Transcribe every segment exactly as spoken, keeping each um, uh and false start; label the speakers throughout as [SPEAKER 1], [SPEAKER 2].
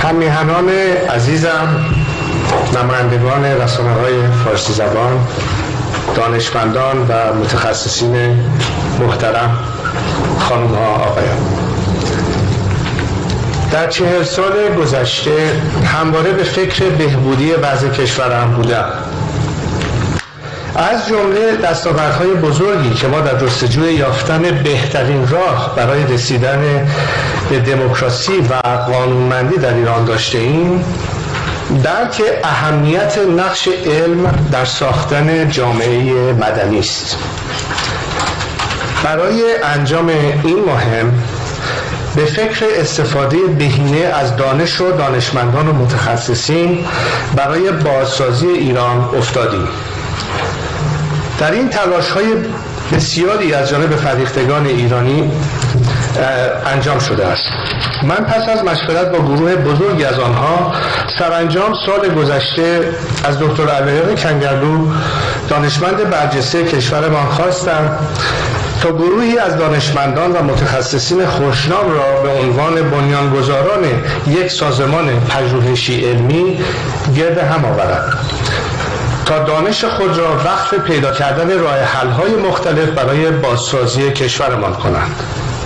[SPEAKER 1] هم‌میهنان عزیزم، نمایندگان رسانه‌های فارسی زبان، دانشمندان و متخصصین محترم، خانم‌ها، آقایان، در چهل سال گذشته همواره به فکر بهبودی وضع کشورم بودم. از جمله دستاوردهای بزرگی که ما در جستجوی یافتن بهترین راه برای رسیدن به دموکراسی و قانونمندی در ایران داشته ایم، درک اهمیت نقش علم در ساختن جامعه مدنی است. برای انجام این مهم به فکر استفاده بهینه از دانش و دانشمندان و متخصصین برای بازسازی ایران افتادیم. در این تلاش‌های بسیاری از جانب فرهیختگان ایرانی انجام شده است. من پس از مشورت با گروه بزرگی از آنها سرانجام سال گذشته از دکتر علیاقی کنگرلو، دانشمند برجسته کشورمان، خواستم تا گروهی از دانشمندان و متخصصین خوشنام را به عنوان بنیانگذاران یک سازمان پژوهشی علمی گرد هم آورد تا دانش خود را وقف پیدا کردن راه حل‌های مختلف برای بازسازی کشورمان کنند.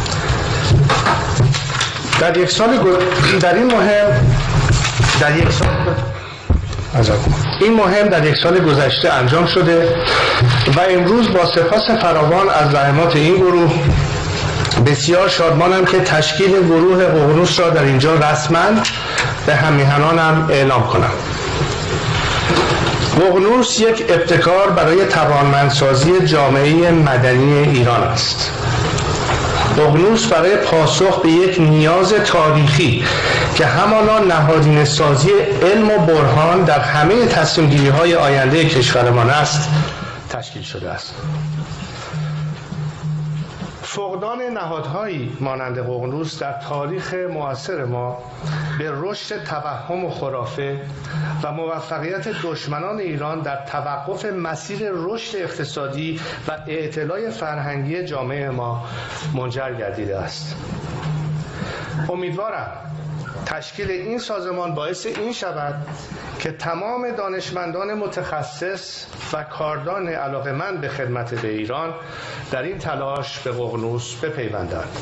[SPEAKER 1] در یک سال در این مهم در یک سال این مهم در یک سال گذشته انجام شده و امروز با سپاس فراوان از زحمات این گروه بسیار شادمانم که تشکیل گروه ققنوس را در اینجا رسما به هم‌میهنانم اعلام کنم. ققنوس یک ابتکار برای توانمندسازی جامعه مدنی ایران است. ققنوس برای پاسخ به یک نیاز تاریخی که همانا نهادینه سازی علم و برهان در همه تصمیم گیری های آینده کشورمان است تشکیل شده است. فقدان نهادهایی مانند ققنوس در تاریخ معاصر ما به رشد توهم و خرافه و موفقیت دشمنان ایران در توقف مسیر رشد اقتصادی و اعتلای فرهنگی جامعه ما منجر گردیده است. امیدوارم تشکیل این سازمان باعث این شود که تمام دانشمندان متخصص و کاردان علاقه‌مند به خدمت به ایران در این تلاش به ققنوس بپیوندند.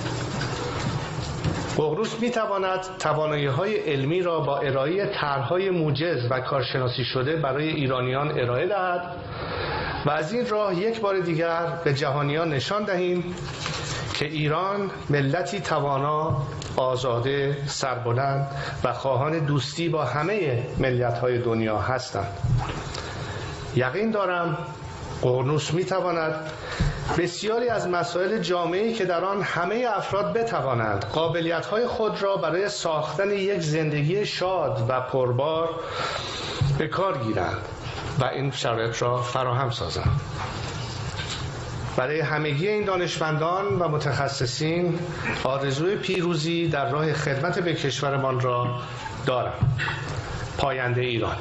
[SPEAKER 1] ققنوس می‌تواند توانایی‌های علمی را با ارائه طرح‌های موجز و کارشناسی شده برای ایرانیان ارائه دهد و از این راه یک بار دیگر به جهانیان نشان دهیم که ایران ملتی توانا، آزاده، سربلند و خواهان دوستی با همه ملت‌های دنیا هستند. یقین دارم ققنوس می‌تواند بسیاری از مسائل جامعه‌ای که در آن همه افراد بتوانند قابلیت‌های خود را برای ساختن یک زندگی شاد و پربار به کار گیرند و این شرایط را فراهم سازند. برای همگی این دانشمندان و متخصصین آرزوی پیروزی در راه خدمت به کشورمان را دارم. پاینده ایران.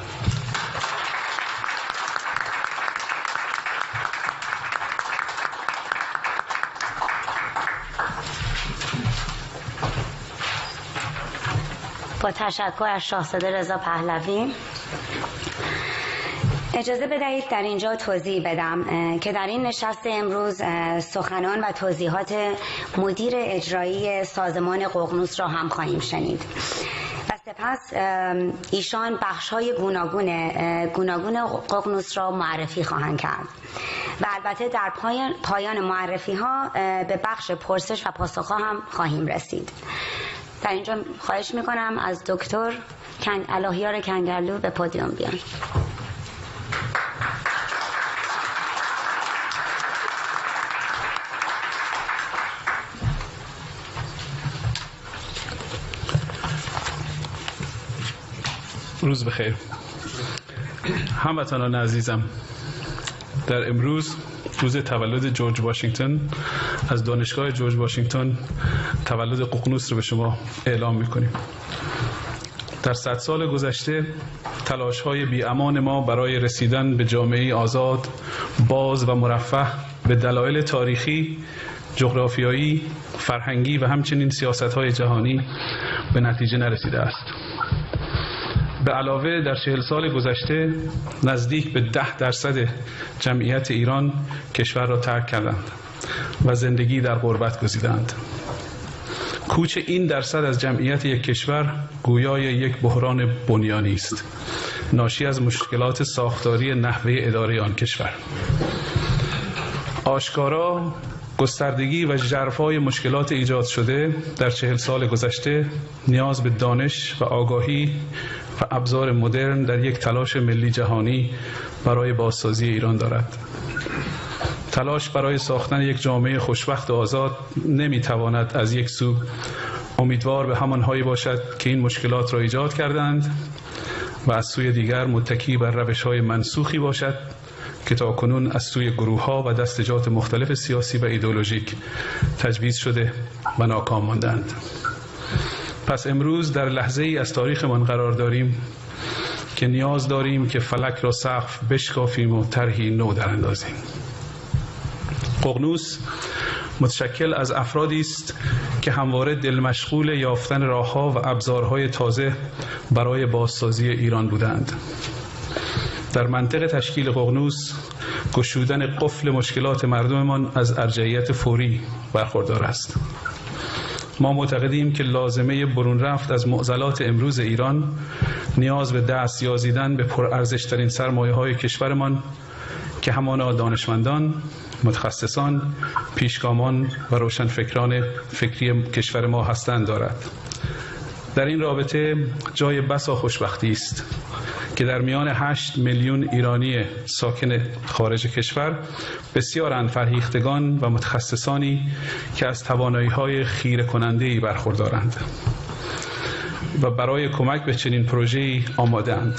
[SPEAKER 2] با تشکر از شاهزاده رضا پهلوی، اجازه بدهید در اینجا توضیح بدم که در این نشست امروز سخنان و توضیحات مدیر اجرایی سازمان ققنوس را هم خواهیم شنید و سپس ایشان بخش‌های گوناگون گوناگون ققنوس را معرفی خواهند کرد و البته در پایان پایان معرفی‌ها به بخش پرسش و پاسخ‌ها هم خواهیم رسید. در اینجا خواهش میکنم از دکتر الهیار کنگرلو به پودیوم بیان.
[SPEAKER 3] روز بخیر. هموطنان عزیزم، در امروز روز تولد جورج واشنگتن از دانشگاه جورج واشنگتن تولد ققنوس رو به شما اعلام میکنیم. در صد سال گذشته تلاش‌های بی‌امان ما برای رسیدن به جامعه آزاد، باز و مرفه به دلایل تاریخی، جغرافیایی، فرهنگی و همچنین سیاست‌های جهانی به نتیجه نرسیده است. به علاوه در چهل سال گذشته نزدیک به ده درصد جمعیت ایران کشور را ترک کردند و زندگی در غربت گزیدند. کوچ این درصد از جمعیت یک کشور گویای یک بحران بنیانی است، ناشی از مشکلات ساختاری نحوه اداره آن کشور. آشکارا گستردگی و ژرفای مشکلات ایجاد شده در چهل سال گذشته نیاز به دانش و آگاهی و ابزار مدرن در یک تلاش ملی جهانی برای بازسازی ایران دارد. تلاش برای ساختن یک جامعه خوشبخت و آزاد نمیتواند از یک سو امیدوار به همانهایی باشد که این مشکلات را ایجاد کردند و از سوی دیگر متکی بر روش‌های منسوخی باشد که تاکنون از سوی گروه‌ها و دستجات مختلف سیاسی و ایدئولوژیک تجویز شده و ناکام ماندند. پس امروز در لحظه‌ای از تاریخمان قرار داریم که نیاز داریم که فلک را سقف بشکافیم و طرحی نو دراندازیم. ققنوس متشکل از افرادی است که همواره دل مشغول یافتن راه‌ها و ابزارهای تازه برای بازسازی ایران بودند. در منطق تشکیل ققنوس گشودن قفل مشکلات مردممان از ارجحیت فوری برخوردار است. ما معتقدیم که لازمه برون رفت از معضلات امروز ایران نیاز به دست یازیدن به پرارزش‌ترین سرمایه‌های کشورمان که همانا دانشمندان، متخصصان، پیشگامان و روشنفکران فکری کشور ما هستند دارد. در این رابطه جای بسا خوشبختی است که در میان هشت میلیون ایرانی ساکن خارج کشور بسیارند فرهیختگان و متخصصانی که از توانایی‌های خیره کننده‌ای برخوردارند و برای کمک به چنین پروژه‌ای آماده‌اند.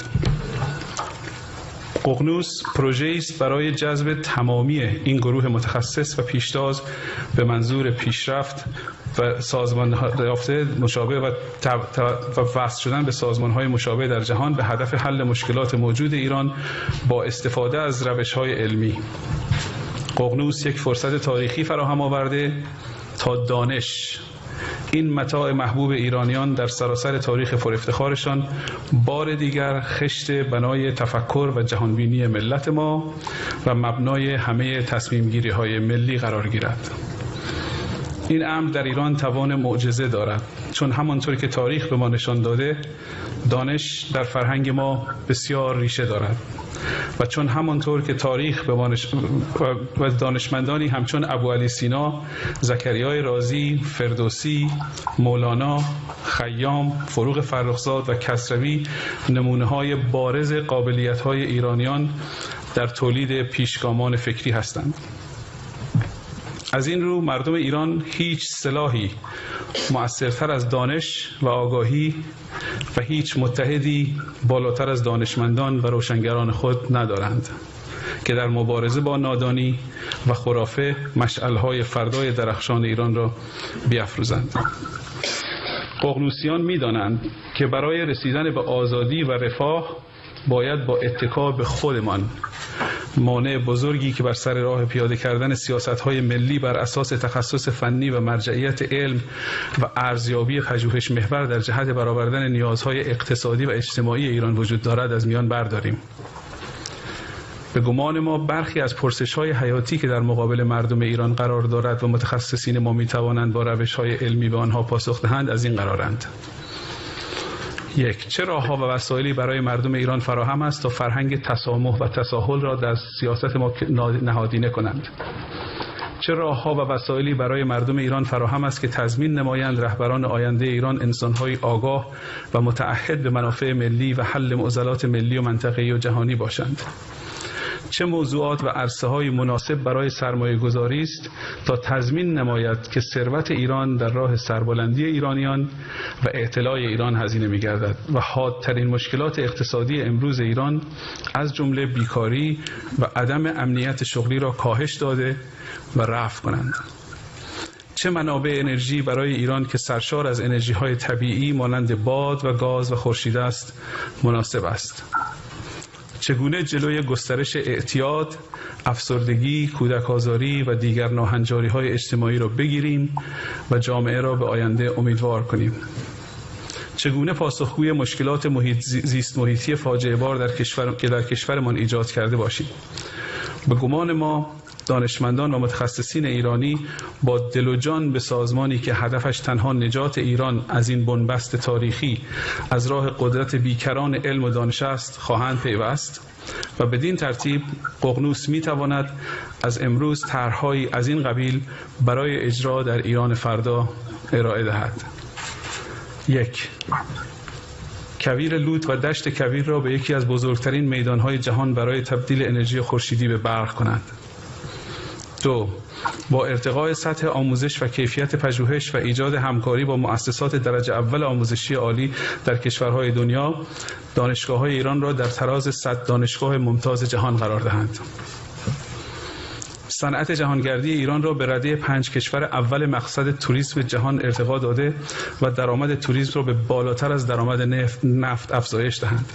[SPEAKER 3] ققنوس پروژه‌ای است برای جذب تمامی این گروه متخصص و پیشتاز به منظور پیشرفت و سازمان یافته مشابه و وصل شدن به سازمان‌های مشابه در جهان به هدف حل مشکلات موجود ایران با استفاده از روش‌های علمی. ققنوس یک فرصت تاریخی فراهم آورده تا دانش، این متاع محبوب ایرانیان در سراسر تاریخ پر افتخارشان، بار دیگر خشت بنای تفکر و جهانبینی ملت ما و مبنای همه تصمیم گیری های ملی قرار گیرد. این امر در ایران توان معجزه دارد، چون همانطور که تاریخ به ما نشان داده دانش در فرهنگ ما بسیار ریشه دارد و چون همانطور که تاریخ به ما نش... و دانشمندانی همچون ابوعلی سینا، زکریای رازی، فردوسی، مولانا، خیام، فروغ فرخزاد و کسروی نمونه‌های بارز قابلیت‌های ایرانیان در تولید پیشگامان فکری هستند. از این رو مردم ایران هیچ سلاحی مؤثرتر از دانش و آگاهی و هیچ متحدی بالاتر از دانشمندان و روشنگران خود ندارند که در مبارزه با نادانی و خرافه مشعل‌های فردای درخشان ایران را بیافروزند. ققنوسیان می‌دانند که برای رسیدن به آزادی و رفاه باید با اتکا به خودمان، مانع بزرگی که بر سر راه پیاده کردن سیاست‌های ملی بر اساس تخصص فنی و مرجعیت علم و ارزیابی پژوهش محور در جهت برآوردن نیازهای اقتصادی و اجتماعی ایران وجود دارد از میان برداریم. به گمان ما برخی از پرسش‌های حیاتی که در مقابل مردم ایران قرار دارد و متخصصین ما می‌توانند با روش‌های علمی به آنها پاسخ دهند از این قرارند: یک، چه راه‌ها و وسایلی برای مردم ایران فراهم است تا فرهنگ تسامح و تساهل را در سیاست ما نهادینه کنند؟ چه راه‌ها و وسایلی برای مردم ایران فراهم است که تضمین نمایند رهبران آینده ایران انسان‌های آگاه و متعهد به منافع ملی و حل معضلات ملی و منطقه‌ای و جهانی باشند؟ چه موضوعات و عرصه‌های مناسب برای سرمایه‌گذاری است تا تضمین نماید که ثروت ایران در راه سربلندی ایرانیان و اعتلاء ایران هزینه می‌گردد و حادترین مشکلات اقتصادی امروز ایران از جمله بیکاری و عدم امنیت شغلی را کاهش داده و رفع کنند؟ چه منابع انرژی برای ایران که سرشار از انرژی‌های طبیعی مانند باد و گاز و خورشید است مناسب است؟ چگونه جلوی گسترش اعتیاد، افسردگی، کودک آزاری و دیگر ناهنجاری‌های اجتماعی را بگیریم و جامعه را به آینده امیدوار کنیم؟ چگونه پاسخگوی مشکلات محیط زیست محیطی فاجعه بار در کشور که در کشورمان ایجاد کرده باشیم. به گمان ما دانشمندان و متخصصین ایرانی با دل و جان به سازمانی که هدفش تنها نجات ایران از این بنبست تاریخی از راه قدرت بیکران علم و دانش است خواهند پیوست و بدین ترتیب ققنوس می تواند از امروز طرح‌هایی از این قبیل برای اجرا در ایران فردا ارائه دهد. یک، کویر لوط و دشت کویر را به یکی از بزرگترین میدانهای جهان برای تبدیل انرژی خورشیدی به برق کنند. دو، با ارتقاء سطح آموزش و کیفیت پژوهش و ایجاد همکاری با مؤسسات درجه اول آموزشی عالی در کشورهای دنیا، دانشگاه‌های ایران را در تراز صد دانشگاه ممتاز جهان قرار دهند. صنعت جهانگردی ایران را به رده پنج کشور اول مقصد توریسم جهان ارتقا داده و درآمد توریسم را به بالاتر از درآمد نفت, نفت افزایش دهند.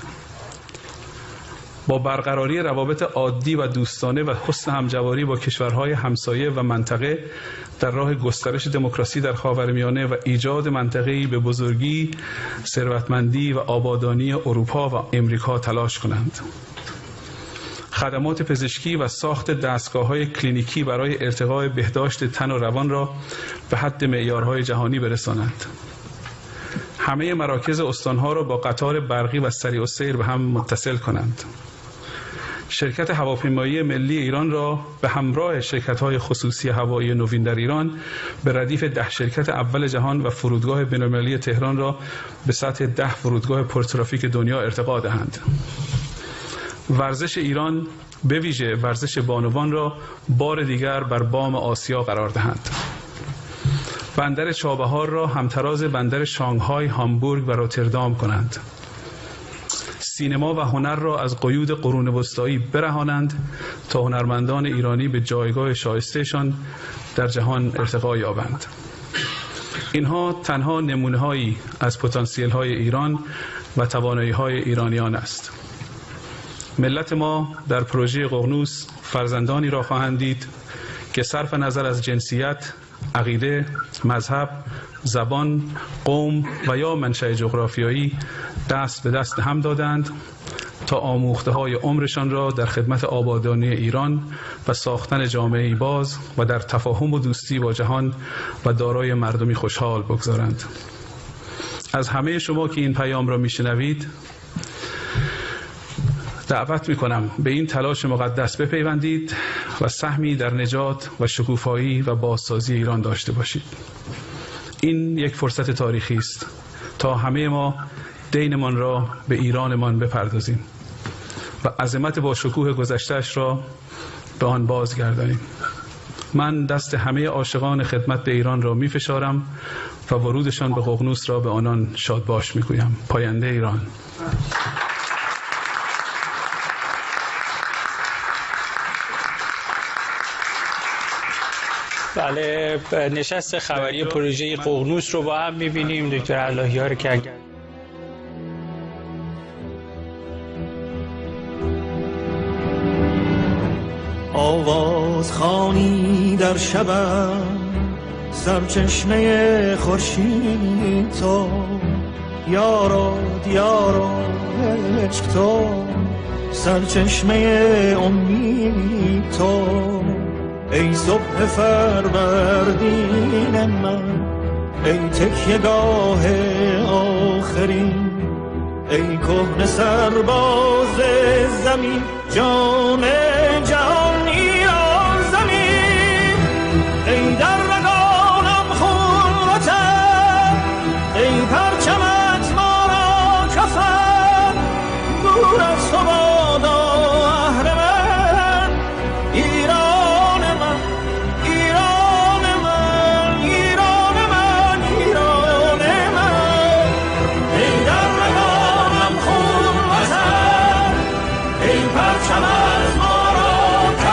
[SPEAKER 3] با برقراری روابط عادی و دوستانه و حسن همجواری با کشورهای همسایه و منطقه در راه گسترش دموکراسی در خاورمیانه و ایجاد منطقه‌ای به بزرگی، ثروتمندی و آبادانی اروپا و امریکا تلاش کنند. خدمات پزشکی و ساخت دستگاه‌های کلینیکی برای ارتقاء بهداشت تن و روان را به حد معیارهای جهانی برسانند. همه مراکز استان‌ها را با قطار برقی و سریع السیر به هم متصل کنند. شرکت هواپیمایی ملی ایران را به همراه شرکت‌های خصوصی هوایی نوین در ایران به ردیف ده شرکت اول جهان و فرودگاه بین‌المللی تهران را به سطح ده فرودگاه پرترافیک دنیا ارتقا دهند. ورزش ایران به ویژه ورزش بانوان را بار دیگر بر بام آسیا قرار دهند. بندر چابهار را همتراز بندر شانگهای، هامبورگ و روتردام کنند. سینما و هنر را از قیود قرون وسطایی برهانند تا هنرمندان ایرانی به جایگاه شایسته‌شان در جهان ارتقا یابند. اینها تنها نمونه‌هایی از پتانسیل‌های ایران و توانایی‌های ایرانیان است. ملت ما در پروژه ققنوس فرزندانی را خواهند دید که صرف نظر از جنسیت، عقیده، مذهب، زبان، قوم و یا منشأ جغرافیایی دست به دست هم دادند تا آموخته‌های عمرشان را در خدمت آبادانی ایران و ساختن جامعه‌ای باز و در تفاهم و دوستی با جهان و دارای مردمی خوشحال بگذارند. از همه شما که این پیام را میشنوید دعوت میکنم به این تلاش مقدس بپیوندید و سهمی در نجات و شکوفایی و بازسازی ایران داشته باشید. این یک فرصت تاریخی است تا همه ما دینمان را به ایرانمان بپردازیم و عظمت با شکوه گذشته‌اش را به آن بازگردانیم. من دست همه عاشقان خدمت به ایران را می‌فشارم و ورودشان به ققنوس را به آنان شادباش می‌گویم. پاینده ایران.
[SPEAKER 4] بله، نشست خبری پروژه ققنوس رو با هم می‌بینیم. دکتر اللهیار که اگر
[SPEAKER 5] آواز خوانی در شبم، سرچشمه خورشید تو، یارو دیارو عشق تو، سرچشمه امید تو، ای صبح فروردین من، ای تکیه‌گاه آخرین، ای کهنه سرباز زمین، جان جهان ایران زمین، ای در رگانم خون وطن، ای پرچمت ما را کفن، دور از تو بادا اهرمن، ایران من، ایران من، ایران من، ایران من، ای در رگانم خون وطن، ای پرچمت ما را کفن،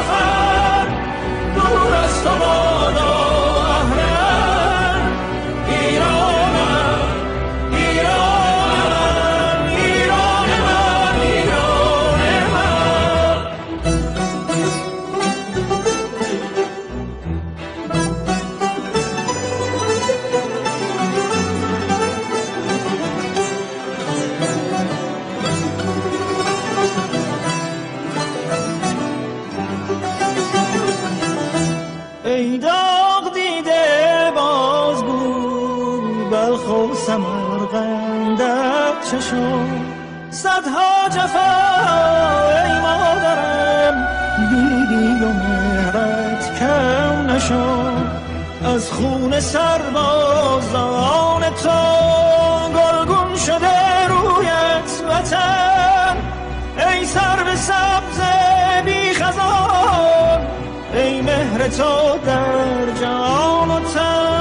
[SPEAKER 5] چه شد صدها جفا ای مادرم دیدی و مهرت کم نشد از خون سربازان تو گلگون شده رویت وطن ای سرو سبز بی خزان ای مهر تو در جان و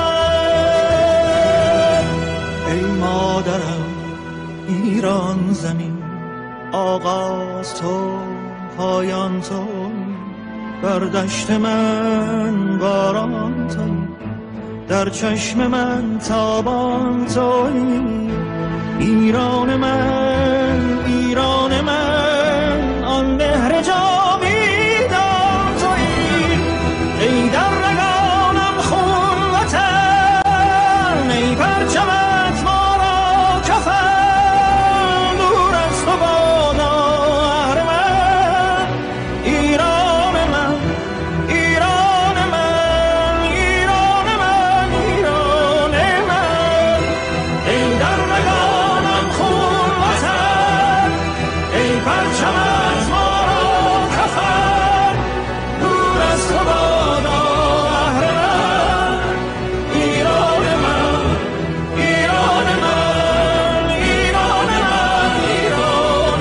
[SPEAKER 5] تن ای مادرم ایران زمین آغاز تو پایان تو بر دشت من باران تو در چشم من تابان تویی ایران من ایران من آن مهر جاویدان تویی ای در رگانم خون وطن ای پرچمت ما را کفن دور از تو بادا اهرمن ایران من ایران من ایران من ایران من ای در رگانم خون وطن ای پرچمت ما را کفن دور از تو بادا اهرمن ایران من ایران من ایران من ایران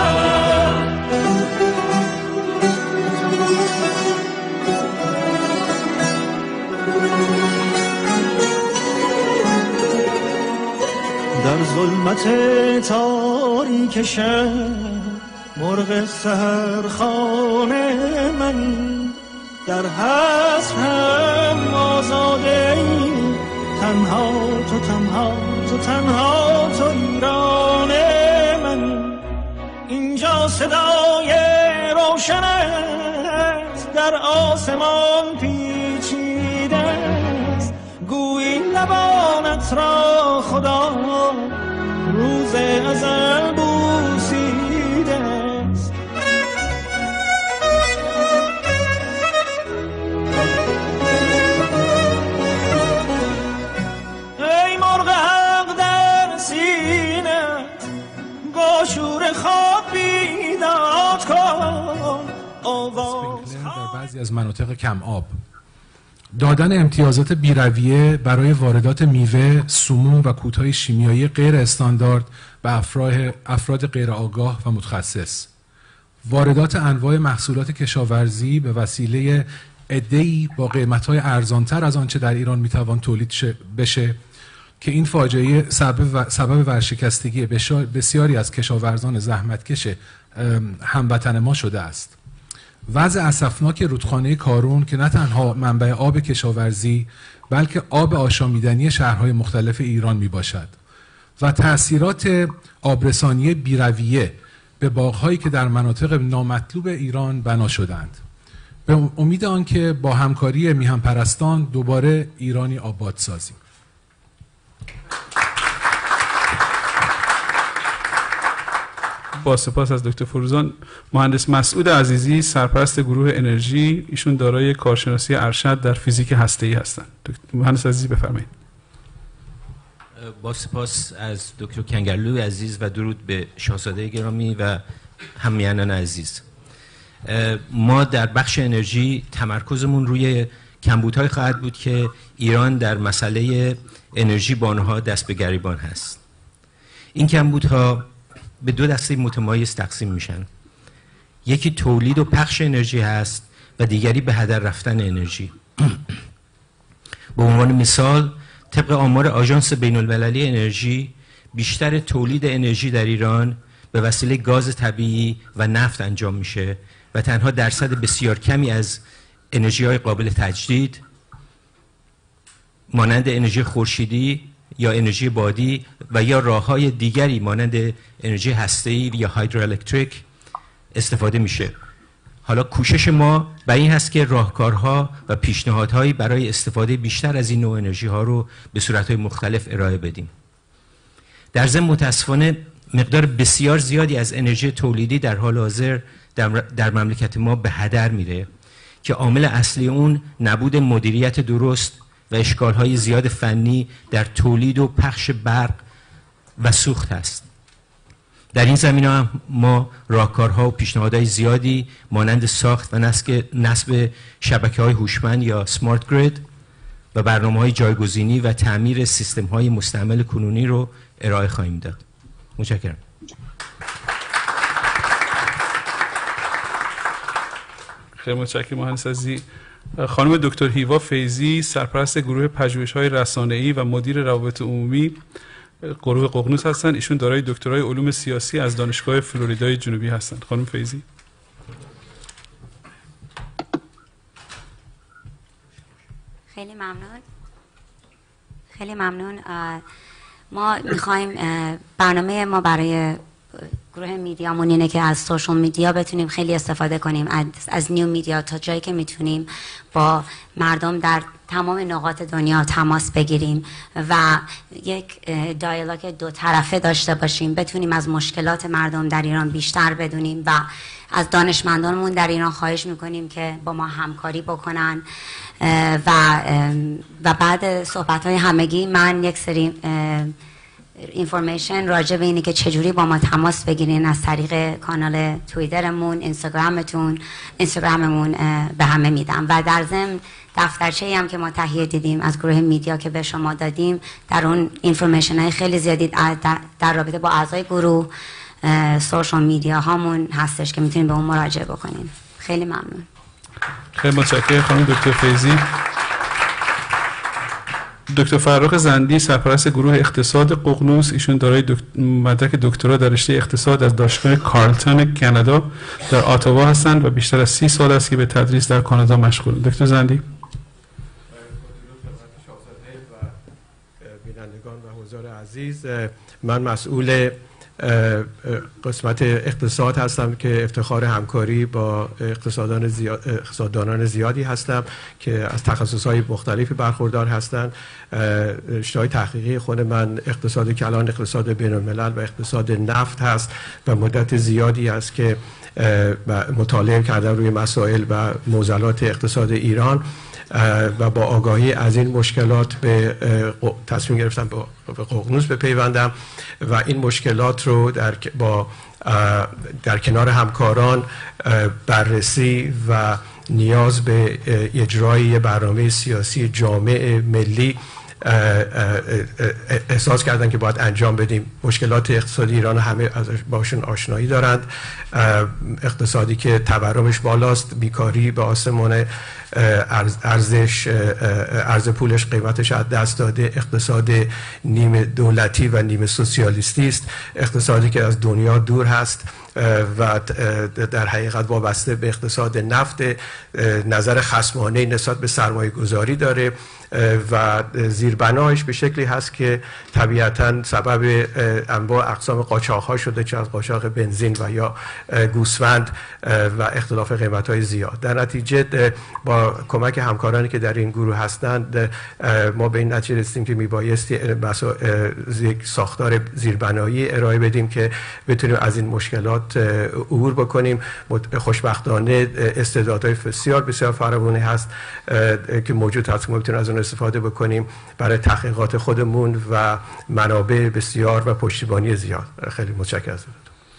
[SPEAKER 5] من در ظلمت تاریک شب مرغ سحرخانه منی در حسب هم آزاده ای تنها تو تنها تو تنها تو ایران منی اینجا صدای روشنت در آسمان پیچیده است گویی لبانت را خدا روز ازل بوسیده است ای مرغ حق در سینت گاشور خواب بیداد کن آواز
[SPEAKER 6] در بعضی از مناطق کم آب دادن امتیازات بی‌رویه برای واردات میوه، سموم و کودهای شیمیایی غیر استاندارد به افراد غیر آگاه و متخصص. واردات انواع محصولات کشاورزی به وسیله عده‌ای با قیمت‌های ارزانتر از آنچه در ایران میتوان تولید بشه که این فاجعه سبب, سبب ورشکستگی بسیاری از کشاورزان زحمتکش هموطن ما شده است. وضع اسفناک رودخانه کارون که نه تنها منبع آب کشاورزی بلکه آب آشامیدنی شهرهای مختلف ایران می باشد و تأثیرات آبرسانی بی‌رویه به باغ‌هایی که در مناطق نامطلوب ایران بنا شدند. به امید آنکه با همکاری میهن پرستان دوباره ایرانی آباد سازیم.
[SPEAKER 3] با سپاس از دکتر فروزان. مهندس مسعود عزیزی سرپرست گروه انرژی، ایشون دارای کارشناسی ارشد در فیزیک هسته‌ای هستند. مهندس عزیزی بفرمایید.
[SPEAKER 7] با سپاس از دکتر کنگرلوی عزیز و درود به شاهزاده گرامی و همیهنان عزیز. ما در بخش انرژی تمرکزمون روی کمبودهای خواهد بود که ایران در مسئله انرژی بانها دست به گریبان هست. این کمبودها به دو دسته متمایز تقسیم میشن. یکی تولید و پخش انرژی هست و دیگری به هدر رفتن انرژی. به عنوان مثال طبق آمار آژانس بین‌المللی انرژی بیشتر تولید انرژی در ایران به وسیله گاز طبیعی و نفت انجام میشه و تنها درصد بسیار کمی از انرژی‌های قابل تجدید مانند انرژی خورشیدی یا انرژی بادی و یا راه‌های دیگری مانند انرژی هسته‌ای یا هایدروالکتریک استفاده میشه. حالا کوشش ما بر این هست که راهکارها و پیشنهادهایی برای استفاده بیشتر از این نوع انرژی ها رو به صورت‌های مختلف ارائه بدیم. در ضمن متاسفانه مقدار بسیار زیادی از انرژی تولیدی در حال حاضر در, در مملکت ما به هدر میره که عامل اصلی اون نبود مدیریت درست و اشکال‌های زیاد فنی در تولید و پخش برق و سوخت است. در این زمینه هم ما راهکارها و پیشنهادهای زیادی مانند ساخت و نصب شبکه‌های هوشمند یا سمارت گرید و برنامه‌های جایگزینی و تعمیر سیستم‌های مستعمل کنونی رو ارائه خواهیم داد. متشکرم.
[SPEAKER 3] خیلی متشکرم مهندس عزیزی. خانم دکتر هیوا فیضی، سرپرست گروه پژوهش‌های رسانه‌ای و مدیر روابط عمومی گروه ققنوس هستند. ایشون دارای دکترای علوم سیاسی از دانشگاه فلوریدای جنوبی هستند. خانم فیضی.
[SPEAKER 2] خیلی ممنون. خیلی ممنون. ما میخوایم برنامه ما برای گروه میدیامون اینه که از سوشال میدیا بتونیم خیلی استفاده کنیم، از, از نیو میدیا تا جایی که میتونیم با مردم در تمام نقاط دنیا تماس بگیریم و یک دیالوگ دو طرفه داشته باشیم، بتونیم از مشکلات مردم در ایران بیشتر بدونیم و از دانشمندانمون در ایران خواهش میکنیم که با ما همکاری بکنن و و بعد صحبت‌های همگی من یک سری اینفورمیشن راجع به اینی که چجوری با ما تماس بگیرین از طریق کانال توییترمون، اینستاگرامتون، اینستاگراممون به همه میدم و در ضمن دفترچه‌ای هم که ما تهیه دیدیم از گروه میدیا که به شما دادیم، در اون اینفورمیشن های خیلی زیادی در, در رابطه با اعضای گروه، سوشال میدیا هامون هستش که میتونین به اون مراجعه بکنین. خیلی ممنون.
[SPEAKER 3] خیلی متشکرم خانم دکتر فیضی. دکتر فرخ زندی، سرپرست گروه اقتصاد ققنوس، ایشون دارای دکت... مدرک دکترا در رشته اقتصاد از دانشگاه کارلتون کانادا در اتاوا هستند و بیشتر از سی سال است که به تدریس در کانادا مشغول. دکتر زندی.
[SPEAKER 8] بینندگان و حضار عزیز، من مسئول قسمت اقتصاد هستم که افتخار همکاری با اقتصاددان زیاد، اقتصاددانان زیادی هستم که از تخصصهای مختلفی برخوردار هستند. رشته‌های تحقیقی خود من اقتصاد کلان، اقتصاد بین الملل و اقتصاد نفت هست و مدت زیادی است که مطالعه کردم روی مسائل و معضلات اقتصاد ایران و با آگاهی از این مشکلات به تصمیم گرفتم به ققنوس بپیوندم و این مشکلات رو در با در کنار همکاران بررسی و نیاز به اجرای برنامه سیاسی جامع ملی احساس کردن که باید انجام بدیم. مشکلات اقتصادی ایران همه باشون آشنایی دارند. اقتصادی که تورمش بالاست، بیکاری به آسمان، ارزش ارز پولش قیمتش از دست داده، اقتصاد نیمه دولتی و نیمه سوسیالیستی است، اقتصادی که از دنیا دور هست و در حقیقت وابسته به اقتصاد نفت، نظر خصمانه نسبت به سرمایه گذاری داره و زیربنایش به شکلی هست که طبیعتاً سبب انواع اقسام قاچاق‌ها شده، چه از قاچاق بنزین و یا گوسفند و اختلاف قیمت‌های زیاد. در نتیجه با کمک همکارانی که در این گروه هستند ما به این نتیجه رسیدیم که میبایستی یک ساختار زیربنایی ارائه بدیم که بتونیم از این مشکلات عبور بکنیم. خوشبختانه استعدادهای بسیار بسیار فراوانی هست که موجود هست که ما بتونیم از اون استفاده بکنیم برای تحقیقات خودمون و منابع بسیار و پشتیبانی زیاد. خیلی متشکرم از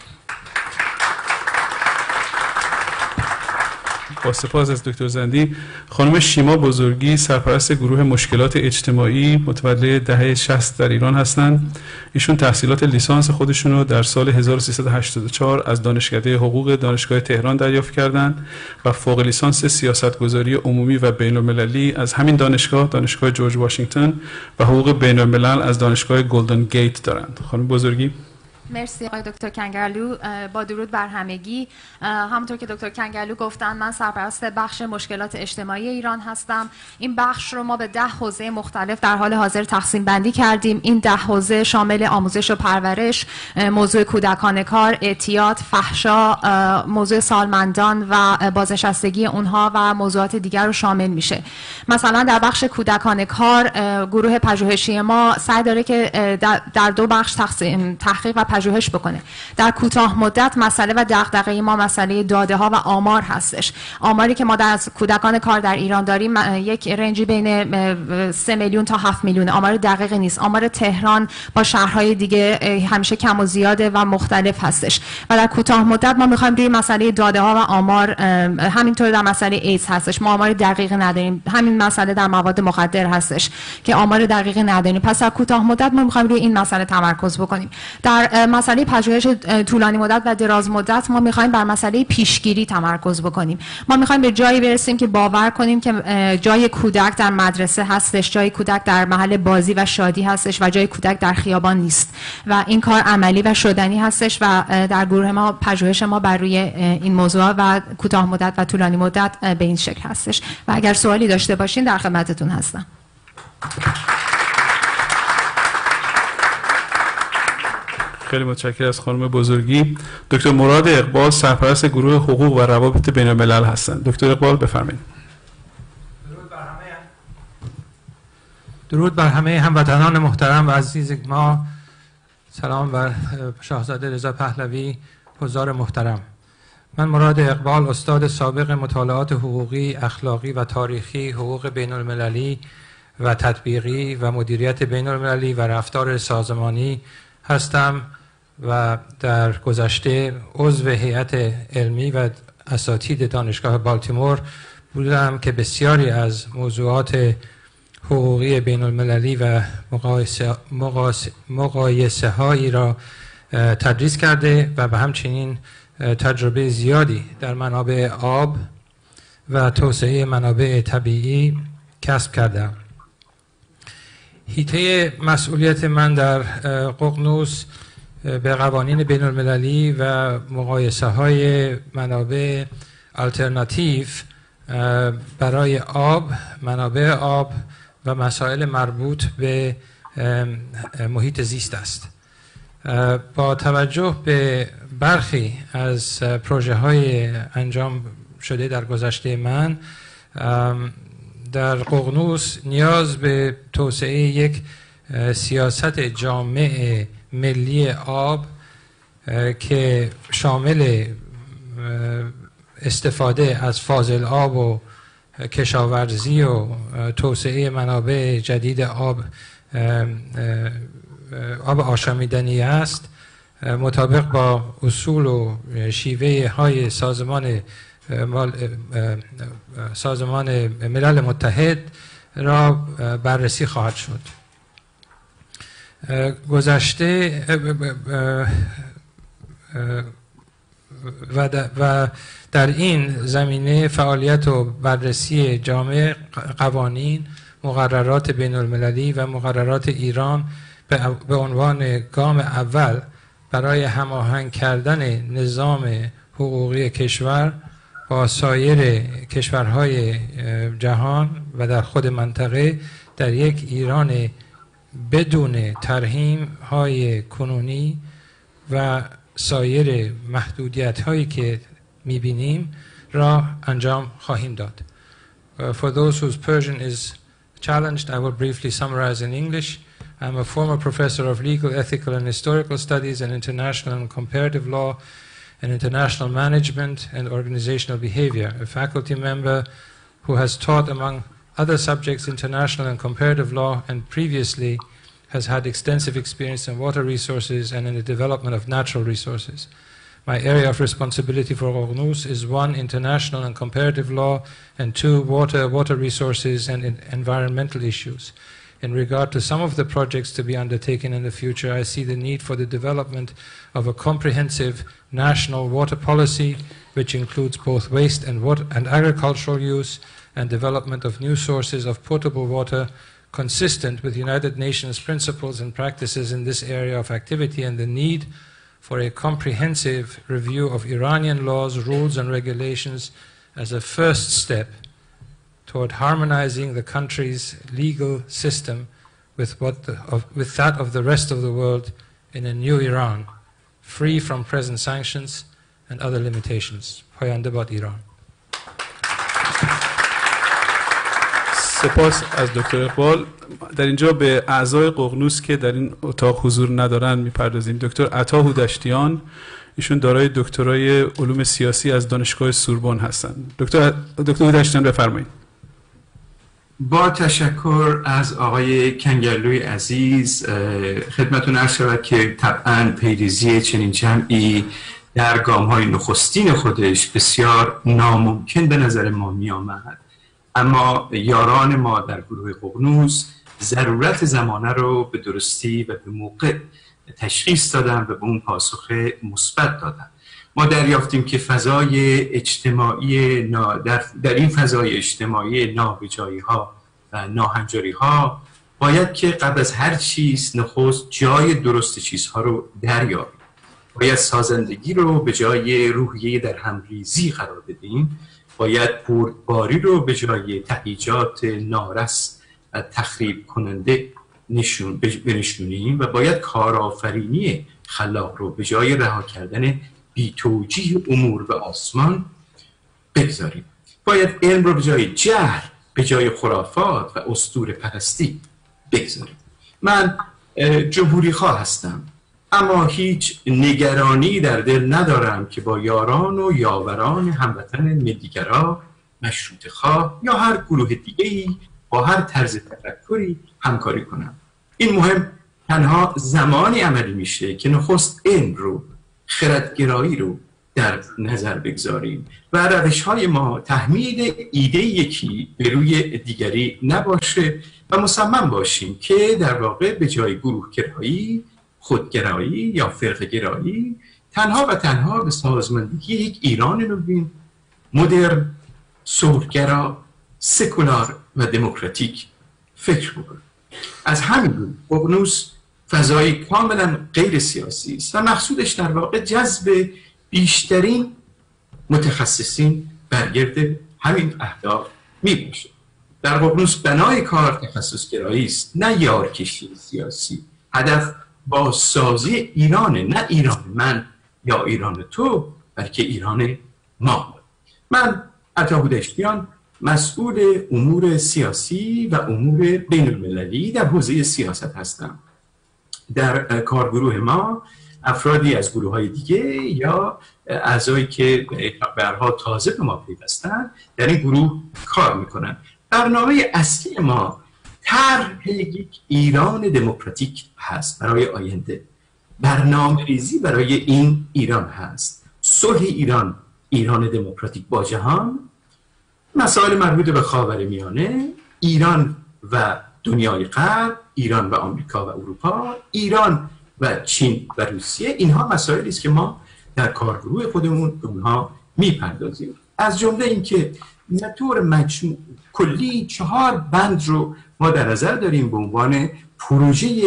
[SPEAKER 3] با سپاس از دکتر زندی. خانم شیما بزرگی، سرپرست گروه مشکلات اجتماعی، متولد دهه شصت در ایران هستند. ایشون تحصیلات لیسانس خودشون رو در سال هزار و سیصد و هشتاد و چهار از دانشکده حقوق دانشگاه تهران دریافت کردند و فوق لیسانس سیاستگذاری عمومی و بین المللی از همین دانشگاه، دانشگاه جورج واشنگتن و حقوق بین الملل از دانشگاه گلدن گیت دارند. خانم بزرگی.
[SPEAKER 9] مرسی آقای دکتر کنگرلو. با درود بر همگی. همونطور که دکتر کنگرلو گفتن، من سرپرست بخش مشکلات اجتماعی ایران هستم. این بخش رو ما به ده حوزه مختلف در حال حاضر تقسیم بندی کردیم. این ده حوزه شامل آموزش و پرورش، موضوع کودکان کار، اعتیاد، فحشا، موضوع سالمندان و بازنشستگی اونها و موضوعات دیگر رو شامل میشه. مثلا در بخش کودکان کار گروه پژوهشی ما سعی داره که در دو بخش تقسیم تحقیق و پژوهش بکنه. در کوتاه مدت مسئله و دغدغه ما مسئله داده ها و آمار هستش. آماری که ما در کودکان کار در ایران داریم یک رنجی بین سه میلیون تا هفت میلیون، آمار دقیق نیست. آمار تهران با شهرهای دیگه همیشه کم و زیاده و مختلف هستش و در کوتاه مدت ما میخوایم روی مسئله داده ها و آمار، همینطور در مسئله ایدز هستش ما آمار دقیق نداریم. همین مسئله در مواد مخدر هستش که آمار دقیق نداریم. پس در کوتاه مدت ما میخوایم روی این مسئله تمرکز بکنیم. در مسئله پژوهش طولانی مدت و دراز مدت ما میخوایم بر مسئله پیشگیری تمرکز بکنیم. ما میخوایم به جایی برسیم که باور کنیم که جای کودک در مدرسه هستش، جای کودک در محل بازی و شادی هستش و جای کودک در خیابان نیست و این کار عملی و شدنی هستش و در گروه ما پژوهش ما بر روی این موضوع و کوتاه مدت و طولانی مدت به این شکل هستش و اگر سوالی داشته باشین در خدمتتون هستم.
[SPEAKER 3] خیلی متشکرم از خانم بزرگی. دکتر مراد اقبال سرپرست گروه حقوق و روابط بین الملل هستند. دکتر اقبال بفرمایید.
[SPEAKER 10] درود بر همه درود بر همه هموطنان محترم و عزیز ما. سلام بر شاهزاده رضا پهلوی، حضار محترم. من مراد اقبال، استاد سابق مطالعات حقوقی، اخلاقی و تاریخی، حقوق بین المللی و تطبیقی و مدیریت بین المللی و رفتار سازمانی هستم و در گذشته عضو هیئت علمی و اساتید دانشگاه بالتیمور بودم که بسیاری از موضوعات حقوقی بین المللی و مقایسه, مقایسه, مقایسه هایی را تدریس کرده و به همچنین تجربه زیادی در منابع آب و توسعه منابع طبیعی کسب کردم. حیطه مسئولیت من در ققنوس به قوانین بین المللی و مقایسه های منابع آلترناتیو برای آب، منابع آب و مسائل مربوط به محیط زیست است. با توجه به برخی از پروژه های انجام شده در گذشته من در ققنوس نیاز به توسعه یک سیاست جامع ملی آب که شامل استفاده از فاضل آب و کشاورزی و توسعه منابع جدید آب آب آشامیدنی است، مطابق با اصول و شیوه های سازمان سازمان ملل متحد را بررسی خواهد شد. گذشته و در این زمینه فعالیت و بررسی جامع قوانین، مقررات بین المللی و مقررات ایران به عنوان گام اول برای هماهنگ کردن نظام حقوقی کشور با سایر کشورهای جهان و در خود منطقه در یک ایران بدون ترحیم های کنونی و سایر محدودیت هایی که میبینیم را انجام خواهیم داد. For those whose Persian is challenged, I will briefly summarize in English. I'm a former professor of legal, ethical and historical studies and international and comparative law and international management and organizational behavior, a faculty member who has taught among other subjects international and comparative law and previously has had extensive experience in water resources and in the development of natural resources. My area of responsibility for Qaqnus is one, international and comparative law, and two, water, water resources and environmental issues. In regard to some of the projects to be undertaken in the future, I see the need for the development of a comprehensive national water policy, which includes both waste and, water and agricultural use, and development of new sources of potable water consistent with United Nations principles and practices in this area of activity, and the need for a comprehensive review of Iranian laws, rules, and regulations as a first step toward harmonizing the country's legal system with, what the, of, with that of the rest of the world in a new Iran, free from present sanctions and other limitations. Payande bad Iran.
[SPEAKER 3] سپاس از دکتر اقبال. در اینجا به اعضای ققنوس که در این اتاق حضور ندارن میپردازیم. دکتر عطا هودشتیان، ایشون دارای دکترای علوم سیاسی از دانشگاه سوربن هستند. دکتر دکتر هودشتیان بفرمایید.
[SPEAKER 11] با تشکر از آقای کنگرلوی عزیز خدمتتون عرض شود که طبعاً پیریزی چنین جمعی در گام‌های نخستین خودش بسیار ناممکن به نظر ما می آمد، اما یاران ما در گروه ققنوس ضرورت زمانه رو به درستی و به موقع تشخیص دادن و به اون پاسخ مثبت دادن. ما دریافتیم که فضای اجتماعی نا در, در این فضای اجتماعی نابجایی ها و ناهنجاری ها باید که قبل از هر چیز نخست جای درست چیزها رو دریابیم. باید سازندگی رو به جای روحیه در همریزی قرار بدیم. باید بردباری رو به جای تهیجات نارس و تخریب کننده نشون بنشونیم و باید کارآفرینی خلاق رو به جای رها کردن بی توجیه امور به آسمان بگذاریم. باید علم رو به جای جهل، به جای خرافات و اسطوره پرستی بگذاریم. من جمهوری خواه هستم، اما هیچ نگرانی در دل ندارم که با یاران و یاوران هموطن ملیگرا، مشروطه خواه یا هر گروه دیگه‌ای با هر طرز تفکری همکاری کنم. این مهم تنها زمانی عملی میشه که نخست علم رو، خردگرایی رو در نظر بگذاریم و روش‌های ما تحمیل ایده یکی به روی دیگری نباشه و مصمم باشیم که در واقع به جای گروه گرایی، خودگرایی یا فرقه گرایی تنها و تنها به سازماندهی یک ایران نوین، مدرن، صلح‌گرا، سکولار و دموکراتیک فکر بکنیم. از همین رو ققنوس فضایی کاملا غیر سیاسی است و مقصودش در واقع جذب بیشترین متخصصین برگرد همین اهداف می باشه. در ققنوس بنای کار تخصص گرایی است، نه یارکشی سیاسی. هدف بازسازی ایرانه، نه ایران من یا ایران تو، بلکه ایران ما. من عطا هودشتیان مسئول امور سیاسی و امور بین المللی در حوزه سیاست هستم. در کارگروه ما افرادی از گروه های دیگه یا اعضایی که به هر حال تازه به ما پیوستن در این گروه کار میکنن. برنامه اصلی ما طرح یک ایران دموکراتیک هست برای آینده. برنامه ریزی برای این ایران هست. صلح ایران، ایران دموکراتیک با جهان، مسائل مربوط به خاورمیانه، ایران و دنیای غرب، ایران و آمریکا و اروپا، ایران و چین و روسیه. اینها مسائلی است که ما در کارگروه خودمون به اونها میپردازیم. از جمله اینکه به طور مجموع کلی چهار بند رو ما در نظر داریم به عنوان پروژه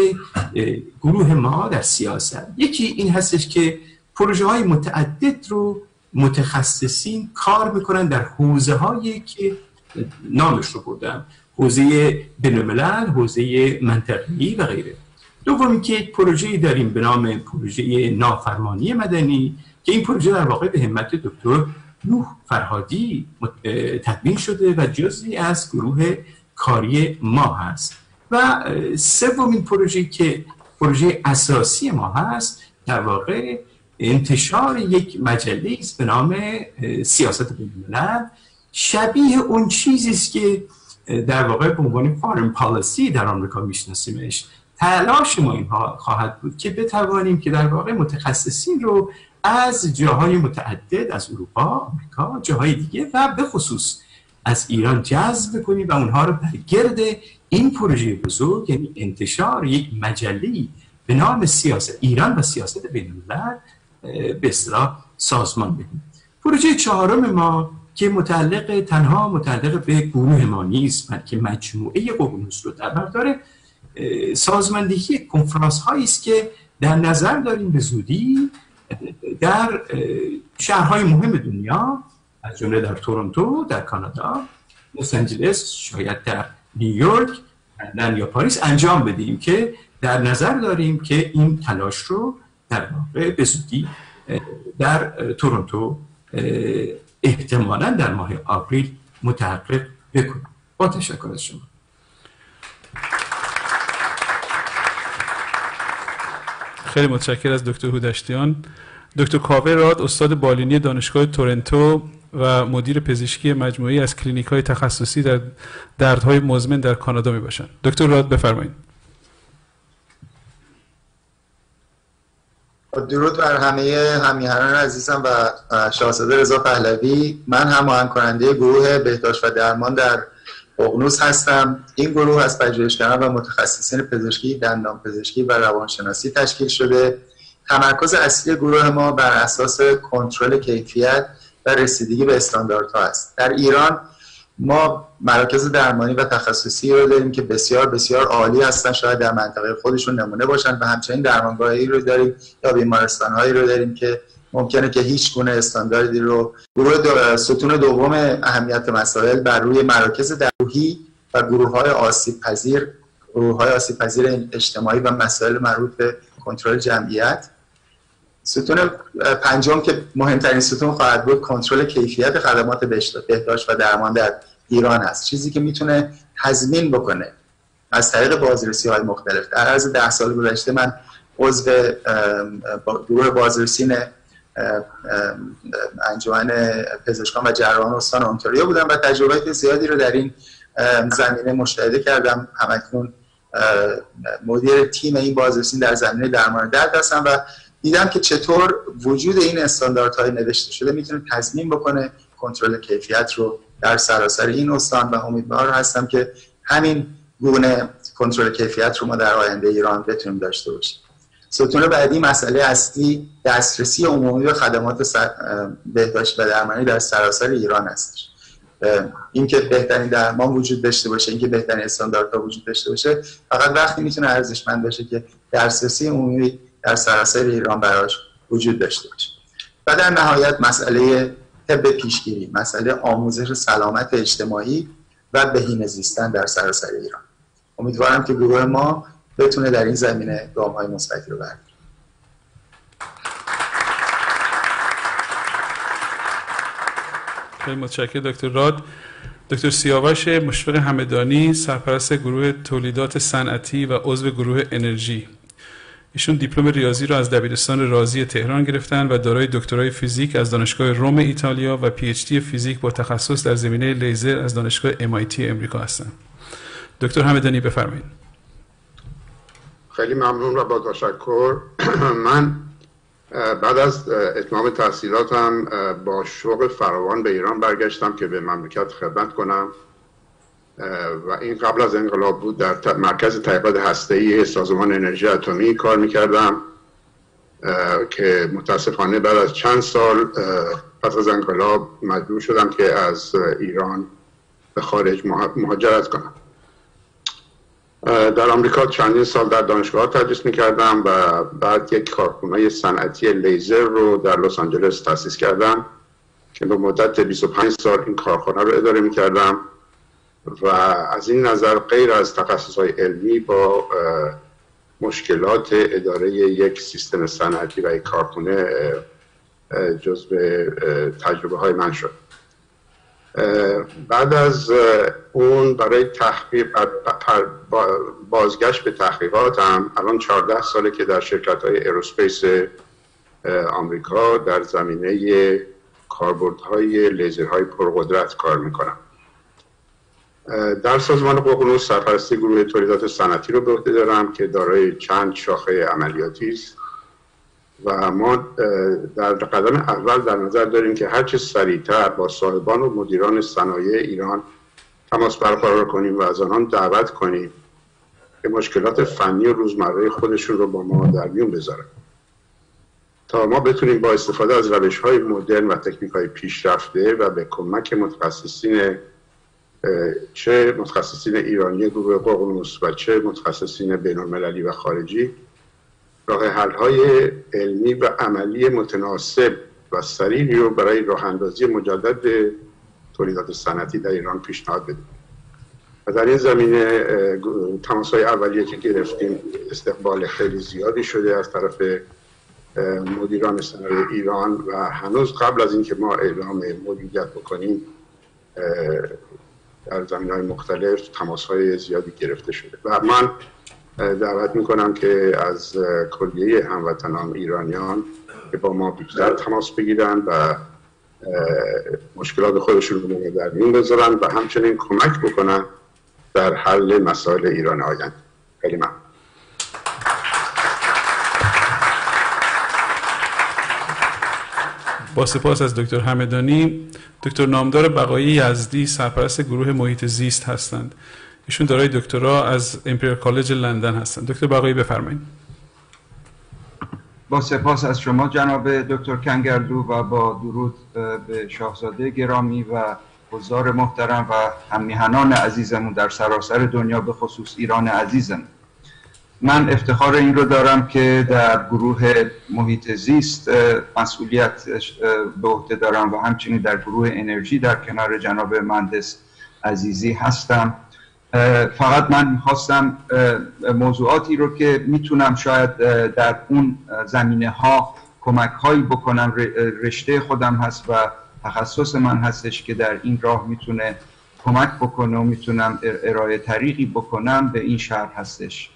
[SPEAKER 11] گروه ما در سیاست. یکی این هستش که پروژه های متعدد رو متخصصین کار میکنن در حوزه هایی که نامش رو بردم، حوزه بین‌الملل، حوزه منطقه‌ای و غیره. دومی که یک پروژه‌ای داریم به نام پروژه نافرمانی مدنی که این پروژه در واقع به همت دکتر نوح فرهادی تدوین شده و جزئی از گروه کاری ما هست. و سومین پروژه که پروژه اساسی ما هست در واقع انتشار یک مجله است به نام سیاست بین‌الملل، شبیه اون چیزی است که در واقع به عنوان فارن پالیسی در آمریکا میشناسیمش. تلاش ما اینها خواهد بود که بتوانیم که در واقع متخصصین رو از جاهای متعدد، از اروپا، آمریکا، جاهای دیگه و به خصوص از ایران جذب کنیم و اونها رو در گرد این پروژه بزرگ، یعنی انتشار یک مجله‌ای به نام سیاست ایران و سیاست بین‌الملل به اصطلاح سازمان بدیم. پروژه چهارم ما که متعلق تنها متعلق به گروه ما نیست بلکه مجموعه ققنوس رو در بر داره، سازماندهی کنفرانس هایی است که در نظر داریم به زودی در شهرهای مهم دنیا، از جمله در تورنتو، در کانادا، لس آنجلس، شاید در نیویورک، لندن یا پاریس انجام بدیم که در نظر داریم که این تلاش رو در واقع به زودی در تورنتو احتمالاً در ماه آپریل متحقق بکنیم. با تشکر از شما.
[SPEAKER 3] خیلی متشکرم از دکتر هودشتیان. دکتر کاوه راد، استاد بالینی دانشگاه تورنتو و مدیر پزشکی مجموعه‌ای از کلینیک‌های تخصصی در دردهای مزمن در کانادا میباشند. دکتر راد بفرمایید.
[SPEAKER 12] درود بر همه همیهنان عزیزم و شاهزاده رضا پهلوی. من هماهنگ کننده گروه بهداشت و درمان در ققنوس هستم. این گروه از پژوهشگران و متخصصین پزشکی، دندان پزشکی و روانشناسی تشکیل شده. تمرکز اصلی گروه ما بر اساس کنترل کیفیت و رسیدگی به استانداردها است. در ایران ما مراکز درمانی و تخصصی رو داریم که بسیار بسیار عالی هستن، شاید در منطقه خودشون نمونه باشن، و همچنین درمانگاهی رو داریم یا بیمارستان‌هایی رو داریم که ممکنه که هیچ گونه استانداردی رو. گروه دو... ستون دوم اهمیت مسائل بر روی مراکز درمانی و گروه‌های آسیب‌پذیر، گروه‌های آسیب‌پذیر اجتماعی و مسائل مربوط به کنترل جمعیت. ستون پنجم که مهمترین ستون خواهد بود، کنترل کیفیت خدمات بهداشت و درمان در ایران است، چیزی که میتونه تضمین بکنه از طریق بازرسی‌های مختلف. در عرض ده سال گذشته من عضو گروه بازرسین انجمن پزشکان و جراحان استان اونتاریو بودم و تجربیات زیادی رو در این زمینه مشاهده کردم. همکنون مدیر تیم این بازرسین در زمینه درمان درد هستم و دیدم که چطور وجود این استانداردهای نوشته شده میتونه تضمین بکنه کنترل کیفیت رو در سراسر این استان، و امیدوار هستم که همین گونه کنترل کیفیت رو ما در آینده ایران بتونیم داشته باشیم. ستون بعدی مسئله اصلی دسترسی عمومی به خدمات بهداشت و درمانی در سراسر ایران است. اینکه بهترین درمان وجود داشته باشه، اینکه بهترین استانداردها وجود داشته باشه، فقط وقتی میتونه ارزشمند باشه که دسترسی عمومی در سراسر ایران براش وجود داشته باشه. و در نهایت مسئله طب پیشگیری، مسئله آموزش سلامت اجتماعی و بهینه زیستن در سراسر ایران. امیدوارم که گروه ما بتونه در این زمینه گام‌های مثبتی رو برداره.
[SPEAKER 3] خیلی متشکرم دکتر راد. دکتر سیاوش مشفق همدانی، سرپرست گروه تولیدات صنعتی و عضو گروه انرژی. ایشون دیپلم ریاضی را از دبیرستان رازی تهران گرفتن و دارای دکترای فیزیک از دانشگاه روم ایتالیا و پی اچ دی فیزیک با تخصص در زمینه لیزر از دانشگاه ام آی تی امریکا هستند. دکتر همدانی بفرمایید.
[SPEAKER 13] خیلی ممنون و با تشکر. من بعد از اتمام تحصیلاتم با شوق فراوان به ایران برگشتم که به مملکت خدمت کنم و این قبل از انقلاب بود. در مرکز تحقیقات هسته‌ای سازمان انرژی اتمی کار میکردم که متاسفانه بعد از چند سال پس از انقلاب مجبور شدم که از ایران به خارج مهاجرت کنم. در آمریکا چندین سال در دانشگاه تدریس میکردم و بعد یک کارخانه صنعتی لیزر رو در لس آنجلس تأسیس کردم که به مدت بیست و پنج سال این کارخانه رو اداره میکردم و از این نظر غیر از تخصصهای علمی با مشکلات اداره یک سیستم صنعتی و یک کارخانه جزو تجربه های من شد. بعد از اون برای تحقیق بازگشت به تحقیقاتم الان چهارده ساله که در شرکت های ایروسپیس آمریکا در زمینه کاربردهای لیزرهای پرقدرت کار میکنم. در سازمان ققنوس سرپرستی گروه تولیدات صنعتی رو به عهده دارم که دارای چند شاخه عملیاتی است و ما در قدم اول در نظر داریم که هر چه سریعتر با صاحبان و مدیران صنایع ایران تماس برقرار کنیم و از آنان دعوت کنیم که مشکلات فنی و روزمره خودشون رو با ما در میون بذارن تا ما بتونیم با استفاده از روش‌های مدرن و تکنیک‌های پیشرفته و به کمک متخصصین چه متخصصین ایرانی گروه ققنوس و چه متخصصین بین‌المللی و خارجی راه حل‌های علمی و عملی متناسب و سریعی رو برای راه اندازی مجدد تولیدات صنعتی در ایران پیشنهاد بدیم. و در این زمینه تماس‌های اولیه که گرفتیم استقبال خیلی زیادی شده از طرف مدیران صنایع ایران و هنوز قبل از اینکه ما اعلام موجودیت بکنیم در زمینه‌های مختلف تماس‌های زیادی گرفته شده و من دعوت میکنم که از کلیه هموطنان ایرانیان که با ما بیشتر تماس بگیرن و مشکلات خودشون رو در میون بذارن و همچنین کمک بکنن در حل مسائل ایران آینده. خیلی ممنون.
[SPEAKER 3] با سپاس از دکتر همدانی. دکتر نامدار بقایی یزدی سرپرست گروه محیط زیست هستند. ایشون دارای دکترا از امپریال کالج لندن هستند. دکتر بقایی بفرمایید.
[SPEAKER 14] با سپاس از شما جناب دکتر کنگرلو و با درود به شاهزاده گرامی و حضار محترم و هممیهنان عزیزمون در سراسر دنیا به خصوص ایران عزیزم. من افتخار این رو دارم که در گروه محیط زیست مسئولیت به عهده دارم و همچنین در گروه انرژی در کنار جناب مهندس عزیزی هستم. فقط من میخواستم موضوعاتی رو که میتونم شاید در اون زمینه ها کمک هایی بکنم، رشته خودم هست و تخصص من هستش که در این راه میتونه کمک بکنه و میتونم ارائه طریقی بکنم به این شهر هستش.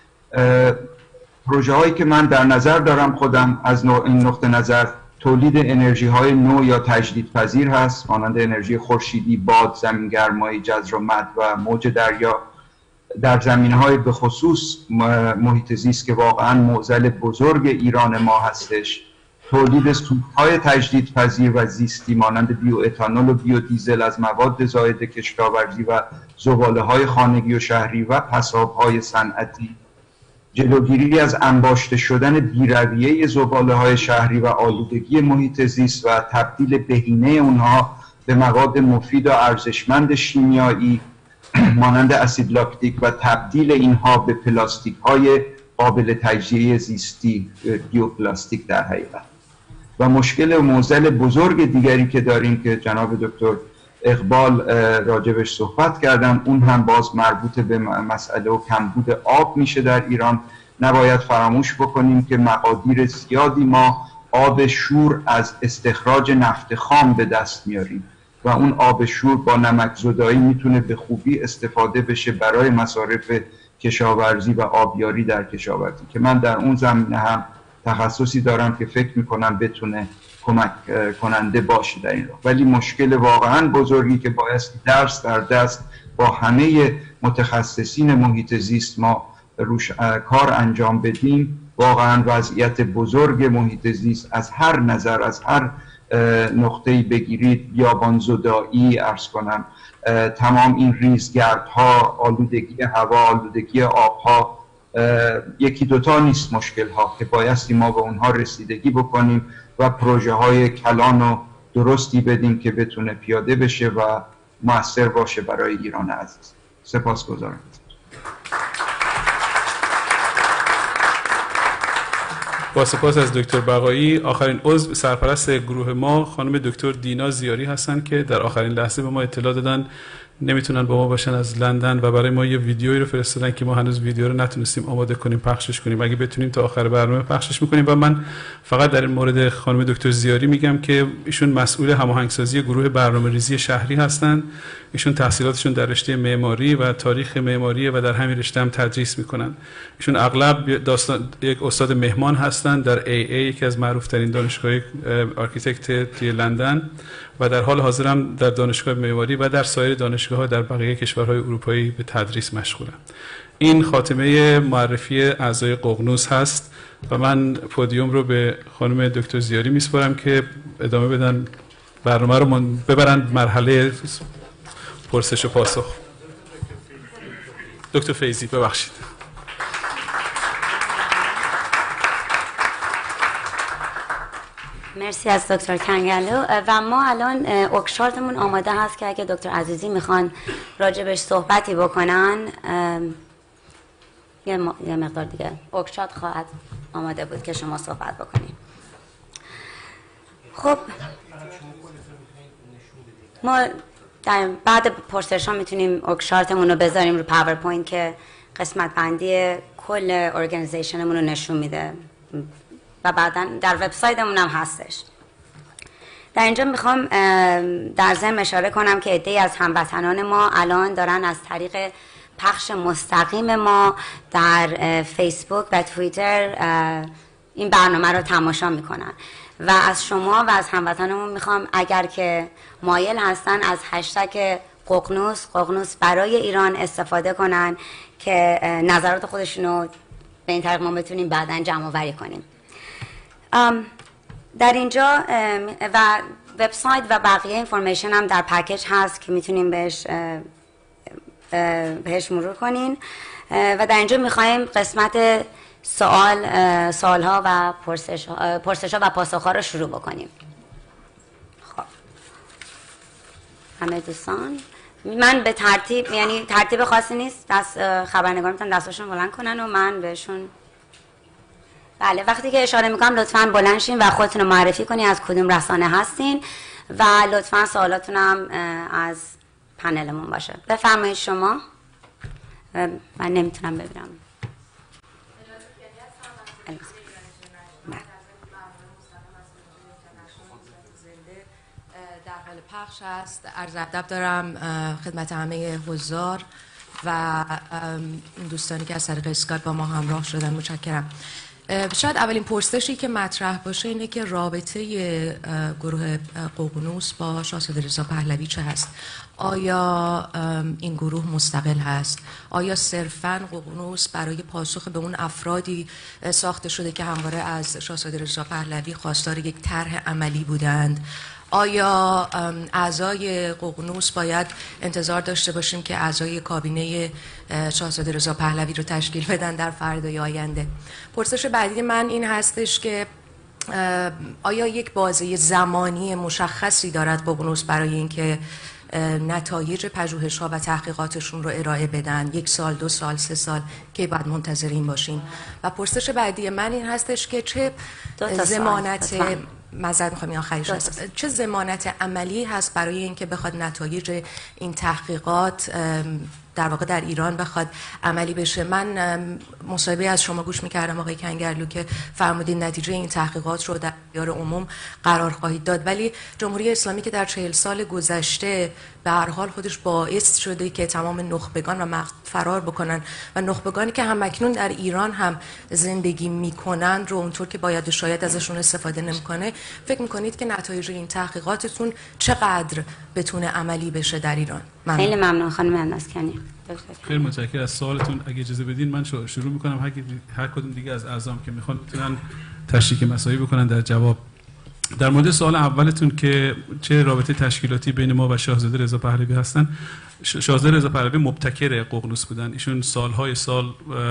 [SPEAKER 14] پروژه هایی که من در نظر دارم خودم از این نقطه نظر تولید انرژی های نو یا تجدیدپذیر هست، مانند انرژی خورشیدی، باد، زمینگرمایی، جزر و مد و موج دریا. در زمینه های به خصوص محیط زیست که واقعا معضل بزرگ ایران ما هستش، تولید سوخت‌های تجدیدپذیر و زیستی مانند بیو اتانول و بیو دیزل از مواد زائد کشاورزی و زباله‌های خانگی و شهری و پساب‌های صنعتی، جلوگیری از انباشته شدن بی‌رویه زباله‌های شهری و آلودگی محیط زیست و تبدیل بهینه اونها به مواد مفید و ارزشمند شیمیایی مانند اسید لاکتیک و تبدیل اینها به پلاستیک‌های قابل تجزیه زیستی، بیوپلاستیک در حقیقت. و مشکل و معضل بزرگ دیگری که داریم که جناب دکتر اقبال راجبش صحبت کردن، اون هم باز مربوط به مسئله و کمبود آب میشه در ایران. نباید فراموش بکنیم که مقادیر زیادی ما آب شور از استخراج نفت خام به دست میاریم و اون آب شور با نمک زدایی میتونه به خوبی استفاده بشه برای مصارف کشاورزی و آبیاری در کشاورزی که من در اون زمینه هم تخصصی دارم که فکر میکنم بتونه کمک کننده باشه در این راه. ولی مشکل واقعا بزرگی که باید دست در دست با همه متخصصین محیط زیست ما روش کار انجام بدیم، واقعا وضعیت بزرگ محیط زیست از هر نظر، از هر نقطه‌ای بگیرید، بیابان زدایی عرض کنم، تمام این ریزگردها، آلودگی هوا، آلودگی آبها، یکی دوتا نیست مشکل ها که بایستی ما به اونها رسیدگی بکنیم و پروژه های کلان و درستی بدیم که بتونه پیاده بشه و مؤثر باشه برای ایران عزیز. سپاسگزارم.
[SPEAKER 3] با سپاس از دکتر بقایی. آخرین عضو سرپرست گروه ما خانم دکتر دینا زیاری هستند که در آخرین لحظه به ما اطلاع دادن نمیتونن با ما باشن از لندن و برای ما یه ویدیویی رو فرستادن که ما هنوز ویدیو رو نتونستیم آماده کنیم پخشش کنیم. اگه بتونیم تا آخر برنامه پخشش میکنیم. و من فقط در این مورد خانم دکتر زیاری میگم که ایشون مسئول هماهنگسازی گروه برنامه‌ریزی شهری هستند. ایشون تحصیلاتشون در رشته معماری و تاریخ معماری و در همین رشته هم تدریس میکنن. ایشون اغلب داستان یک استاد مهمان هستند در ای ای یکی از معروف ترین دانشگاه آرکیتکت توی لندن و در حال حاضر هم در دانشگاه معماری و در سایر دانشگاه‌ها در بقیه کشورهای اروپایی به تدریس مشغولم. این خاتمه معرفی اعضای ققنوس هست و من پودیوم رو به خانم دکتر زیاری میسپارم که ادامه بدن برنامه رو ببرن مرحله پرسش و پاسخ. دکتر فیضی ببخشید.
[SPEAKER 2] مرسی از دکتر کنگرلو و ما الان اوکشارتمون آماده هست که اگه دکتر عزیزی میخوان راجبش صحبتی بکنن یه, م... یه مقدار دیگه اوکشارت خواهد آماده بود که شما صحبت بکنیم. خب ما در بعد پرسش ها میتونیم اوکشارتمون رو بذاریم رو پاورپوینت که قسمت بندی کل ارگانیزیشنمون رو نشون میده و بعدا در وبسایتمون هم هستش. در اینجا میخوام در ضمن اشاره کنم که عده‌ای از هموطنان ما الان دارن از طریق پخش مستقیم ما در فیسبوک و توییتر این برنامه رو تماشا میکنن و از شما و از هموطنمون میخوام اگر که مایل هستن از هشتگ ققنوس ققنوس برای ایران استفاده کنن که نظرات خودشونو به این طریق ما بتونیم بعداً جمع آوری کنیم. در اینجا و وبسایت و بقیه اینفورمیشن هم در پکیج هست که میتونیم بهش بهش مرور کنین و در اینجا میخوایم قسمت سوال سوالها و پرسش پرسش‌ها و پاسخ‌ها رو شروع بکنیم. خب همه دوستان، من به ترتیب، یعنی ترتیب خاصی نیست، دست خبرنگار میتونن دستاشون بلند کنن و من بهشون. بله، وقتی که اشاره میکنم لطفاً بلند شین و خودتون رو معرفی کنین از کدوم رسانه هستین و لطفاً سوالاتون هم از پنلمون باشه. بفرمایید شما. من نمیتونم ببینم.
[SPEAKER 15] در حال پخش است. عرض ادب دارم خدمت همه حضار و دوستانی که از طریق اسکایپ با ما همراه شدن. متشکرم. شاید اولین پرسشی که مطرح باشه اینه که رابطه گروه ققنوس با شاهزاده رضا پهلوی چه هست؟ آیا این گروه مستقل هست؟ آیا صرفاً ققنوس برای پاسخ به اون افرادی ساخته شده که همواره از شاهزاده رضا پهلوی خواستار یک طرح عملی بودند؟ آیا اعضای ققنوس باید انتظار داشته باشیم که اعضای کابینه شاهزاده رضا پهلوی رو تشکیل بدن در فردای آینده؟ پرسش بعدی من این هستش که آیا یک بازه زمانی مشخصی دارد ققنوس برای اینکه نتایج پژوهش‌ها و تحقیقاتشون رو ارائه بدن؟ یک سال، دو سال، سه سال که باید منتظرین باشیم؟ و پرسش بعدی من این هستش که چه ضمانت معذرت می‌خوام این آخریش هست. چه ضمانت عملی هست برای اینکه بخواد نتایج این تحقیقات در واقع در ایران بخواد عملی بشه؟ من مصاحبه از شما گوش می‌کردم آقای کنگرلو که فرمودین نتیجه این تحقیقات رو در اختیار عموم قرار خواهید داد، ولی جمهوری اسلامی که در چهل سال گذشته به هر حال خودش باعث شده که تمام نخبگان و مغز فرار بکنن و نخبگانی که هم اکنون در ایران هم زندگی میکنن رو اونطور که باید شاید ازشون استفاده نمیکنه، فکر میکنید که نتایج این تحقیقاتتون چقدر بتونه عملی بشه در ایران؟
[SPEAKER 2] ممنون. خیلی ممنون خانم الناسکنی.
[SPEAKER 3] خیلی متشکرم از سوالتون. اگه اجازه بدین من شروع میکنم، هر هر کدوم دیگه از اعضام که میخوان میتونن تشریک مسائلی بکنن در جواب. در مورد سوال اولتون که چه رابطه تشکیلاتی بین ما و شاهزاده رضا پهلوی هستن، شاهزاده رضا پهلوی مبتکر ققنوس بودن. ایشون سالهای سال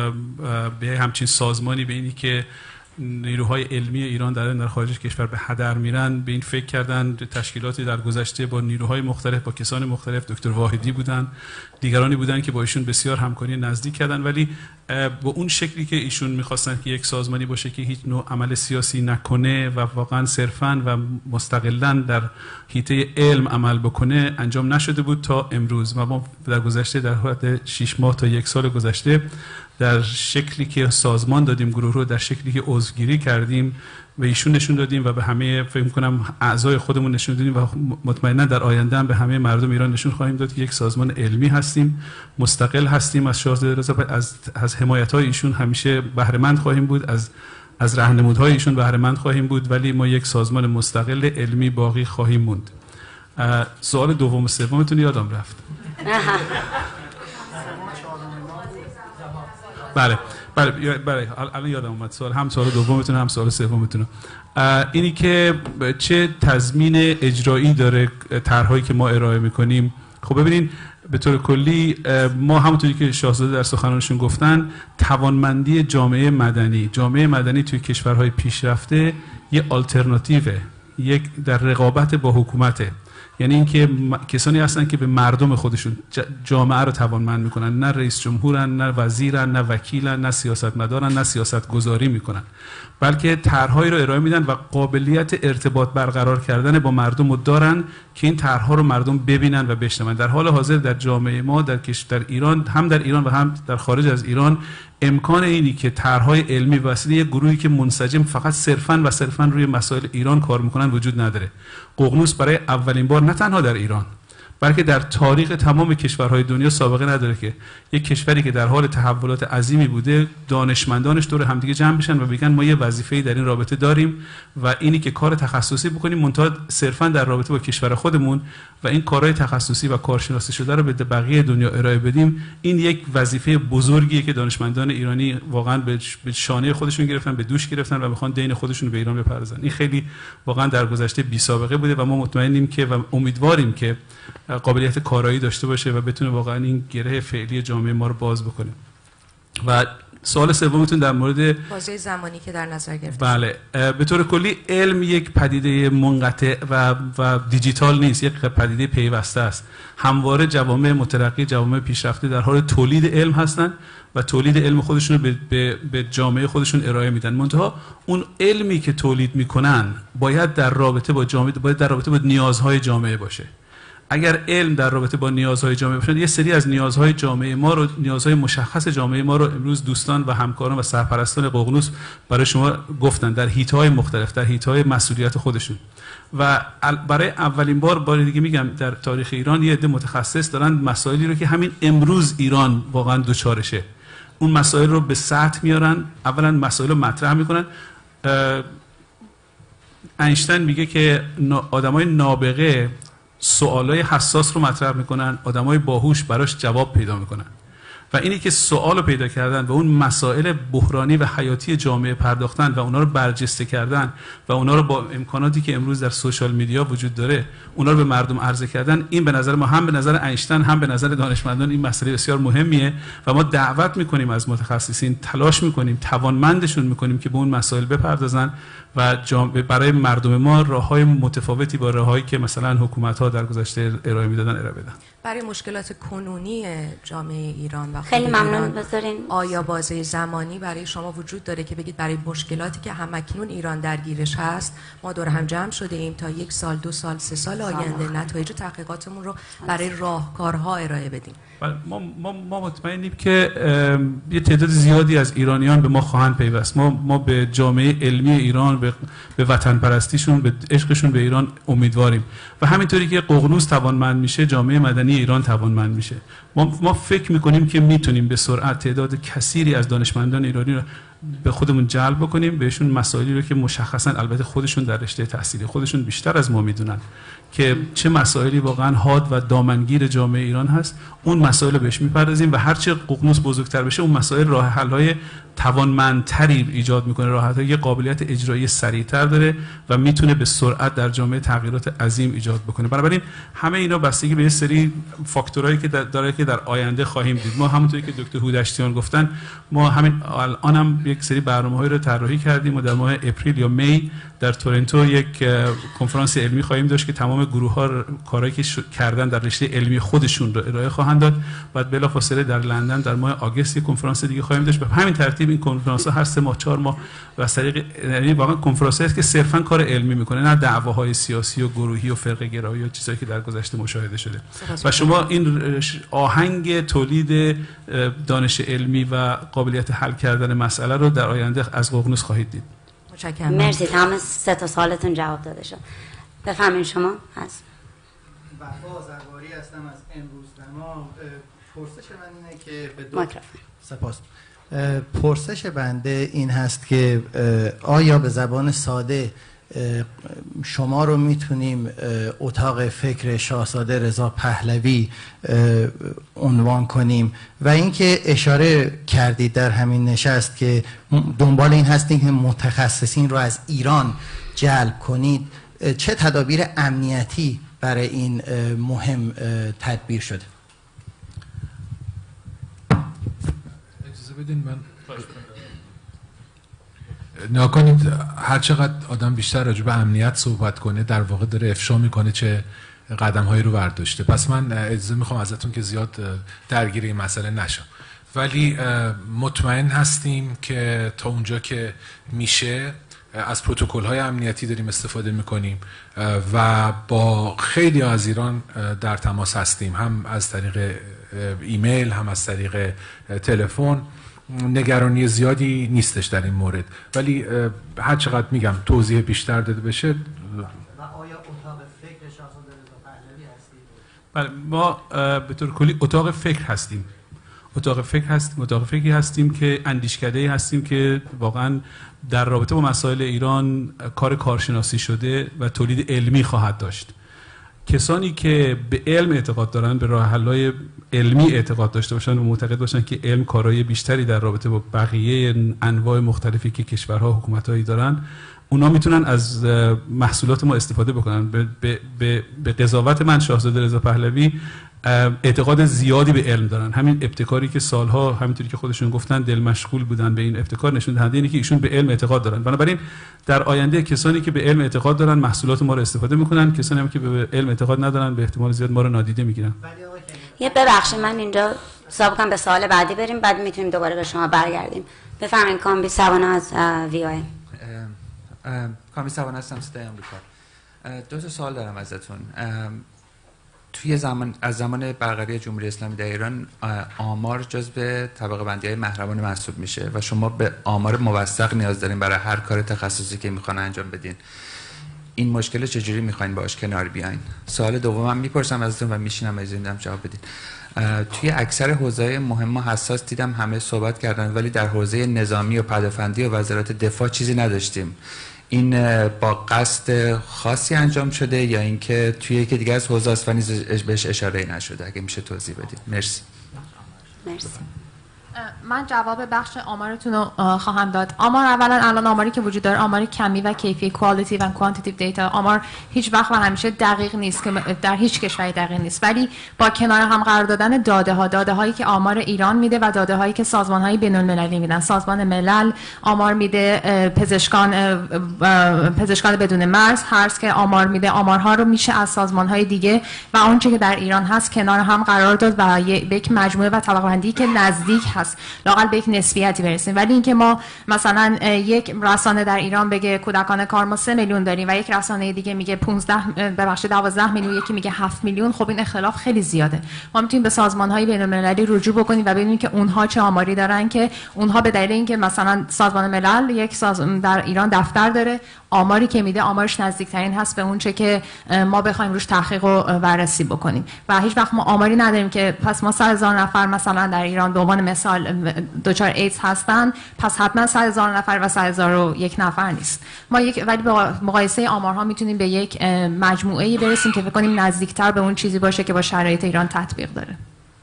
[SPEAKER 3] به همچین سازمانی، به اینی که نیروهای علمی ایران در در خارج کشور به هدر میرن، به این فکر کردن. تشکیلاتی در گذشته با نیروهای مختلف، با کسان مختلف، دکتر واحدی بودن، دیگرانی بودن که با ایشون بسیار همکاری نزدیک کردن، ولی با اون شکلی که ایشون میخواستن که یک سازمانی باشه که هیچ نوع عمل سیاسی نکنه و واقعا صرفاً و مستقلاً در حیطه علم عمل بکنه، انجام نشده بود تا امروز. و ما در گذشته در حد شش ماه تا یک سال گذشته در شکلی که سازمان دادیم گروه رو، در شکلی که عضوگیری کردیم و ایشون نشون دادیم و به همه فکر می‌کنم اعضای خودمون نشون دادیم و مطمئنا در آینده هم به همه مردم ایران نشون خواهیم داد که یک سازمان علمی هستیم، مستقل هستیم از شاهزاده رضا، از از حمایت‌های ایشون همیشه بهره مند خواهیم بود، از از راهنمودهای ایشون بهره مند خواهیم بود، ولی ما یک سازمان مستقل علمی باقی خواهیم موند. سوال دوم و سومتون یادم رفت. بله بله بله الان یادم اومد سوال، هم سوال دومتون هم سوال سومتون. اینی که چه تضمین اجرایی داره طرحهایی که ما ارائه میکنیم. خب ببینین، به طور کلی ما همونطوری که شاهزاده در سخنانشون گفتن، توانمندی جامعه مدنی جامعه مدنی توی کشورهای پیشرفته یه آلترناتیوه، یک در رقابت با حکومته. یعنی اینکه کسانی هستن که به مردم خودشون جامعه رو توانمند میکنن، نه رئیس جمهورن، نه وزیرن، نه وکیلن، نه سیاستمدارن، نه سیاست گذاری میکنن، بلکه طرحهایی رو ارائه میدن و قابلیت ارتباط برقرار کردن با مردم رو دارن که این طرحها رو مردم ببینن و بشنون. در حال حاضر در جامعه ما در در ایران، هم در ایران و هم در خارج از ایران، امکان اینی که طرحهای علمی وسیله یک گروهی که منسجم فقط صرفاً و صرفاً روی مسائل ایران کار میکنن وجود نداره. ققنوس برای اولین بار نه تنها در ایران بلکه در تاریخ تمام کشورهای دنیا سابقه نداره که یک کشوری که در حال تحولات عظیمی بوده دانشمندانش دور همدیگه جمع بشن و بگن ما یه وظیفه‌ای در این رابطه داریم و اینی که کار تخصصی بکنیم منتها صرفاً در رابطه با کشور خودمون و این کارهای تخصصی و کارشناسی شده رو به بقیه دنیا ارائه بدیم. این یک وظیفه بزرگیه که دانشمندان ایرانی واقعاً به شانه خودشون گرفتن، به دوش گرفتن و میخوان دین خودشون رو به ایران بپردازن. این خیلی واقعاً در گذشته بی سابقه بوده و ما مطمئنیم که و امیدواریم که قابلیت کارایی داشته باشه و بتونه واقعا این گره فعلی جامعه ما رو باز بکنه. و سوال سومتون در مورد
[SPEAKER 15] بازه زمانی که در نظر گرفته.
[SPEAKER 3] بله، به طور کلی علم یک پدیده منقطع و و دیجیتال نیست، یک پدیده پیوسته است. همواره جوامع مترقی، جوامع پیشرفته در حال تولید علم هستن و تولید علم خودشون رو به, به, به جامعه خودشون ارائه میدن. منتها اون علمی که تولید میکنن باید در رابطه با جامعه، باید در رابطه با نیازهای جامعه باشه. اگر علم در رابطه با نیازهای جامعه باشه، یه سری از نیازهای جامعه ما رو، نیازهای مشخص جامعه ما رو امروز دوستان و همکاران و سرپرستان ققنوس برای شما گفتن در حیطه‌های مختلف، در حیطه‌های مسئولیت خودشون. و برای اولین بار بار دیگه میگم در تاریخ ایران یه عده متخصص دارن مسائلی رو که همین امروز ایران واقعا دوچارشه اون مسائل رو به سطح میارن، اولا مسائل رو مطرح میکنن. اینشتین میگه که آدمای نابغه سوالای حساس رو مطرح میکنن، آدمای باهوش براش جواب پیدا میکنن. و اینی که سوال رو پیدا کردن و اون مسائل بحرانی و حیاتی جامعه پرداختن و اونا رو برجسته کردن و اونا رو با امکاناتی که امروز در سوشال میدیا وجود داره اونا رو به مردم عرضه کردن، این به نظر ما، هم به نظر اینشتین هم به نظر دانشمندان، این مسئله بسیار مهمیه و ما دعوت میکنیم از متخصصین، تلاش میکنیم، توانمندشون میکنیم که به اون مسائل بپردازن و برای مردم ما راههای متفاوتی با راههایی که مثلا حکومت‌ها در گذشته ارائه میدادن ارائه بدن.
[SPEAKER 15] برای مشکلات کنونی جامعه ایران و
[SPEAKER 2] خیلی ممنون. بذارین
[SPEAKER 15] آیا بازه زمانی برای شما وجود داره که بگید برای مشکلاتی که همکنون ایران درگیرش هست ما دور هم جمع شده ایم تا یک سال، دو سال، سه سال آینده نتایج تحقیقاتمون رو برای راهکارها ارائه بدیم؟
[SPEAKER 3] ما ما ما مطمئنیم که یه تعداد زیادی از ایرانیان به ما خواهند پیوست. ما ما به جامعه علمی ایران، به به وطن پرستیشون، به عشقشون به ایران امیدواریم و همینطوری که ققنوس توانمند میشه جامعه مدنی ایران توانمند میشه. ما ما فکر میکنیم که میتونیم به سرعت تعداد کثیری از دانشمندان ایرانی رو به خودمون جلب بکنیم، بهشون مسائلی رو که مشخصا البته خودشون در رشته تحصیلی خودشون بیشتر از ما میدونن که چه مسائلی واقعا حاد و دامنگیر جامعه ایران هست، اون مسائل رو بهش میپردازیم و هرچه ققنوس بزرگتر بشه اون مسائل راه حل‌های توانمندتری ایجاد میکنه، راحت‌های قابلیت اجرایی سریعتر داره و میتونه به سرعت در جامعه تغییرات عظیم ایجاد بکنه. بنابراین همه اینا بستگی به یه سری فاکتورایی که داره که در آینده خواهیم دید. ما همونطوری که دکتر هودشتیان گفتن، ما همین الان هم یک سری برنامه‌هایی رو طراحی کردیم و در ماه اپریل یا می در تورنتو یک کنفرانس علمی خواهیم داشت که تمام گروه‌ها کارهایی که کردن در رشته علمی خودشون رو ارائه خواهند داد. بعد بلافاصله در لندن در ماه آگوست یک کنفرانس دیگه خواهیم داشت. به همین ترتیب این کنفرانس‌ها هر سه ماه چهار ماه و از طریق، یعنی واقعا کنفرانس‌هایی است که صرفاً کار علمی میکنه، نه دعواهای سیاسی و گروهی و فرقه گرایی و چیزایی که در گذشته مشاهده شده. و شما این آهنگ تولید دانش علمی و قابلیت حل کردن مسئله رو در آینده از ققنوس خواهید دید.
[SPEAKER 2] متشکرم. مرسی. تمام سه تا سوالتون جواب داده شد. بفرمایید شما هست.
[SPEAKER 16] وفا زرگاری هستم از امروز تمام. پرسش من اینه که به دو... سپاس. پرسش بنده این هست که آیا به زبان ساده شما رو میتونیم اتاق فکر شاهزاده رضا پهلوی عنوان کنیم و اینکه اشاره کردید در همین نشست که دنبال این هستیم که متخصصین رو از ایران جلب کنید، چه تدابیر امنیتی برای این مهم تدبیر شده؟
[SPEAKER 6] اجازه بدین من نگاه کنید، هر چقدر آدم بیشتر راجع به امنیت صحبت کنه در واقع داره افشا میکنه چه قدم هایی رو برداشته. پس من اجازه میخوام ازتون که زیاد درگیر این مسئله نشم، ولی مطمئن هستیم که تا اونجا که میشه از پروتکل های امنیتی داریم استفاده میکنیم و با خیلی از ایران در تماس هستیم، هم از طریق ایمیل هم از طریق تلفن. نگرانی زیادی نیستش در این مورد، ولی هر چقدر میگم توضیح بیشتر داده بشه.
[SPEAKER 16] و آیا اتاق فکر شاهزاده رضا پهلوی هستید؟
[SPEAKER 3] بله، ما به طور کلی اتاق فکر هستیم. اتاق فکر هستیم اتاق فکری هستیم که اندیشکده‌ای هستیم که واقعا در رابطه با مسائل ایران کار کارشناسی شده و تولید علمی خواهد داشت. کسانی که به علم اعتقاد دارن، به راه حل‌های علمی اعتقاد داشته باشن و معتقد باشن که علم کارایی بیشتری در رابطه با بقیه انواع مختلفی که کشورها حکومتایی دارن، اونا میتونن از محصولات ما استفاده بکنن. به, به, به, به قضاوت من شاهزاده رضا پهلوی اعتقاد زیادی به علم دارن. همین ابتکاری که سالها همینطوری که خودشون گفتن دل مشغول بودن به این ابتکار نشون دهنده اینه که ایشون به علم اعتقاد دارن. بنابراین در آینده کسانی که به علم اعتقاد دارن محصولات ما رو استفاده میکنن، کسانی هم که به علم اعتقاد ندارن به احتمال زیاد ما رو نادیده میگیرن.
[SPEAKER 2] یه ببخشید من اینجا حساب کنم به سوال بعدی بریم، بعد میتونیم دوباره به شما برگردیم. بفرمایید کامبی سوانه از وی آی.
[SPEAKER 17] کامبی سوانه هستم، صدای آمریکا. دو تا سوال دارم ازتون. توی زمان از زمان برقراری جمهوری اسلامی در ایران آمار جزو طبقه بندی های محرمانه محسوب میشه و شما به آمار موثق نیاز دارین برای هر کار تخصصی که میخوان انجام بدین. این مشکل چجوری میخواین باش کنار بیاین؟ سوال دومم میپرسم ازتون و میشینم از این جواب بدین. توی اکثر حوزه‌های مهم و حساس دیدم همه صحبت کردن، ولی در حوزه نظامی و پدافندی و وزارت دفاع چیزی نداشتیم. این با قصد خاصی انجام شده یا اینکه توی یکی دیگه از حوزه است و نیز بهش اشاره نشده؟ اگه میشه توضیح بدید. مرسی.
[SPEAKER 2] مرسی.
[SPEAKER 9] من جواب بخش آمارتون رو خواهم داد. آمار اولا الان آماری که وجود داره آماری کمی و کیفی، کوالیتی و کوانتیتیو دیتا. آمار هیچ وقت و همیشه دقیق نیست که در هیچ کشوری دقیق نیست، ولی با کنار هم قرار دادن داده ها، داده هایی که آمار ایران میده و داده هایی که سازمان های بین المللی میدن. سازمان ملل آمار میده، پزشکان پزشکان بدون مرز هرس که آمار میده، آمارها رو میشه از سازمان های دیگه و آنچه که در ایران هست کنار هم قرار داد و یک مجموعه و طبقه بندی که نزدیک هست، لااقل به یک نسبیتی برسیم. ولی اینکه ما مثلا یک رسانه در ایران بگه کودکان کار ما سه میلیون داریم و یک رسانه دیگه میگه پانزده ببخشید دوازده میلیون، یکی میگه هفت میلیون، خب این اختلاف خیلی زیاده. ما میتونیم به سازمان‌های بین‌المللی رجوع بکنیم و ببینیم که اونها چه آماری دارن که اونها به دلیل اینکه مثلا سازمان ملل یک ساز در ایران دفتر داره، آماری که میده آمارش نزدیکترین هست به اون چه که ما بخوایم روش تحقیق و بررسی بکنیم و هیچ وقت ما آماری نداریم که پس ما صد هزار نفر مثلا در ایران به عنوان مثال دچار ایدز هستن، پس حتما صد هزار نفر و صد هزار و یک نفر نیست. ما یک ولی با مقایسه آمارها میتونیم به یک مجموعه‌ای برسیم که فکر کنیم نزدیکتر به اون چیزی باشه که با شرایط ایران تطبیق داره.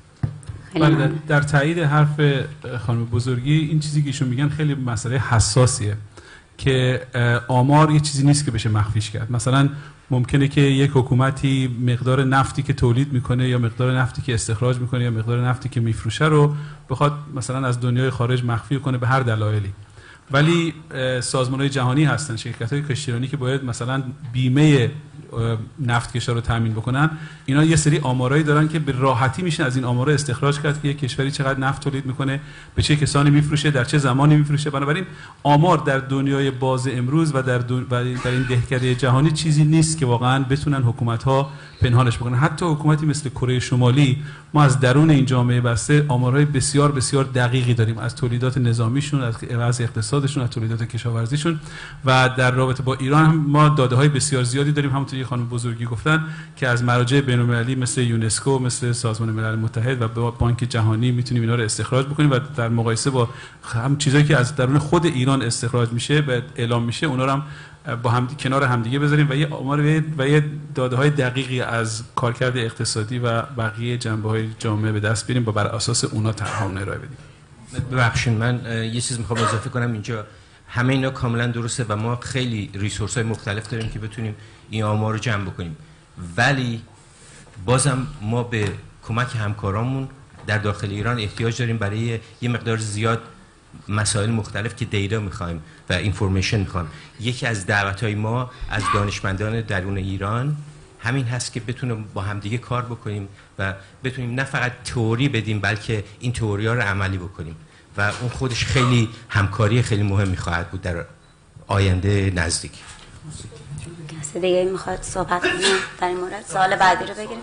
[SPEAKER 3] بله، در تایید حرف خانم بزرگی، این چیزی که ایشون میگن خیلی مسئله حساسیه که آمار یه چیزی نیست که بشه مخفیش کرد. مثلا ممکنه که یک حکومتی مقدار نفتی که تولید میکنه یا مقدار نفتی که استخراج میکنه یا مقدار نفتی که میفروشه رو بخواد مثلا از دنیای خارج مخفی کنه به هر دلایلی، ولی سازمان‌های جهانی هستن، شرکت‌های کشتیرانی که باید مثلا بیمه نفت کشا رو تامین بکنن، اینا یه سری آمارایی دارن که به راحتی میشه از این آمارا استخراج کرد که یک کشوری چقدر نفت تولید میکنه، به چه کسانی میفروشه، در چه زمانی میفروشه. بنابراین آمار در دنیای باز امروز و در, دن... و در این دهکده جهانی چیزی نیست که واقعا بتونن حکومت‌ها پنهانش بکنن. حتی حکومتی مثل کره شمالی، ما از درون این جامعه بسته آمارهای بسیار بسیار دقیقی داریم از تولیدات نظامیشون، از اقتصادشون، از تولیدات کشاورزیشون و در رابطه با ایران هم ما داده‌های بسیار زیادی داریم. همونطور که خانم بزرگی گفتن که از مراجع بین‌المللی مثل یونسکو، مثل سازمان ملل متحد و با بانک جهانی میتونیم اینا رو استخراج بکنیم و در مقایسه با هم چیزایی که از درون خود ایران استخراج میشه و اعلام میشه اونا رو هم با هم کنار همدیگه بذاریم و یه آمار و یه داده‌های دقیقی از کارکرد اقتصادی و بقیه جنبه‌های جامعه به دست بیاریم و بر اساس اونا طرح‌ها ارائه بدیم.
[SPEAKER 7] ببخشید من یه چیز میخوام اضافه کنم اینجا. همه اینا کاملا درسته و ما خیلی ریسورس‌های مختلف داریم که بتونیم این آمار رو جمع بکنیم، ولی بازم ما به کمک همکارامون در داخل ایران احتیاج داریم برای یه مقدار زیاد مسائل مختلف که دیتا میخوایم و اینفورمیشن میخوایم. یکی از دعوت‌های ما از دانشمندان درون ایران همین هست که بتونیم با همدیگه کار بکنیم و بتونیم نه فقط تئوری بدیم بلکه این تئوری ها رو عملی بکنیم و اون خودش خیلی همکاری خیلی مهمی خواهد بود در آینده نزدیک.
[SPEAKER 2] کسی دیگه میخواد صحبت کنه در این مورد؟ سوال بعدی رو بگیریم.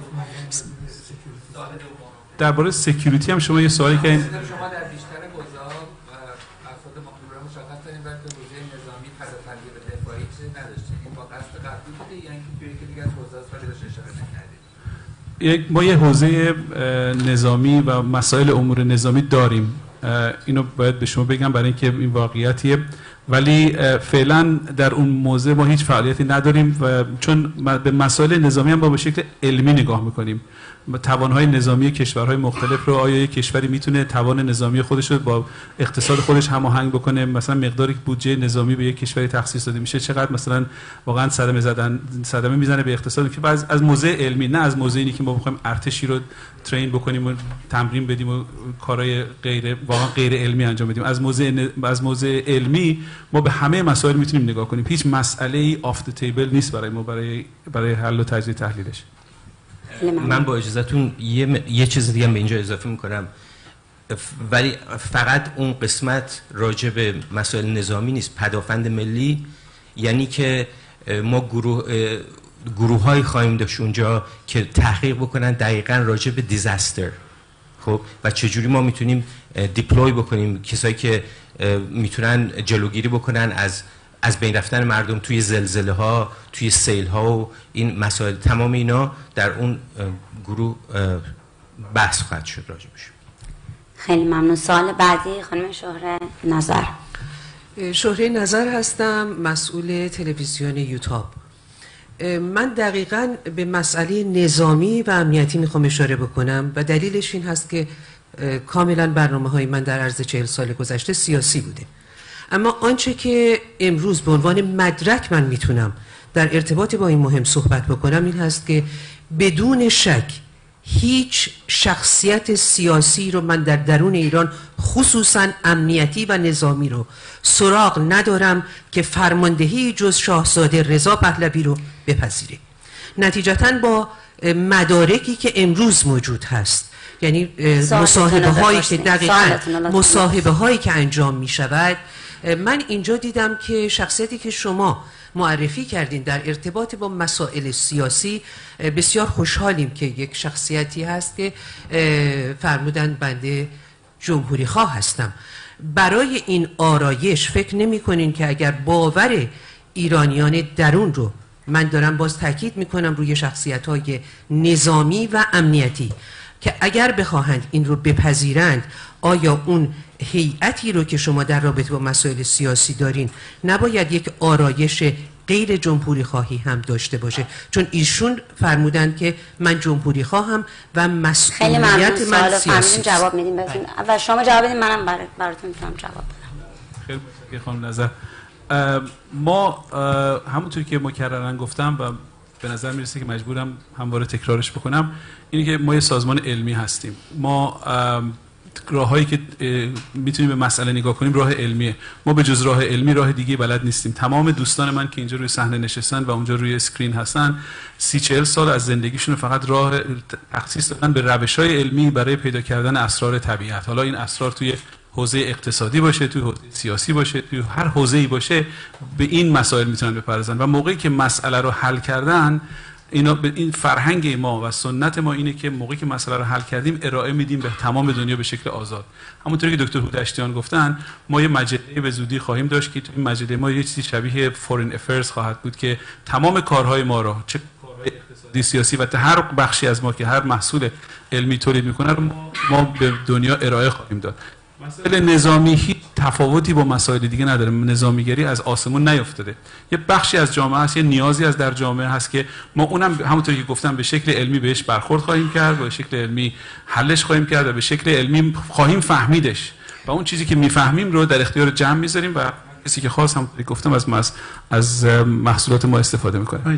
[SPEAKER 3] درباره سکیوریتی هم شما یه سوالی کردین.
[SPEAKER 17] شما در بیشتر حوزه‌ها افراد مقرر مشخص دارین ولی در حوزه نظامی پدافندی و دفاعی چیزی نداشتین. این با قصد قبلی بوده یا اینکه توی یکی دیگه از حوزه‌ها ولی بهش اشاره نکردید؟
[SPEAKER 3] ما یه حوزه نظامی و مسائل امور نظامی داریم. اینو باید به شما بگم برای اینکه این واقعیتیه، ولی فعلا در اون موضوع ما هیچ فعالیتی نداریم و چون به مسائل نظامی هم با به شکل علمی نگاه میکنیم. توانهای نظامی کشورهای مختلف رو، آیا یک کشوری میتونه توان نظامی خودش رو با اقتصاد خودش هماهنگ بکنه، مثلا مقداری که بودجه نظامی به یک کشوری تخصیص داده میشه چقدر مثلا واقعا صدمه زدن صدمه میزنه به اقتصاد، که از از موضع علمی، نه از موضع اینی که ما بخوایم ارتشی رو ترین بکنیم و تمرین بدیم و کارهای غیر واقعا غیر علمی انجام بدیم. از موضع از موضع علمی ما به همه مسائل میتونیم نگاه کنیم. هیچ مسئله ای آف دی تیبل نیست برای ما برای برای حل و تجزیه تحلیلش.
[SPEAKER 7] من با اجازهتون یه, یه چیز دیگه به اینجا اضافه میکنم، ولی فقط اون قسمت راجع به مسائل نظامی نیست. پدافند ملی یعنی که ما گروه گروه های خواهیم داشت اونجا که تحقیق بکنن دقیقاً راجع به دیزاستر، خب و چجوری ما میتونیم دیپلوی بکنیم کسایی که میتونن جلوگیری بکنن از از بین رفتن مردم توی زلزله ها، توی سیل ها و این مسائل. تمام اینا در اون گروه بحث خواهد شد راجبش.
[SPEAKER 2] خیلی ممنون. سوال بعدی خانم شهره نظر.
[SPEAKER 18] شهره نظر هستم، مسئول تلویزیون یوتاب. من دقیقاً به مسئله نظامی و امنیتی میخوام اشاره بکنم و دلیلش این هست که کاملاً برنامه های من در عرض چهل سال گذشته سیاسی بوده، اما آنچه که امروز به عنوان مدرک من میتونم در ارتباط با این مهم صحبت بکنم این هست که بدون شک هیچ شخصیت سیاسی رو من در درون ایران خصوصا امنیتی و نظامی رو سراغ ندارم که فرماندهی جز شاهزاده رضا پهلوی رو بپذیره. نتیجتاً با مدارکی که امروز موجود هست، یعنی مصاحبه هایی که دقیقاً مصاحبه هایی که انجام می شود، من اینجا دیدم که شخصیتی که شما معرفی کردین در ارتباط با مسائل سیاسی بسیار خوشحالیم که یک شخصیتی هست که فرمودن بنده جمهوری خواه هستم. برای این آرایش فکر نمی کنین که اگر باور ایرانیان درون رو، من دارم باز تاکید میکنم روی شخصیت های نظامی و امنیتی، که اگر بخواهند این رو بپذیرند، آیا اون هیئتی رو که شما در رابطه با مسائل سیاسی دارین نباید یک آرایش غیر جمهوری خواهی هم داشته باشه؟ چون ایشون فرمودن که من جمهوری خواهم و مسئولیت من سیاسی.
[SPEAKER 2] جواب میدیم بزن و شما جواب بدین، منم بر... براتون میتونم جواب بدم.
[SPEAKER 3] خیلی متشکرم خانم نظر. ما همونطوری که مکررن گفتم و به نظر میرسه که مجبورم همواره تکرارش بکنم، اینه که ما یه سازمان علمی هستیم. ما راههایی که میتونیم به مسئله نگاه کنیم راه علمیه. ما به جز راه علمی راه دیگه بلد نیستیم. تمام دوستان من که اینجا روی صحنه نشستن و اونجا روی اسکرین هستن، سی چهل سال از زندگیشون فقط راه تخصیص دادن به روش‌های علمی برای پیدا کردن اسرار طبیعت. حالا این اسرار توی حوزه اقتصادی باشه، توی حوزه سیاسی باشه، توی هر حوزه‌ای باشه، به این مسائل میتونن بپردازن و موقعی که مسئله رو حل کردن، اینا به این فرهنگ ما و سنت ما اینه که موقعی که مسئله رو حل کردیم ارائه میدیم به تمام دنیا به شکل آزاد. همونطوری که دکتر هودشتیان گفتن، ما یه مجله به زودی خواهیم داشت که تو این مجله ما یه چیزی شبیه فورین افیرز خواهد بود که تمام کارهای ما رو، چه کارهای اقتصادی، سیاسی و هر بخشی از ما که هر محصول علمی تولید میکنه رو ما به دنیا ارائه خواهیم داد. مسائل نظامی هیچ تفاوتی با مسائل دیگه نداره. نظامیگری از آسمون نیفتاده. یه بخشی از جامعه هست، یه نیازی از در جامعه هست که ما اونم همونطوری که گفتم به شکل علمی بهش برخورد خواهیم کرد، به شکل علمی حلش خواهیم کرد و به شکل علمی خواهیم فهمیدش و اون چیزی که میفهمیم رو در اختیار جمع میذاریم و کسی که خواست همونطوری که گفتم از مز... از محصولات ما استفاده میکنه.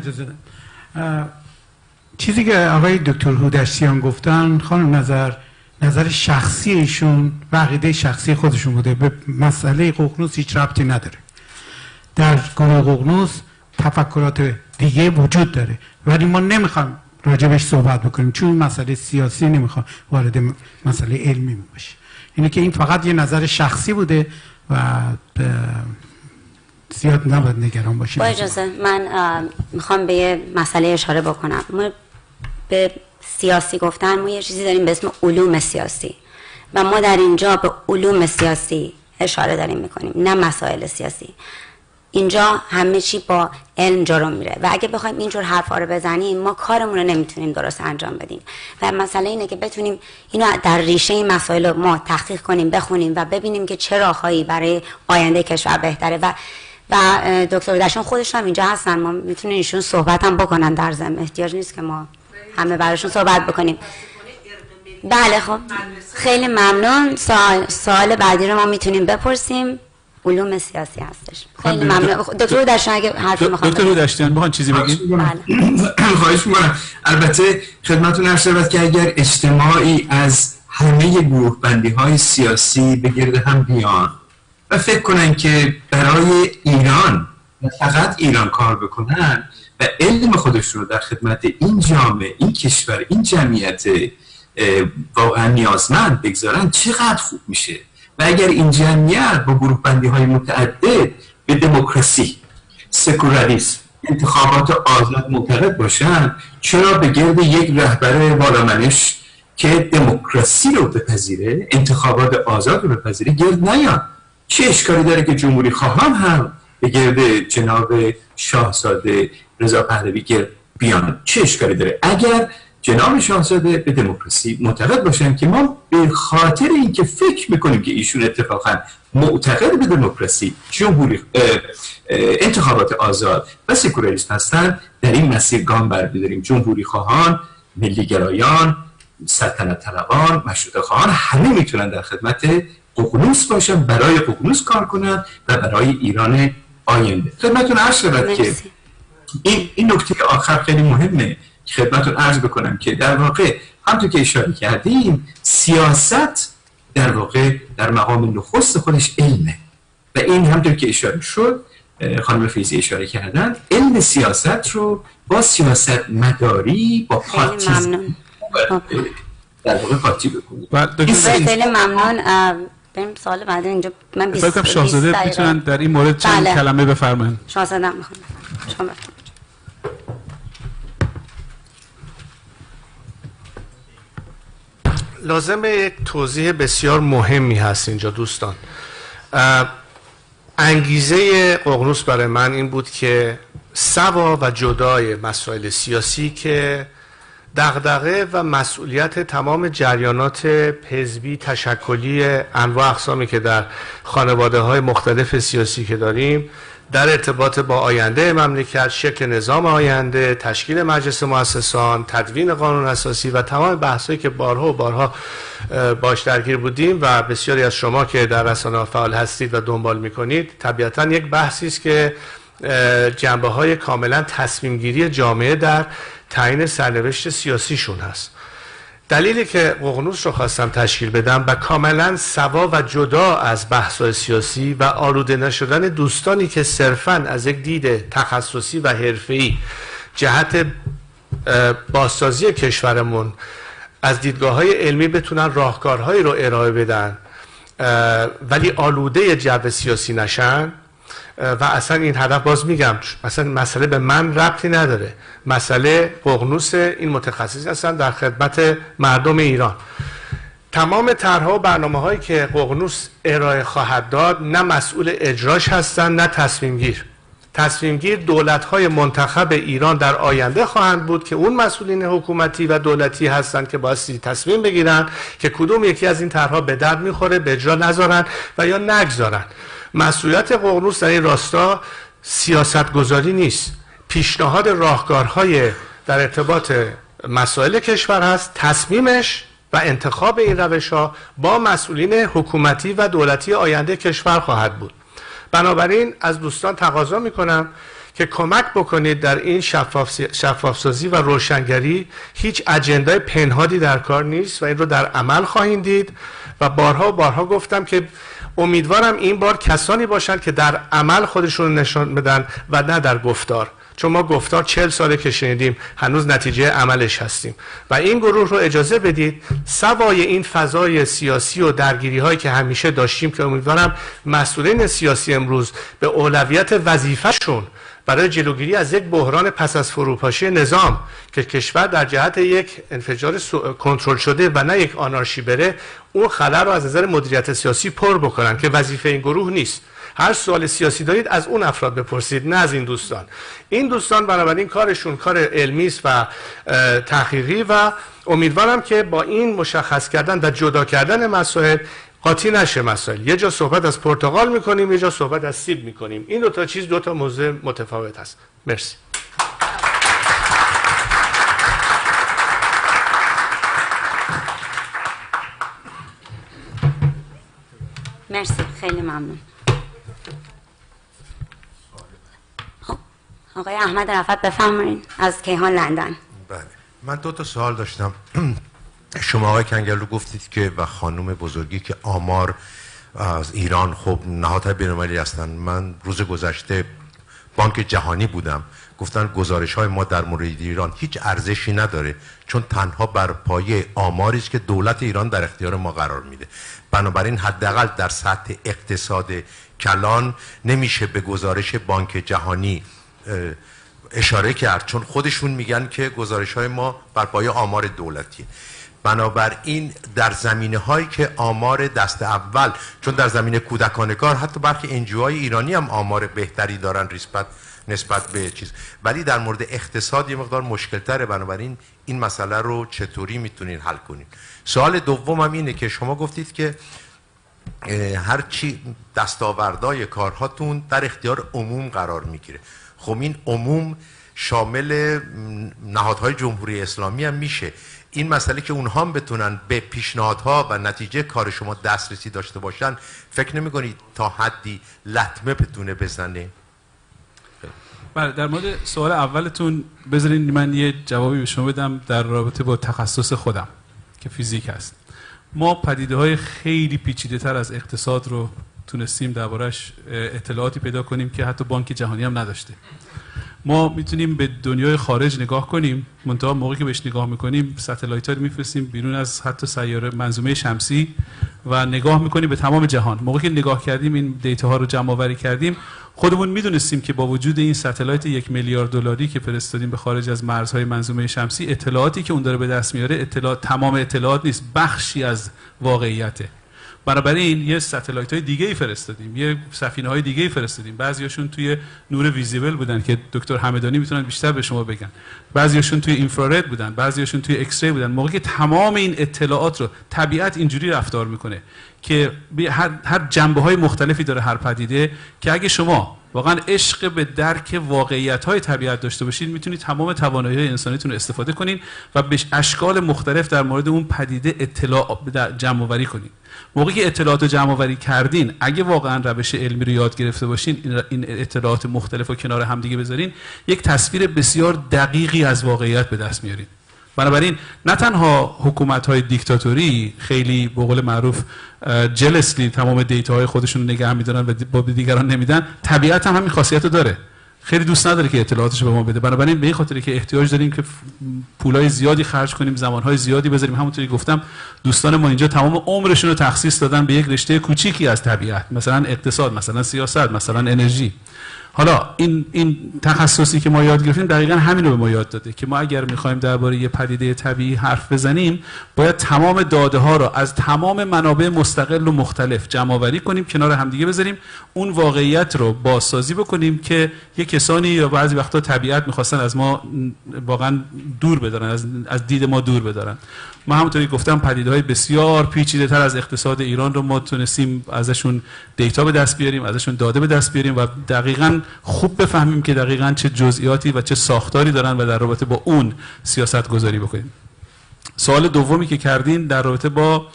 [SPEAKER 19] چیزی که آقای دکتر هودشتیان گفتن، خانم نظر، نظر شخصی ایشون و عقیده شخصی خودشون بوده، به مسئله ققنوس هیچ ربطی نداره. در گروه ققنوس تفکرات دیگه وجود داره، ولی ما نمیخوایم راجبش صحبت بکنیم چون مسئله سیاسی نمیخوام وارد مسئله علمی باشه. اینه که این فقط یه نظر شخصی بوده و زیاد نباید نگران باشیم.
[SPEAKER 2] با اجازه من میخوام به یه مسئله اشاره بکنم. ما به سیاسی گفتن ما یه چیزی داریم به اسم علوم سیاسی و ما در اینجا به علوم سیاسی اشاره داریم میکنیم، نه مسائل سیاسی. اینجا همه چی با علم جلو میره و اگه بخوایم اینجور حرفا رو بزنیم ما کارمون رو نمیتونیم درست انجام بدیم و مسئله اینه که بتونیم اینو در ریشه این مسائل ما تحقیق کنیم، بخونیم و ببینیم که چه راههایی برای آینده کشور بهتره. و و دکتر درشان خودشون هم اینجا هستن، ما میتونیم ایشون صحبت هم بکنن در ضمن، احتیاج نیست که ما همه براشون صحبت بکنیم. بله خب خیلی ممنون. سوال سوال بعدی رو ما میتونیم بپرسیم. علوم سیاسی هستش. خیلی ممنون. دکتر رودشتیان اگه حرفی میخوام
[SPEAKER 3] دکتر رودشتیان میخوان چیزی بگید؟
[SPEAKER 11] بله. خواهش میکنم. البته خدمتتون عرض شود که اگر اجتماعی از همه گروه بندی های سیاسی به گرد هم بیان و فکر کنن که برای ایران فقط ایران کار بکنن و علم خودش رو در خدمت این جامعه، این کشور، این جمعیت واقعا نیازمند بگذارن چقدر خوب میشه. و اگر این جمعیت با گروه بندی های متعدد به دموکراسی، سکولاریسم، انتخابات آزاد معتقد باشن، چرا به گرد یک رهبر بالامنش که دموکراسی رو بپذیره، انتخابات آزاد رو بپذیره گرد نیان؟ چه اشکالی داره که جمهوری خواهان هم به گرد جناب شاهزاده رضا پهلوی گرد بیان؟ چه اشکالی داره اگر جناب شاهزاده به دموکراسی معتقد باشن که ما به خاطر اینکه فکر میکنیم که ایشون اتفاقا معتقد به دموکراسی، جمهوری، انتخابات آزاد و سکولاریسم هستن، در این مسیر گام برمی‌داریم. جمهوری خواهان، ملی گرایان، سلطنت طلبان، مشروطه خواهان همه میتونن در خدمت ققنوس باشن، برای ققنوس کار کنن و برای ایران آینده. خدمتتون عرض شود که این این نکته آخر خیلی مهمه. خدمتتون عرض بکنم که در واقع همونطور که اشاره کردیم سیاست در واقع در مقام نخست خودش علمه و این همونطور که اشاره شد، خانم فیضی اشاره کردن، علم سیاست رو با سیاست مداری، با پارتیزم در واقع قاطی بکنیم.
[SPEAKER 2] خیلی ممنون. بریم سوال بعد. اینجا من بیست
[SPEAKER 3] فکر کنم شاهزاده میتونن در این مورد چند
[SPEAKER 2] بله.
[SPEAKER 3] کلمه بفرمایید.
[SPEAKER 2] شاهزاده هم میخوام شما
[SPEAKER 1] لازمه یک توضیح بسیار مهمی هست اینجا دوستان. انگیزه ققنوس برای من این بود که سوا و جدای مسائل سیاسی که دغدغه و مسئولیت تمام جریانات حزبی تشکلی انواع اقسامی که در خانواده های مختلف سیاسی که داریم در ارتباط با آینده مملکت، شکل نظام آینده، تشکیل مجلس مؤسسان، تدوین قانون اساسی و تمام بحثایی که بارها و بارها باش درگیر بودیم و بسیاری از شما که در رسانه فعال هستید و دنبال میکنید، طبیعتاً یک بحثی است که جنبه های کاملا تصمیم گیری جامعه در تعیین سرنوشت سیاسیشون هست. دلیلی که ققنوس رو خواستم تشکیل بدم و کاملا سوا و جدا از بحث‌های سیاسی و آلوده نشدن دوستانی که صرفاً از یک دید تخصصی و حرفه‌ای جهت بازسازی کشورمون از دیدگاه‌های علمی بتونن راهکارهایی رو ارائه بدن ولی آلوده جو سیاسی نشن و اصلا این هدف، باز میگم، اصلا مسئله به من ربطی نداره. مسئله ققنوس، این متخصص هستن در خدمت مردم ایران. تمام طرح‌ها و برنامه‌هایی که ققنوس ارائه خواهد داد نه مسئول اجراش هستن نه تصمیم گیر. تصمیم گیر دولت‌های منتخب ایران در آینده خواهند بود که اون مسئولین حکومتی و دولتی هستند که بایستی تصمیم بگیرن که کدوم یکی از این طرح‌ها به درد می‌خوره، به اجرا نذارن و یا نگذارن. مسئولیت ققنوس در این راستا سیاست گذاری نیست، پیشنهاد راهکارهای در ارتباط مسائل کشور هست، تصمیمش و انتخاب این روش‌ها با مسئولین حکومتی و دولتی آینده کشور خواهد بود. بنابراین از دوستان تقاضا میکنم که کمک بکنید در این شفافسازی و روشنگری. هیچ اجندای پنهانی در کار نیست و این رو در عمل خواهید دید و بارها و بارها گفتم که امیدوارم این بار کسانی باشند که در عمل خودشون نشان بدن و نه در گفتار، چون ما گفتار چهل ساله که شنیدیم هنوز نتیجه عملش هستیم و این گروه رو اجازه بدید سوای این فضای سیاسی و درگیری هایی که همیشه داشتیم که امیدوارم مسئولین سیاسی امروز به اولویت وظیفه‌شون برای جلوگیری از یک بحران پس از فروپاشی نظام که کشور در جهت یک انفجار کنترل شده و نه یک آنارشی بره، اون خلأ رو از نظر مدیریت سیاسی پر بکنن که وظیفه این گروه نیست. هر سوال سیاسی دارید از اون افراد بپرسید، نه از این دوستان. این دوستان بنابراین کارشون کار علمی است و تحقیقی و امیدوارم که با این مشخص کردن و جدا کردن مسائل قاطی نشه مسائل. یه جا صحبت از پرتقال میکنیم، یه جا صحبت از سیب میکنیم. این دو تا چیز دو تا موضوع متفاوت هست. مرسی.
[SPEAKER 2] مرسی، خیلی ممنون. خب آقای احمد رفعت بفرمایید از کیهان لندن.
[SPEAKER 20] بله، من دو تا سوال داشتم. شما آقای کنگرلو گفتید که و خانم بزرگی که آمار از ایران خب نهادهای بین‌المللی هستن. من روز گذشته بانک جهانی بودم، گفتن گزارش های ما در مورد ایران هیچ ارزشی نداره چون تنها بر پایه آماری است که دولت ایران در اختیار ما قرار میده. بنابراین حداقل در سطح اقتصاد کلان نمیشه به گزارش بانک جهانی اشاره کرد چون خودشون میگن که گزارش های ما بر پایه آمار دولتیه. بنابراین در زمینه هایی که آمار دست اول، چون در زمینه کودکان کار حتی برخی انجیوهای ایرانی هم آمار بهتری دارن نسبت نسبت به چیز، ولی در مورد اقتصاد یه مقدار مشکل تره. بنابراین این مسئله رو چطوری میتونین حل کنین؟ سوال دوم هم اینه که شما گفتید که هر چی دستاوردهای کارهاتون در اختیار عموم قرار میگیره. خب این عموم شامل نهادهای جمهوری اسلامی هم میشه. این مسئله که اونها هم بتونن به پیشنهادها و نتیجه کار شما دسترسی داشته باشن، فکر نمی کنید تا حدی لطمه بتونه بزنه؟
[SPEAKER 3] بله، در مورد سوال اولتون بذارین من یه جوابی به شما بدم در رابطه با تخصص خودم که فیزیک هست. ما پدیده های خیلی پیچیده تر از اقتصاد رو تونستیم دربارش اطلاعاتی پیدا کنیم که حتی بانک جهانی هم نداشته. ما میتونیم به دنیای خارج نگاه کنیم، منتها موقعی که بهش نگاه میکنیم ستلایت ها رو میفرستیم بیرون از حتی سیاره منظومه شمسی و نگاه میکنیم به تمام جهان. موقعی که نگاه کردیم این دیتا ها رو جمع آوری کردیم، خودمون میدونستیم که با وجود این ستلایت یک میلیارد دلاری که فرستادیم به خارج از مرزهای منظومه شمسی، اطلاعاتی که اون داره به دست میاره اطلاعات تمام اطلاعات نیست، بخشی از واقعیته. بنابراین یه ستلایت های دیگه ای فرستادیم، یه سفینه های دیگه ای فرستادیم. بعضیاشون توی نور ویزیبل بودن که دکتر همدانی میتونن بیشتر به شما بگن، بعضیاشون توی اینفرارد بودن، بعضیاشون توی ایکس ری بودن. موقعی که تمام این اطلاعات رو، طبیعت اینجوری رفتار میکنه که هر هر جنبه های مختلفی داره هر پدیده، که اگه شما واقعا عشق به درک واقعیت های طبیعت داشته باشید، میتونید تمام توانایی های انسانیتون رو استفاده کنین و به اشکال مختلف در مورد اون پدیده اطلاع جمع آوری کنین. موقعی که اطلاعات رو جمع آوری کردین، اگه واقعا روش علمی رو یاد گرفته باشین، این اطلاعات مختلف رو کنار هم دیگه بذارین، یک تصویر بسیار دقیقی از واقعیت به دست میارین. بنابراین نه تنها حکومت‌های دیکتاتوری خیلی به قول معروف جلسلی تمام دیتاهای خودشون رو نگه می‌دارن و با دیگران نمیدن، طبیعت هم همین خاصیت رو داره، خیلی دوست نداره که اطلاعاتش به ما بده. بنابراین به این خاطری که احتیاج داریم که پولای زیادی خرج کنیم، زمانهای زیادی بذاریم. همونطوری گفتم دوستان ما اینجا تمام عمرشون رو تخصیص دادن به یک رشته کوچیکی از طبیعت، مثلا اقتصاد، مثلا سیاست، مثلا انرژی. حالا این این تخصصی که ما یاد گرفتیم دقیقاً همین رو به ما یاد داده که ما اگر می‌خوایم درباره یه پدیده طبیعی حرف بزنیم، باید تمام داده ها رو از تمام منابع مستقل و مختلف جمع آوری کنیم، کنار همدیگه بذاریم، اون واقعیت رو بازسازی بکنیم که یه کسانی یا بعضی وقتا طبیعت می‌خواستن از ما واقعاً دور بدارن، از از دید ما دور بدارن. ما همونطوری گفتم پدیده‌های بسیار پیچیده‌تر از اقتصاد ایران رو ما تونستیم ازشون دیتا به دست بیاریم، ازشون داده به دست بیاریم و دقیقاً خوب بفهمیم که دقیقاً چه جزئیاتی و چه ساختاری دارن و در رابطه با اون سیاست گذاری بکنیم. سوال دومی که کردین در رابطه با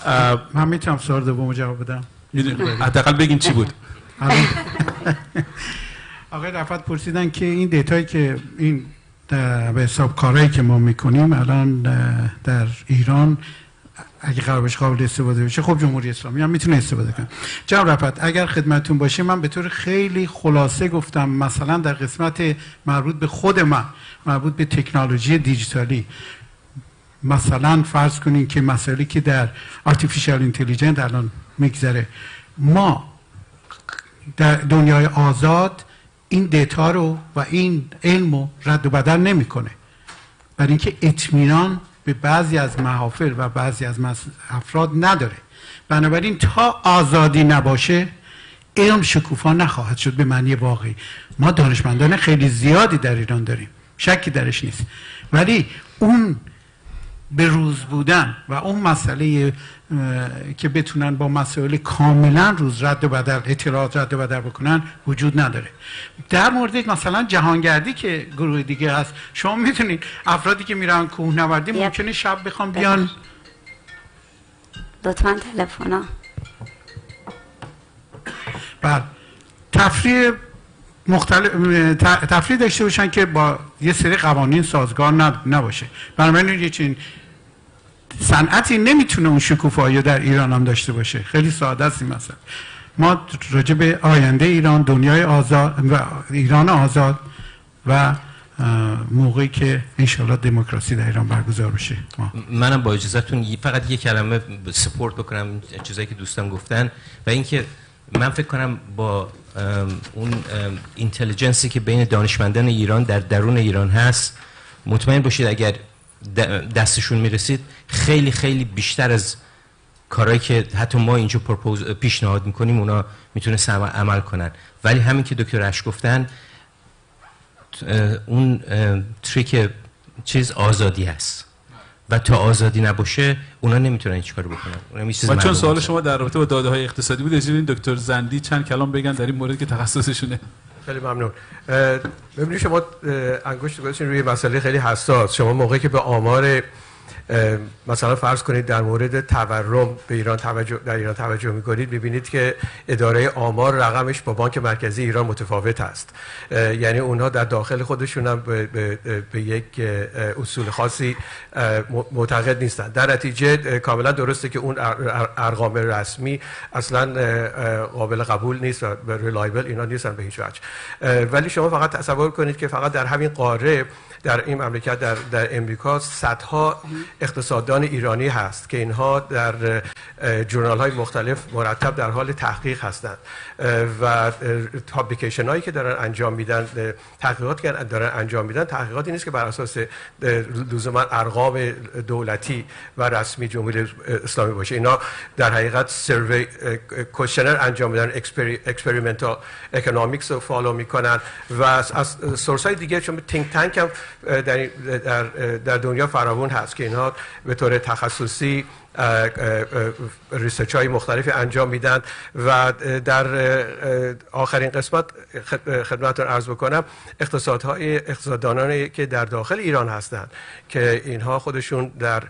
[SPEAKER 19] من میتونم سوال دومو جواب بدم؟
[SPEAKER 3] حداقل بگین چی بود؟
[SPEAKER 19] آقای رفعت پرسیدن که این دیتایی که این به حساب کارهایی که ما میکنیم الان در ایران اگه قرار باشه قابل استفاده بشه خب جمهوری اسلامی هم میتونه استفاده کنه. جناب رفعت اگر خدمتتون باشه من به طور خیلی خلاصه گفتم مثلا در قسمت مربوط به خود من، مربوط به تکنولوژی دیجیتالی، مثلا فرض کنین که مسائلی که در آرتفیشال اینتلیجنس الان میگذره، ما در دنیای آزاد این دیتا رو و این علم رو رد و بدل نمیکنه، برای اینکه اطمینان به بعضی از محافل و بعضی از افراد نداره. بنابراین تا آزادی نباشه علم شکوفا نخواهد شد به معنی واقعی. ما دانشمندان خیلی زیادی در ایران داریم، شکی درش نیست، ولی اون به روز بودن و اون مسئله که بتونن با مسائل کاملا روز رد و بدل، اطلاعات رد و بدل بکنن وجود نداره. در مورد مثلا جهانگردی که گروه دیگه هست، شما میتونید افرادی که میرن کوهنوردی ممکنه شب بخوام بیان
[SPEAKER 2] لطفاً تلفن
[SPEAKER 19] بله تفریح مختلف تفریح داشته باشن که با یه سری قوانین سازگار نباشه. بنابراین یه چنین صنعتی نمیتونه اون شکوفایی در ایران هم داشته باشه. خیلی ساده است این مسئله. ما راجع به آینده ایران، دنیای آزاد و ایران آزاد و موقعی که انشالله دموکراسی در ایران برگزار بشه،
[SPEAKER 7] منم با اجازهتون فقط یک کلمه سپورت بکنم چیزایی که دوستان گفتن و اینکه من فکر کنم با اون اینتلیجنسی که بین دانشمندان ایران در درون ایران هست، مطمئن باشید اگر دستشون میرسید خیلی خیلی بیشتر از کارهایی که حتی ما اینجا پروپوز پیشنهاد میکنیم اونا میتونه عمل کنن. ولی همین که دکتر اش گفتن اون تریک چیز آزادی هست و تا آزادی نباشه اونا نمیتونن هیچ کاری بکنن.
[SPEAKER 3] و چون سوال شما در رابطه با داده های اقتصادی بود، اجازه بدین دکتر زندی چند کلام بگن در این مورد که تخصصشونه.
[SPEAKER 8] خیلی ممنون. ببینید شما انگشت گذاشتین روی مسئله خیلی حساس. شما موقعی که به آمار مثلا فرض کنید در مورد تورم به ایران توجه در ایران توجه می‌کنید، ببینید که اداره آمار رقمش با بانک مرکزی ایران متفاوت است. یعنی اونها در داخل خودشون هم به, به, به یک اصول خاصی معتقد نیستن. در نتیجه کاملا درسته که اون ارقام رسمی اصلا قابل قبول نیست و ریلایبل اینا نیستن به هیچ وجه. ولی شما فقط تصور کنید که فقط در همین قاره در این مملکت در در امریکا صدها اقتصاددان ایرانی هست که اینها در جورنال های مختلف مرتب در حال تحقیق هستند و پابلیکیشن هایی که دارن انجام میدن، تحقیقات که دارن انجام میدن، تحقیقاتی نیست که بر اساس لزوما ارقام دولتی و رسمی جمهوری اسلامی باشه. اینا در حقیقت سروی کوشنر انجام میدن، اکسپریمنتال اکونومیکس رو فالو میکنن و از سورس های دیگه چون تینک تانک هم در در در دنیا فراوان هست که اینها به طور تخصصی ریسرچ های مختلفی انجام میدن و در آخرین قسمت خدمتتون عرض بکنم اقتصادهای اقتصاددانانی که در داخل ایران هستند که اینها خودشون در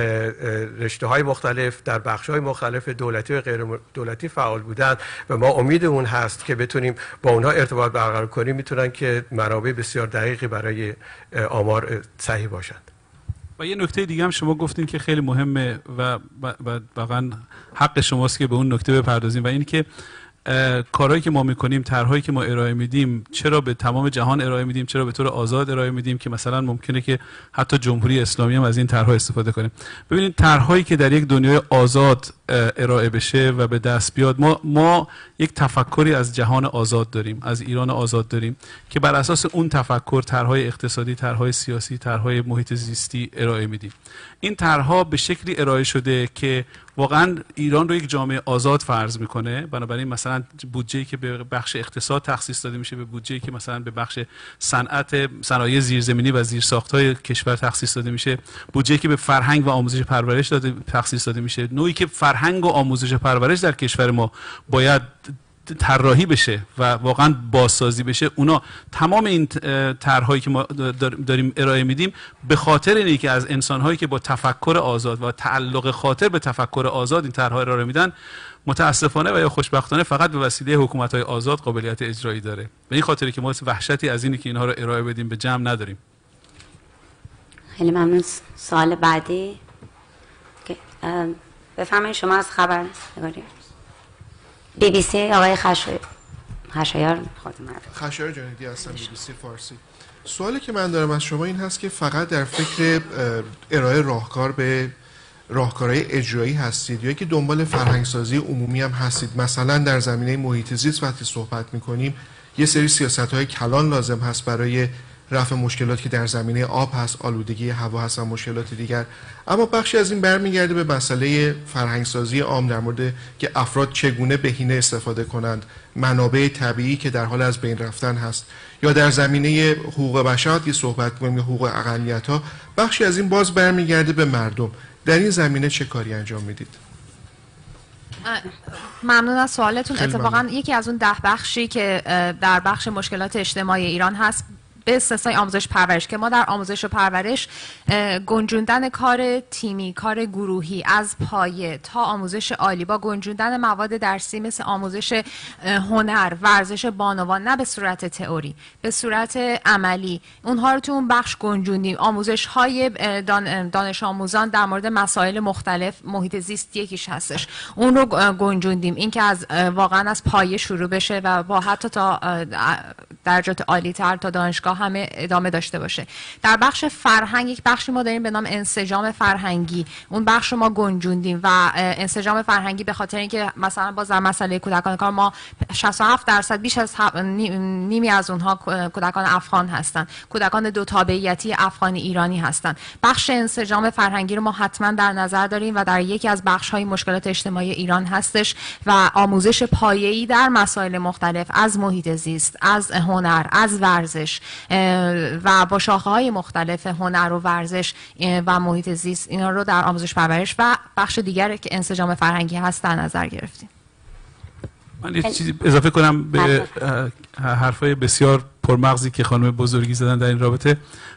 [SPEAKER 8] رشته های مختلف در بخش های مختلف دولتی و غیر دولتی فعال بودند و ما امید اون هست که بتونیم با اونها ارتباط برقرار کنیم، میتونن که منابع بسیار دقیقی برای آمار صحیح باشند.
[SPEAKER 3] و یه نکته دیگه هم شما گفتین که خیلی مهمه و واقعا حق شماست که به اون نکته بپردازیم و این که کارهایی که ما میکنیم، طرحهایی که ما ارائه میدیم، چرا به تمام جهان ارائه میدیم، چرا به طور آزاد ارائه میدیم که مثلا ممکنه که حتی جمهوری اسلامی هم از این طرحها استفاده کنه. ببینید طرحهایی که در یک دنیای آزاد ارائه بشه و به دست بیاد، ما ما یک تفکری از جهان آزاد داریم، از ایران آزاد داریم که بر اساس اون تفکر طرحهای اقتصادی، طرحهای سیاسی، طرحهای محیط زیستی ارائه میدیم. این طرحها به شکلی ارائه شده که واقعا ایران رو یک جامعه آزاد فرض میکنه. بنابراین مثلا بودجه‌ای که به بخش اقتصاد تخصیص داده میشه، به بودجه‌ای که مثلا به بخش صنعت، صنایع زیرزمینی و زیرساخت‌های کشور تخصیص داده میشه، بودجه‌ای که به فرهنگ و آموزش پرورش داده تخصیص داده میشه، نوعی که فرهنگ و آموزش پرورش در کشور ما باید طراحی بشه و واقعا بازسازی بشه، اونا تمام این طرحهایی که ما داریم ارائه میدیم به خاطر اینه که از انسانهایی که با تفکر آزاد و تعلق خاطر به تفکر آزاد این طرحها ارائه میدن، متاسفانه و یا خوشبختانه فقط به وسیله حکومت‌های آزاد قابلیت اجرایی داره. به این خاطره که ما وحشتی از اینی که اینها رو ارائه بدیم به جمع نداریم.
[SPEAKER 2] خیلی ممنون. سوال بعدی بفهمین شما از خبر نگاری بی بی سی آقای خشایار خشایار
[SPEAKER 21] خشایار جانیدی هستم، بی بی سی فارسی. سوالی که من دارم از شما این هست که فقط در فکر ارائه راهکار به راهکارهای اجرایی هستید یا که دنبال فرهنگسازی عمومی هم هستید؟ مثلا در زمینه محیط زیست وقتی صحبت میکنیم یه سری سیاست‌های کلان لازم هست برای رفع مشکلاتی که در زمینه آب هست، آلودگی هوا هست و مشکلات دیگر، اما بخشی از این برمیگرده به مسئله فرهنگسازی عام در مورد که افراد چگونه بهینه استفاده کنند، منابع طبیعی که در حال از بین رفتن هست، یا در زمینه حقوق بشر که صحبت کنیم یا حقوق اقلیت‌ها، بخشی از این باز برمیگرده به مردم. در این زمینه چه کاری انجام میدید؟
[SPEAKER 9] ممنون از سوالتون. اتفاقا یکی از اون ده بخشی که در بخش مشکلات اجتماعی ایران هست به استثنای آموزش پرورش که ما در آموزش و پرورش گنجوندن کار تیمی، کار گروهی از پایه تا آموزش عالی با گنجوندن مواد درسی مثل آموزش هنر، ورزش بانوان، نه به صورت تئوری، به صورت عملی، اونها رو تو اون بخش گنجوندیم. آموزش های دانش آموزان در مورد مسائل مختلف، محیط زیست یکیش هستش، اون رو گنجوندیم. این که از واقعا از پایه شروع بشه و با حتی تا درجات عالی تر تا دانشگاه همه ادامه داشته باشه. در بخش فرهنگ یک بخشی ما داریم به نام انسجام فرهنگی، اون بخش رو ما گنجوندیم و انسجام فرهنگی به خاطر اینکه مثلا باز در مسئله کودکان کار ما شصت و هفت درصد بیش از نیمی از اونها کودکان افغان هستن، کودکان دو تابعیتی افغانی ایرانی هستن. بخش انسجام فرهنگی رو ما حتما در نظر داریم و در یکی از بخش‌های مشکلات اجتماعی ایران هستش و آموزش پایه‌ای در مسائل مختلف از محیط زیست، از هنر، از ورزش و با شاخه‌های مختلف هنر و ورزش و محیط زیست، اینا رو در آموزش پرورش و بخش دیگر که انسجام فرهنگی هست در نظر گرفتیم.
[SPEAKER 3] من یه چیزی اضافه کنم به حرفای بسیار پرمغزی که خانم بزرگی زدن در این رابطه.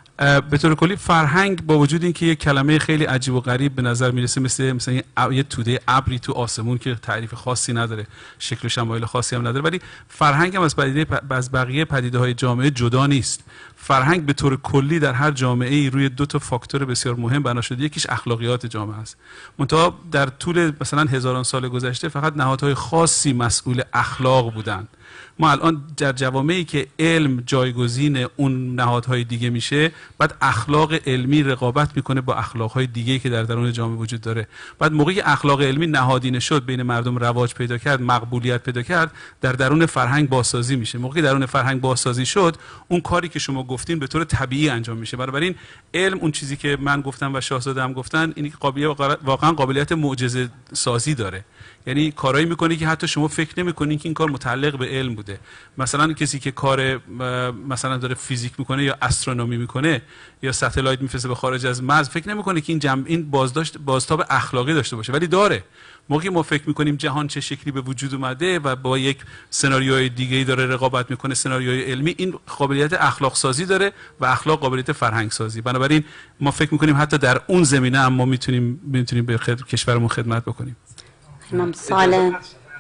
[SPEAKER 3] به طور کلی فرهنگ با وجود اینکه یک کلمه خیلی عجیب و غریب به نظر میرسه، مثل مثلا یه توده ابری تو آسمون که تعریف خاصی نداره، شکل و شمایل خاصی هم نداره، ولی فرهنگ هم از پدیده از بقیه پدیده‌های جامعه جدا نیست. فرهنگ به طور کلی در هر جامعه‌ای روی دو تا فاکتور بسیار مهم بنا شده. یکیش اخلاقیات جامعه است. منتها در طول مثلا هزاران سال گذشته فقط نهادهای خاصی مسئول اخلاق بودند. ما الان در جوامعی که علم جایگزین اون نهادهای دیگه میشه، بعد اخلاق علمی رقابت میکنه با اخلاقهای دیگه که در درون جامعه وجود داره. بعد موقعی اخلاق علمی نهادینه شد، بین مردم رواج پیدا کرد، مقبولیت پیدا کرد، در درون فرهنگ بازسازی میشه. موقعی درون فرهنگ بازسازی شد، اون کاری که شما گفتین به طور طبیعی انجام میشه. بنابراین علم، اون چیزی که من گفتم و شاهزاده هم گفتن، این قابلیت واقعا قابلیت معجزه سازی داره. یعنی کارایی میکنه که حتی شما فکر نمیکنین که این کار متعلق به علم بوده. مثلا کسی که کار مثلا داره فیزیک میکنه یا استرونومی میکنه یا ستلایت میفرسته به خارج از مرز، فکر نمیکنه که این جمع این بازداشت بازتاب اخلاقی داشته باشه، ولی داره. موقعی ما فکر میکنیم جهان چه شکلی به وجود اومده و با یک سناریوی دیگه‌ای داره رقابت میکنه، سناریوی علمی، این قابلیت اخلاق سازی داره و اخلاق قابلیت فرهنگ سازی. بنابراین ما فکر میکنیم حتی در اون زمینه هم ما میتونیم میتونیم به خد... کشورمون خدمت بکنیم.
[SPEAKER 2] من سوال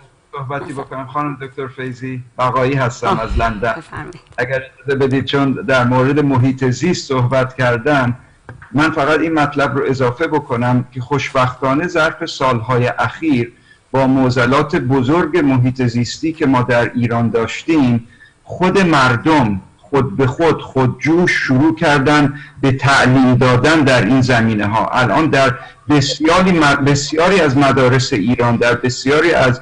[SPEAKER 14] صحبتی بکنم. خانم دکتر فیضی بقایی هستم از لندن. اگر اجازه بدید، چون در مورد محیط زیست صحبت کردن، من فقط این مطلب رو اضافه بکنم که خوشبختانه ظرف سالهای اخیر با معضلات بزرگ محیط زیستی که ما در ایران داشتیم، خود مردم خود به خود خودجوش شروع کردن به تعلیم دادن در این زمینه ها. الان در بسیاری بسیاری از مدارس ایران، در بسیاری از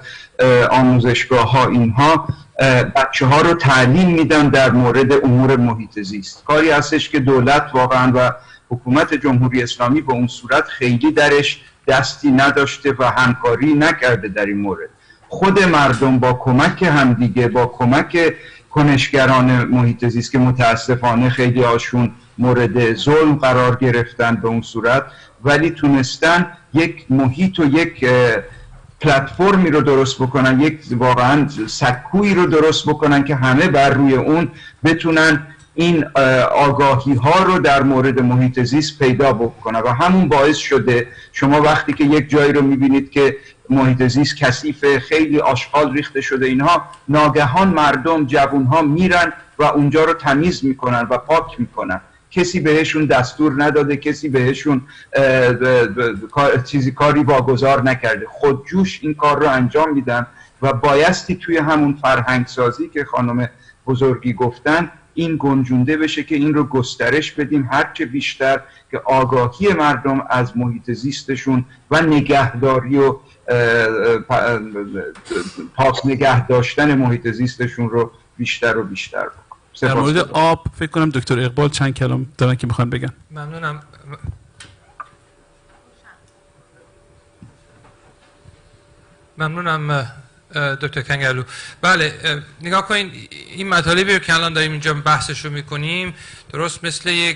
[SPEAKER 14] آموزشگاه ها، اینها بچه ها رو تعلیم میدن در مورد امور محیط زیست. کاری هستش که دولت واقعا و حکومت جمهوری اسلامی به اون صورت خیلی درش دستی نداشته و همکاری نکرده در این مورد. خود مردم با کمک همدیگه، با کمک کنشگران محیط زیست که متاسفانه خیلی هاشون مورد ظلم قرار گرفتن به اون صورت، ولی تونستن یک محیط و یک پلتفرمی رو درست بکنن، یک واقعا سکویی رو درست بکنن که همه بر روی اون بتونن این آگاهی ها رو در مورد محیط زیست پیدا بکنن و همون باعث شده شما وقتی که یک جایی رو میبینید که محیط زیست کثیف، خیلی آشغال ریخته شده، اینها ناگهان مردم، جوانها میرن و اونجا رو تمیز میکنن و پاک میکنن. کسی بهشون دستور نداده، کسی بهشون چیزی کاری واگذار نکرده، خودجوش این کار رو انجام میدن و بایستی توی همون فرهنگ سازی که خانم بزرگی گفتن این گنجونده بشه که این رو گسترش بدیم هرچه بیشتر، که آگاهی مردم از محیط زیستشون و نگهداری و پاک نگه داشتن محیط زیستشون رو بیشتر و بیشتر بکنیم.
[SPEAKER 3] در مورد آب فکر کنم دکتر اقبال چند کلام دارن که میخوان بگن.
[SPEAKER 10] ممنونم. ممنونم دکتر کنگرلو. بله نگاه کنین، این مطالبی رو که الان داریم اینجا بحثش رو میکنیم درست مثل یک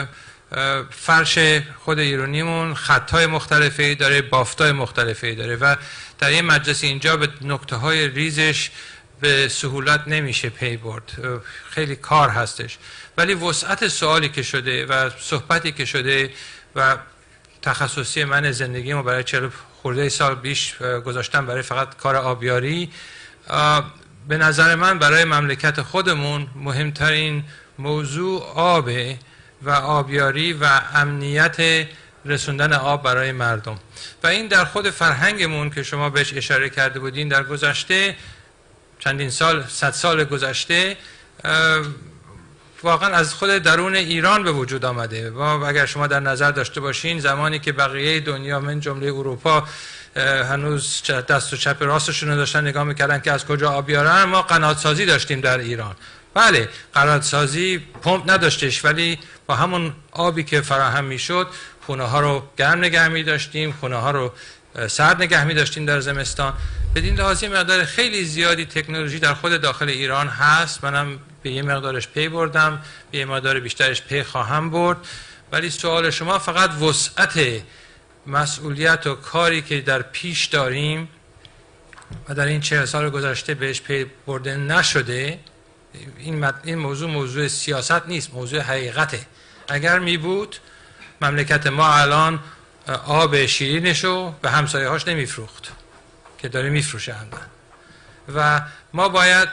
[SPEAKER 10] فرش خود ایرانیمون خطهای مختلفی داره، بافتای مختلفی داره و در این مجلس اینجا به نکته های ریزش به سهولت نمیشه پی برد، خیلی کار هستش. ولی وسعت سوالی که شده و صحبتی که شده و تخصصی من زندگیمو برای چهل خورده سال بیش گذاشتم برای فقط کار آبیاری، به نظر من برای مملکت خودمون مهمترین موضوع آبه و آبیاری و امنیت رسوندن آب برای مردم و این در خود فرهنگمون که شما بهش اشاره کرده بودین در گذشته چندین سال، صد سال گذشته واقعا از خود درون ایران به وجود آمده. و اگر شما در نظر داشته باشین زمانی که بقیه دنیا من جمله اروپا هنوز دست و چپ راستشون رو داشتن نگاه میکردن که از کجا آب بیارن، ما قناتسازی داشتیم در ایران. بله قناتسازی پمپ نداشتش ولی با همون آبی که فراهم میشد خونه ها رو گرم نگه می داشتیم، خونه ها رو سرد نگه می داشتیم در زمستان. بدین لحاظ مقدار خیلی زیادی تکنولوژی در خود داخل ایران هست. منم به یه مقدارش پی بردم، به یه مقدار بیشترش پی خواهم برد. ولی سوال شما فقط وسعت مسئولیت و کاری که در پیش داریم و در این چهل سال گذشته بهش پی برده نشده، این, این موضوع موضوع سیاست نیست، موضوع حقیقته. اگر می بود مملکت ما الان آب شیرینشو به همسایه هاش نمی فروخت که داره می فروشه همدن. و ما باید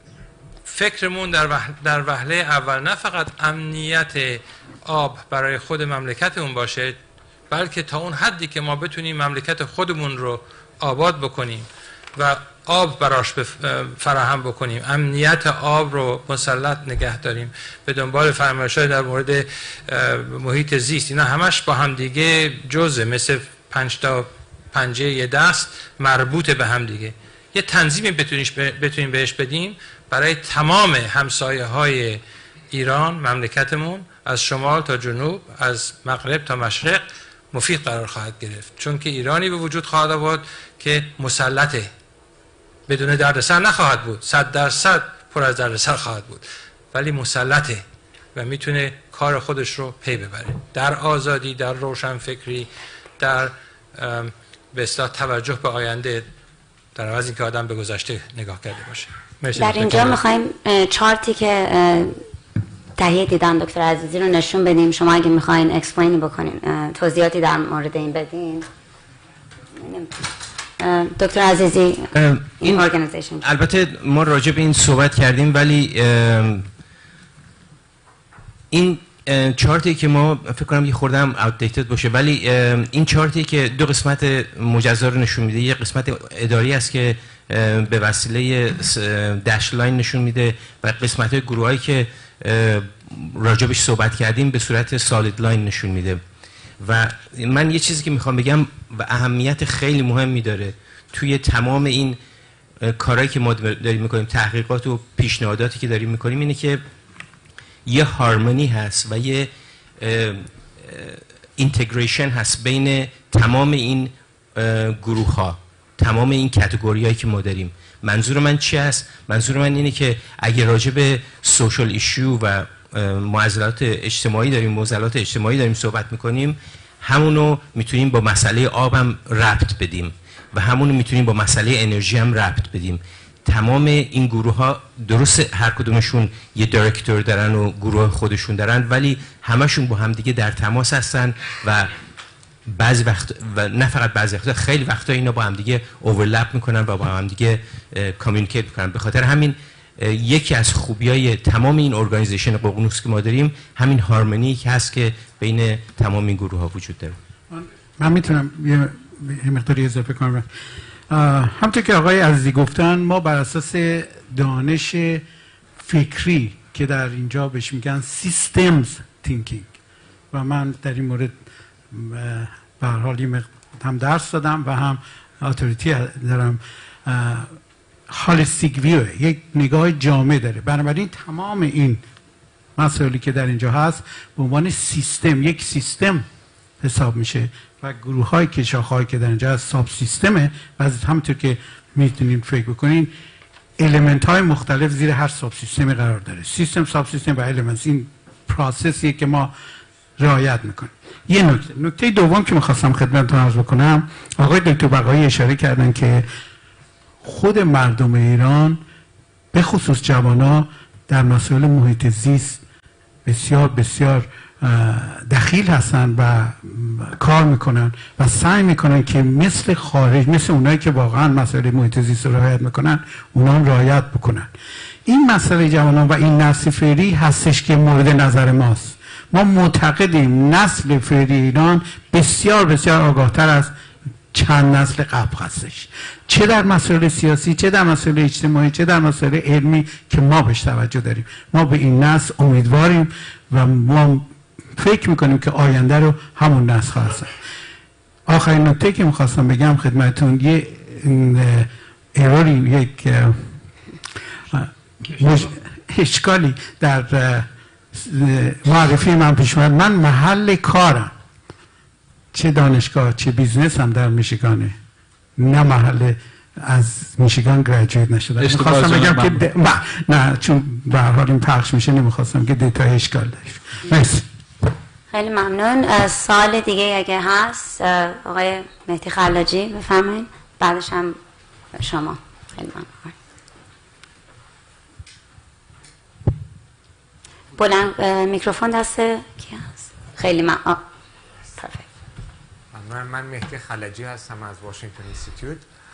[SPEAKER 10] فکرمون در, وح... در وهله اول نه فقط امنیت آب برای خود مملکتمون باشه، بلکه تا اون حدی که ما بتونیم مملکت خودمون رو آباد بکنیم و آب براش فراهم بکنیم، امنیت آب رو مسلط نگه داریم، به دنبال فرمایش‌های در مورد محیط زیست، اینا همش با هم دیگه جزء، مثل پنج تا پنجه یه دست مربوط به هم دیگه. یه تنظیمی بتونیم بهش بدیم برای تمام همسایه های ایران، مملکتمون، از شمال تا جنوب، از مغرب تا مشرق مفید قرار خواهد گرفت. چون که ایرانی به وجود خواهد آورد که مسلطه، بدون دردسر نخواهد بود، صد درصد پر از دردسر خواهد بود، ولی مسلطه و میتونه کار خودش رو پی ببره در آزادی، در روشنفکری، در به اصطلاح توجه به آینده، در عوض اینکه آدم به گذشته نگاه کرده باشه.
[SPEAKER 2] در اینجا میخوایم چارتی که تهیه دیدن دکتر عزیزی رو نشون بدیم. شما اگه میخواین اکسپلینی بکنین، توضیحاتی در مورد این بدین. دکتر عزیزی، این ارگانیزیشن،
[SPEAKER 7] البته ما راجع به این صحبت کردیم، ولی این چارتی که ما فکر کنم یه خورده هم outdated باشه، ولی این چارتی که دو قسمت مجزا رو نشون میده، یه قسمت اداری است که به وسیله دش لاین نشون میده و قسمت های گروه هایی که راجبش صحبت کردیم به صورت سالید لاین نشون میده. و من یه چیزی که میخوام بگم و اهمیت خیلی مهمی داره توی تمام این کارهایی که ما داریم میکنیم، تحقیقات و پیشنهاداتی که داریم میکنیم، اینه که یه هارمونی هست و یه اینتگریشن هست بین تمام این گروه ها، تمام این کاتگوری هایی که ما داریم. منظور من چی هست؟ منظور من اینه که اگه راجع به سوشال ایشو و معضلات اجتماعی داریم، معضلات اجتماعی داریم صحبت میکنیم، همونو میتونیم با مسئله آب هم ربط بدیم و همونو میتونیم با مسئله انرژی هم ربط بدیم. تمام این گروه ها درست هر کدومشون یه دایرکتور دارن و گروه خودشون دارن، ولی همشون با هم دیگه در تماس هستن و بعضی وقت و نه فقط بعضی وقتا، خیلی وقتا اینا با هم دیگه اوورلپ میکنن و با هم دیگه کامیونیکیت میکنن. به خاطر همین یکی از خوبیای تمام این ارگانیزیشن ققنوس که ما داریم همین هارمونی که هست که بین تمام این گروه ها وجود داره.
[SPEAKER 19] من میتونم یه مقداری اضافه کنم. همونطور که آقای عزیزی گفتن، ما بر اساس دانش فکری که در اینجا بهش میگن سیستمز تینکینگ و من در این مورد به هر حال هم درس دادم و هم اتوریتی دارم، هالیستیک ویو، یک نگاه جامع داره. بنابراین تمام این مسائلی که در اینجا هست به عنوان سیستم، یک سیستم حساب میشه و گروه های که شاخه هایی که در اینجا هست ساب سیستمه و از همونطور که میتونین فکر بکنین الیمنت های مختلف زیر هر ساب سیستمی قرار داره. سیستم، ساب سیستم و الیمنت، این پروسسیه که ما رعایت میکنیم. یه نکته نکته دوم که میخواستم خدمتتون عرض بکنم، آقای دکتر بقایی اشاره کردن که خود مردم ایران به خصوص جوانا در مسائل محیط زیست بسیار بسیار دخیل هستن و کار میکنن و سعی میکنن که مثل خارج، مثل اونایی که واقعا مسائل محیط زیست رو رعایت میکنن اونا هم رعایت بکنن. این مسئله جوانان و این نسل فعلی هستش که مورد نظر ماست. ما معتقدیم نسل فعلی ایران بسیار بسیار آگاهتر از چند نسل قبل هستش، چه در مسائل سیاسی، چه در مسائل اجتماعی، چه در مسائل علمی که ما بهش توجه داریم. ما به این نسل امیدواریم و ما فکر میکنیم که آینده رو همون نسل خواهد ساخت. آخرین نکته که میخواستم بگم خدمتتون، یه ایروری، یک اشکالی در معرفی من پیش اومد. من محل کارم چه دانشگاه چه بیزنس هم در میشیگانه، نه محل از میشیگان گریجویت نشده. میخواستم بگم که د... نه چون به هر حال این پخش میشه نمیخواستم که دیتای اشکال داشت. مرسی.
[SPEAKER 2] خیلی ممنون. سوال دیگه اگه هست آقای مهدی خلاجی بفرمایید، بعدش هم شما. خیلی ممنون. بلند میکروفون دست کی هست؟ خیلی ممنون.
[SPEAKER 4] من من مهدی خلجی هستم از واشنگتن اینستیتوت.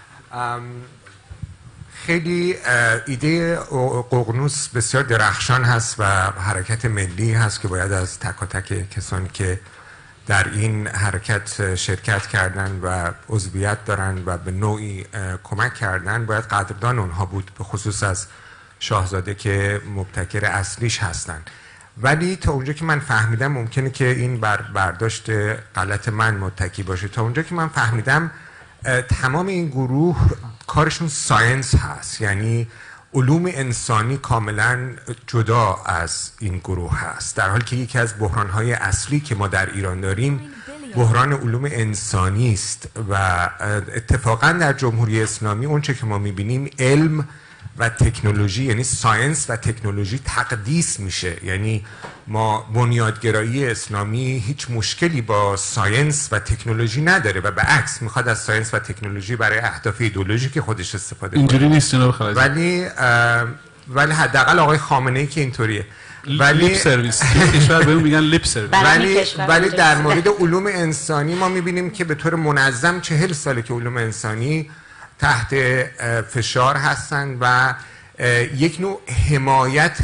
[SPEAKER 4] خیلی ایده ققنوس بسیار درخشان هست و حرکت ملی هست که باید از تک و تک کسانی که در این حرکت شرکت کردن و عضویت دارن و به نوعی کمک کردن باید قدردان اونها بود، به خصوص از شاهزاده که مبتکر اصلیش هستن. ولی تا اونجا که من فهمیدم، ممکنه که این بر برداشت غلط من متکی باشه، تا اونجا که من فهمیدم تمام این گروه کارشون ساینس هست، یعنی علوم انسانی کاملا جدا از این گروه هست، در حالی که یکی از بحرانهای اصلی که ما در ایران داریم بحران علوم انسانی است و اتفاقا در جمهوری اسلامی اونچه که ما میبینیم علم و تکنولوژی، یعنی ساینس و تکنولوژی تقدیس میشه. یعنی ما بنیادگرایی اسلامی هیچ مشکلی با ساینس و تکنولوژی نداره و به عکس میخواد از ساینس و تکنولوژی برای اهداف ایدئولوژیک خودش استفاده کنه.
[SPEAKER 3] اینجوری نیست جناب خلاجی.
[SPEAKER 4] ولی ولی حداقل آقای خامنه‌ای که اینطوریه. ولی
[SPEAKER 3] لیپ سرویس کشور بهمون میگن لیپ سرویس.
[SPEAKER 4] ولی ولی در مورد علوم انسانی ما میبینیم که به طور منظم چهل ساله که علوم انسانی تحت فشار هستند و یک نوع حمایت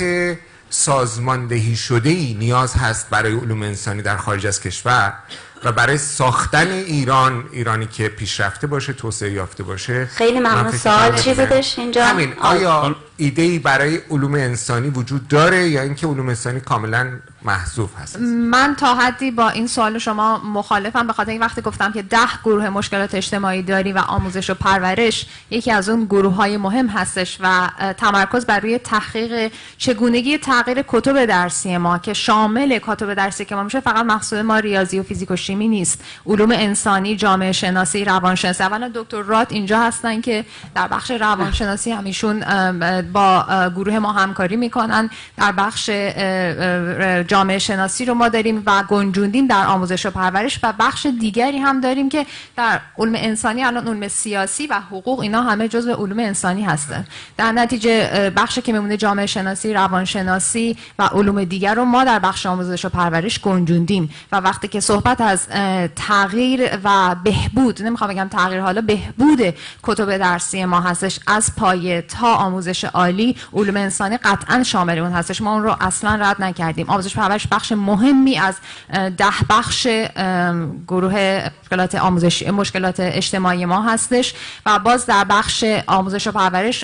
[SPEAKER 4] سازماندهی شده‌ای نیاز هست برای علوم انسانی در خارج از کشور و برای ساختن ایران، ایرانی که پیشرفته باشه، توسعه یافته باشه.
[SPEAKER 2] خیلی ممنون. سوال چی بودش اینجا؟
[SPEAKER 4] همین، آیا ایده‌ای برای علوم انسانی وجود داره یا اینکه علوم انسانی کاملا محذوف هست؟
[SPEAKER 9] من تا حدی با این سوال شما مخالفم، به خاطر این وقتی گفتم که ده گروه مشکلات اجتماعی داری و آموزش و پرورش یکی از اون گروه های مهم هستش و تمرکز بر روی تحقیق چگونگی تغییر کتب درسی ما که شامل کتب درسی که ما میشه، فقط محصول ما ریاضی و فیزیک و شیمی نیست، علوم انسانی، جامعه شناسی، روانشناسی. اولا دکتر رات اینجا هستن که در بخش روانشناسی همیشون با گروه ما همکاری میکنن، در بخش جامعه شناسی رو ما داریم و گنجوندیم در آموزش و پرورش، و بخش دیگری هم داریم که در علوم انسانی، الان علوم سیاسی و حقوق، اینا همه جزء علوم انسانی هستن. در نتیجه بخشی که میمونه جامعه شناسی، روانشناسی و علوم دیگر رو ما در بخش آموزش و پرورش گنجوندیم. و وقتی که صحبت از تغییر و بهبود، نمیخوام بگم تغییر، حالا بهبود کتب درسی ما هستش از پایه تا آموزش عالی، علوم انسانی قطعا شامل اون هستش. ما اون رو اصلا رد نکردیم. آموزش پرورش بخش مهمی از ده بخش گروه مشکلات آموزش مشکلات اجتماعی ما هستش. و باز در بخش آموزش و پرورش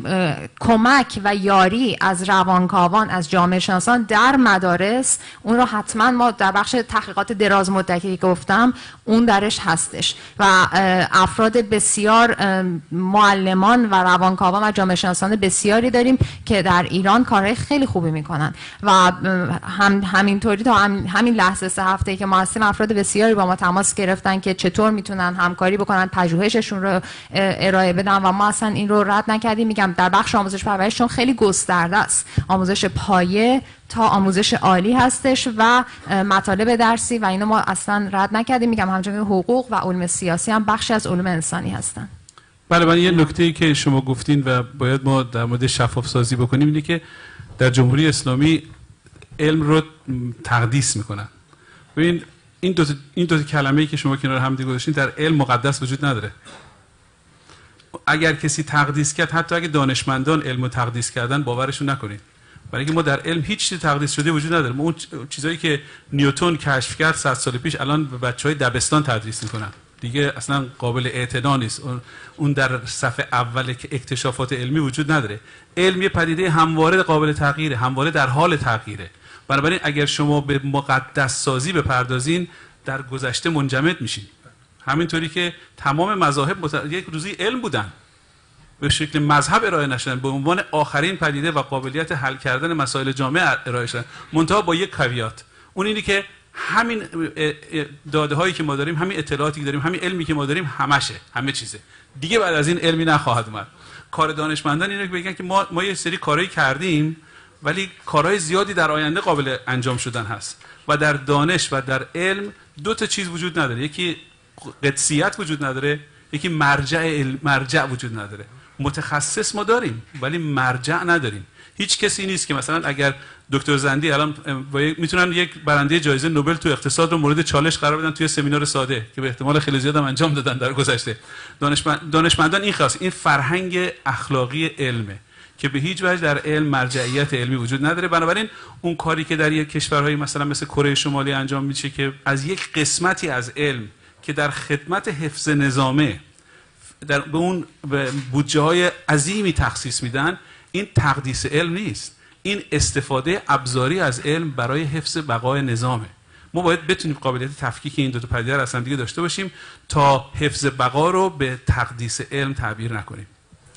[SPEAKER 9] کمک و یاری از روانکاوان، از جامعه شناسان در مدارس، اون رو حتما ما در بخش تحقیقات دراز مدتی که گفتم اون درش هستش. و افراد بسیار معلمان و روانکاوان و جامعه شناسان بسیاری داریم که در ایران کارهای خیلی خوبی میکنن. و هم همینطوری تا هم همین لحظه سه هفته که ما هستیم افراد بسیاری با ما تماس گرفتن که چطور میتونن همکاری بکنن، پژوهششون رو ارائه بدن، و ما اصلا این رو رد نکردیم. میگم در بخش آموزش پرورش چون خیلی گسترده است، آموزش پایه تا آموزش عالی هستش و مطالب درسی و اینو ما اصلا رد نکردیم. میگم همچنین حقوق و علوم سیاسی هم بخشی از علوم انسانی هستن.
[SPEAKER 3] بله، من یه نکته‌ای که شما گفتین و باید ما در مورد شفاف سازی بکنیم اینه که در جمهوری اسلامی علم رو تقدیس میکنن. ببین این دو این دو کلمه‌ای که شما کنار هم دیگه گذاشتین، در علم مقدس وجود نداره. اگر کسی تقدیس کرد، حتی اگه دانشمندان علمو تقدیس کردن، باورشون نکنید. برای اینکه ما در علم هیچ چیز تقدیس شده وجود نداره. ما اون چیزایی که نیوتن کشف کرد صد سال پیش الان به بچهای دبستان تدریس میکنن. دیگه اصلا قابل اعتنا نیست. اون در صفحه اول که اکتشافات علمی وجود نداره. علم یه پدیده همواره قابل تغییره، همواره در حال تغییره. بنابراین اگر شما به مقدس سازی بپردازین، در گذشته منجمد میشین. همینطوری که تمام مذاهب مت... یک روزی علم بودن، به شکل مذهب ارائه نشدن، به عنوان آخرین پدیده و قابلیت حل کردن مسائل جامعه ارائه شدن، منتها با یک کاویات. اون اینی که همین داده هایی که ما داریم، همین اطلاعاتی که داریم، همین علمی که ما داریم همشه، همه چیزه. دیگه بعد از این علمی نخواهد اومد. کار دانشمندان اینه که بگن که ما ما یه سری کارهایی کردیم، ولی کارهای زیادی در آینده قابل انجام شدن هست. و در دانش و در علم دو تا چیز وجود نداره. یکی قدسیت وجود نداره، یکی مرجع علم، مرجع وجود نداره. متخصص ما داریم ولی مرجع نداریم. هیچ کسی نیست که مثلا اگر دکتر زندی الان میتونن یک برنده جایزه نوبل تو اقتصاد رو مورد چالش قرار بدن توی سمینار ساده که به احتمال خیلی زیاد هم انجام دادن در گذشته. دانشمند دانشمندان این خاص، این فرهنگ اخلاقی علمه که به هیچ وجه در علم مرجعیت علمی وجود نداره. بنابراین اون کاری که در یک کشورهای مثلا مثل کره شمالی انجام میشه که از یک قسمتی از علم که در خدمت حفظ نظامه در به اون بودجه های عظیمی تخصیص میدن، این تقدیس علم نیست، این استفاده ابزاری از علم برای حفظ بقای نظامه. ما باید بتونیم قابلیت تفکیک این دو تا پدیده را اصلا دیگه داشته باشیم تا حفظ بقا رو به تقدیس علم تعبیر نکنیم.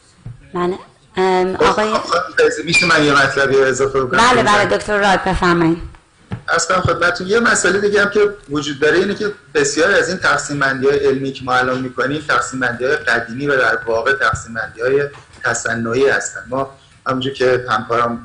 [SPEAKER 2] من آقای
[SPEAKER 12] میشه من یه مطلبی اضافه کنم؟
[SPEAKER 2] بله بله دکتر راد بفرمایید.
[SPEAKER 12] اصلا خدمتتون یه مسئله دیگه هم که وجود داره اینه که بسیار از این تقسیم بندی‌های علمی که ما الان می‌کنیم تقسیم بندی‌های قدیمی و در واقع تقسیم بندی‌های تصنعی هستن. ما همونجوری که همکارام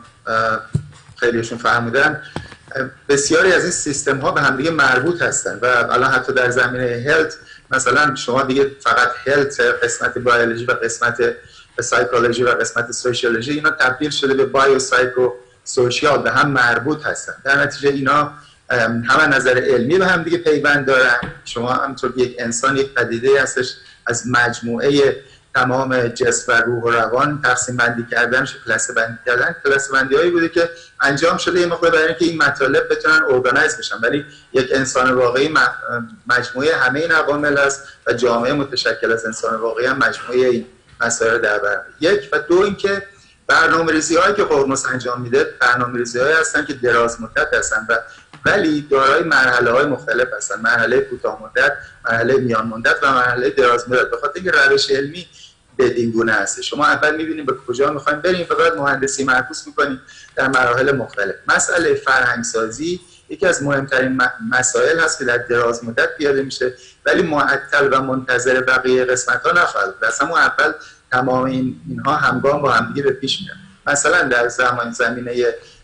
[SPEAKER 12] خیلیشون فهمیدن، بسیاری از این سیستم‌ها به هم دیگه مربوط هستن و الان حتی در زمینه هلت مثلا شما دیگه فقط هلت، قسمت بیولوژی و قسمت سایکولوژی و قسمت سوشیولوژی، اینا تبدیل شده به بایو سایکو سوشیال، به هم مربوط هستن. در نتیجه اینا هم نظر علمی به هم دیگه پیوند دارن. شما همونطور یک انسان یک پدیده هستش از مجموعه تمام جسم و روح و روان تقسیم بندی کردن، کلاس بندی کردن. کلاس بندی هایی بوده که انجام شده یه موقع برای اینکه این مطالب بتونن ارگانایز بشن، ولی یک انسان واقعی مجموعه همه این عوامل است و جامعه متشکل از انسان واقعی هم مجموعه این مسائل در بر. یک و دو اینکه برنامه‌ریزی هایی که قرنوس انجام میده برنامه‌ریزی هایی هستن که دراز مدت هستن و ولی دارای مرحله های مختلف هستن، مرحله کوتاه مدت، مرحله میان مدت و مرحله دراز مدت. به خاطر اینکه روش علمی بدین گونه هست، شما اول میبینید به کجا میخوایم بریم و بعد مهندسی معکوس میکنیم در مراحل مختلف. مسئله فرهنگ سازی یکی از مهمترین مسائل هست که در دراز مدت پیاده میشه ولی معطل و منتظر بقیه قسمت ها نخواهد. اصلا اول تمام این اینها همگام با هم دیگه به پیش میرن. مثلا در زمان زمینه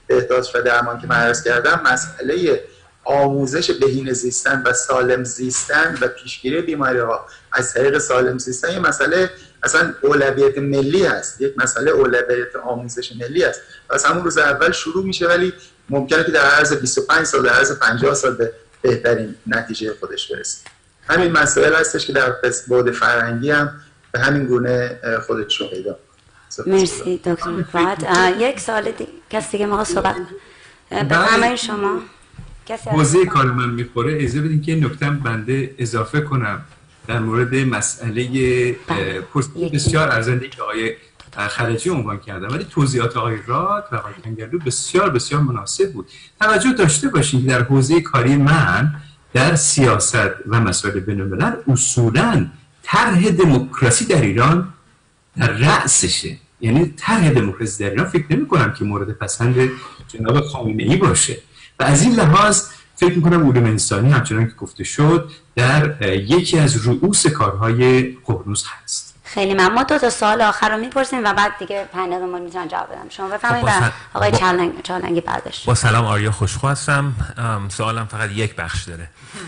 [SPEAKER 12] بهداشت و درمان که من عرض کردم، مسئله آموزش بهینه زیستن و سالم زیستن و پیشگیری بیماری‌ها از طریق سالم زیستن یه مسئله اصلا اولویت ملی هست، یک مسئله اولویت آموزش ملی است و از همون روز اول شروع میشه، ولی ممکنه که در عرض بیست و پنج سال در عرض پنجاه سال به بهترین نتیجه خودش برسه. همین مسائل هستش که در بعد فرهنگی هم به همین گونه خودش رو پیدا.
[SPEAKER 2] مرسی دکتر فهد. یک سال دیگه کسی دیگه ما صحبت بفرمایید شما.
[SPEAKER 11] حوزه کار من میخوره، اجازه بدین که نکته بنده اضافه کنم در مورد مسئله پرسش بسیار ارزنده که آقای خلجی عنوان کردن، ولی توضیحات آقای راد و آقای کنگرلو بسیار بسیار مناسب بود. توجه داشته باشین که در حوزه کاری من در سیاست و مسائل بین‌الملل اصولاً طرح دموکراسی در ایران در رأسشه. یعنی طرح دموکراسی در ایران فکر نمی کنم که مورد پسند جناب خامنه‌ای باشه و از این لحاظ فکر میکنم علوم انسانی همچنان که گفته شد در یکی از رؤوس کارهای ققنوس هست.
[SPEAKER 2] خیلی ممنون. ما دو تا سوال آخر رو میپرسیم و بعد دیگه پنلمون میتونن جواب بدن. شما بفرمایید و آقای چالنگ چالنگی بعدش.
[SPEAKER 5] با سلام، آریا خوشخو هستم. سوالم فقط یک بخش داره.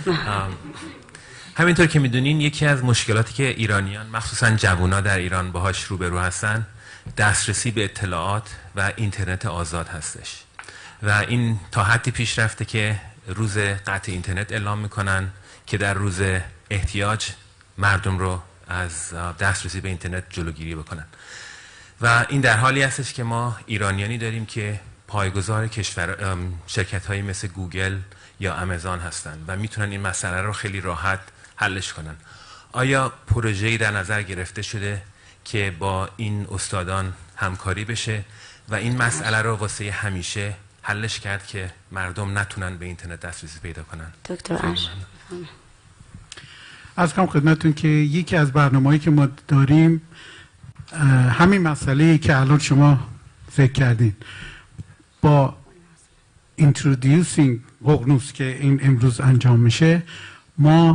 [SPEAKER 5] همینطور که میدونین یکی از مشکلاتی که ایرانیان مخصوصا جوونا در ایران باهاش روبرو هستن دسترسی به اطلاعات و اینترنت آزاد هستش و این تا حدی پیش رفته که روز قطع اینترنت اعلام میکنن که در روز احتیاج مردم رو از دسترسی به اینترنت جلوگیری بکنن و این در حالی هستش که ما ایرانیانی داریم که پایه‌گذار کشور شرکت هایی مثل گوگل یا آمازون هستن و میتونن این مسئله رو خیلی راحت حلش کنن. آیا پروژه‌ای در نظر گرفته شده که با این استادان همکاری بشه و این مسئله رو واسه همیشه حلش کرد که مردم نتونن به اینترنت دسترسی پیدا کنن؟
[SPEAKER 2] دکتر اش
[SPEAKER 19] از کنم خدمتتون که یکی از برنامه‌هایی که ما داریم همین مسئله‌ای که الان شما ذکر کردین با introducing ققنوس که این امروز انجام میشه، ما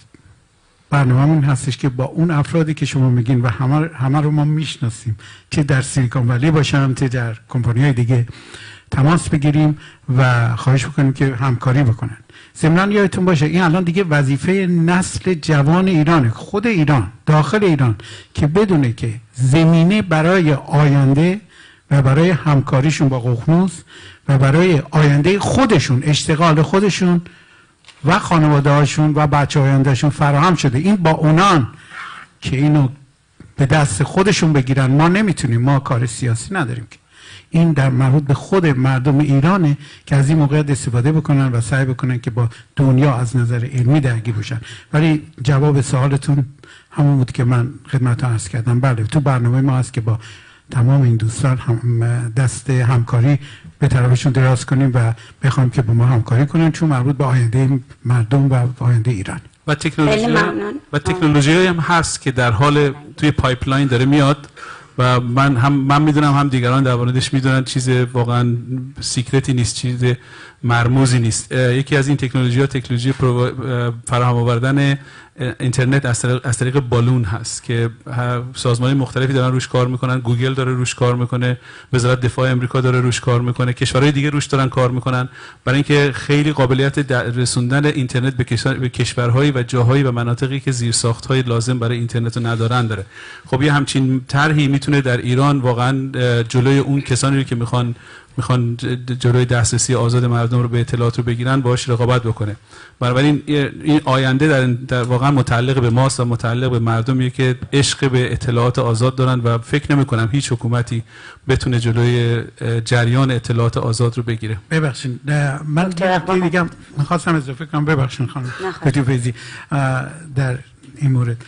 [SPEAKER 19] برنامه‌مون هستش که با اون افرادی که شما میگین و همه همه رو ما میشناسیم، چه در سیلیکون ولی باشن چه در کمپانی‌های دیگه، تماس بگیریم و خواهش بکنیم که همکاری بکنن. ضمناً یادتون باشه این الان دیگه وظیفه نسل جوان ایرانه، خود ایران، داخل ایران، که بدونه که زمینه برای آینده و برای همکاریشون با ققنوس و برای آینده خودشون، اشتغال خودشون و خانواده هاشون و بچه آیندهشون فراهم شده. این با اونان که اینو به دست خودشون بگیرن ما نمیتونیم، ما کار سیاسی نداریم که. این در مربوط به خود مردم ایرانه که از این موقعیت استفاده بکنن و سعی بکنن که با دنیا از نظر علمی درگیر بشن. ولی جواب سوالتون همون بود که من خدمتتون عرض کردم. بله، تو برنامه ما هست که با تمام این دوستان هم دست همکاری به طرفشون دراز کنیم و بخوایم که با ما همکاری کنن، چون مربوط به آینده مردم و آینده ایران
[SPEAKER 3] و تکنولوژی و تکنولوژی هم هست که در حال توی پایپلاین داره میاد و من هم من میدونم هم دیگران در موردش میدونن، چیز واقعا سیکرتی نیست، چیز مرموزی نیست. یکی از این تکنولوژی ها تکنولوژی فراهم آوردن اینترنت از طریق بالون هست که سازمان‌های مختلفی دارن روش کار میکنن. گوگل داره روش کار میکنه، وزارت دفاع امریکا داره روش کار میکنه، کشورهای دیگه روش دارن کار میکنن برای اینکه خیلی قابلیت رسوندن اینترنت به, کشور، به کشورهایی و جاهایی و مناطقی که زیرساخت‌های لازم برای اینترنت رو ندارن داره. خب یه همچین طرحی میتونه در ایران واقعا جلوی اون کسانی رو که میخوان میخوان جلوی دسترسی آزاد مردم رو به اطلاعات رو بگیرن باهاش رقابت بکنه. بنابراین این آینده در, در واقعا متعلق به ماست و متعلق به مردمیه که عشق به اطلاعات آزاد دارن و فکر نمی کنم هیچ حکومتی بتونه جلوی جریان اطلاعات آزاد رو بگیره.
[SPEAKER 19] ببخشید من دیگه می‌خواستم اضافه کنم، ببخشید خانم دکتر فیضی، در این مورد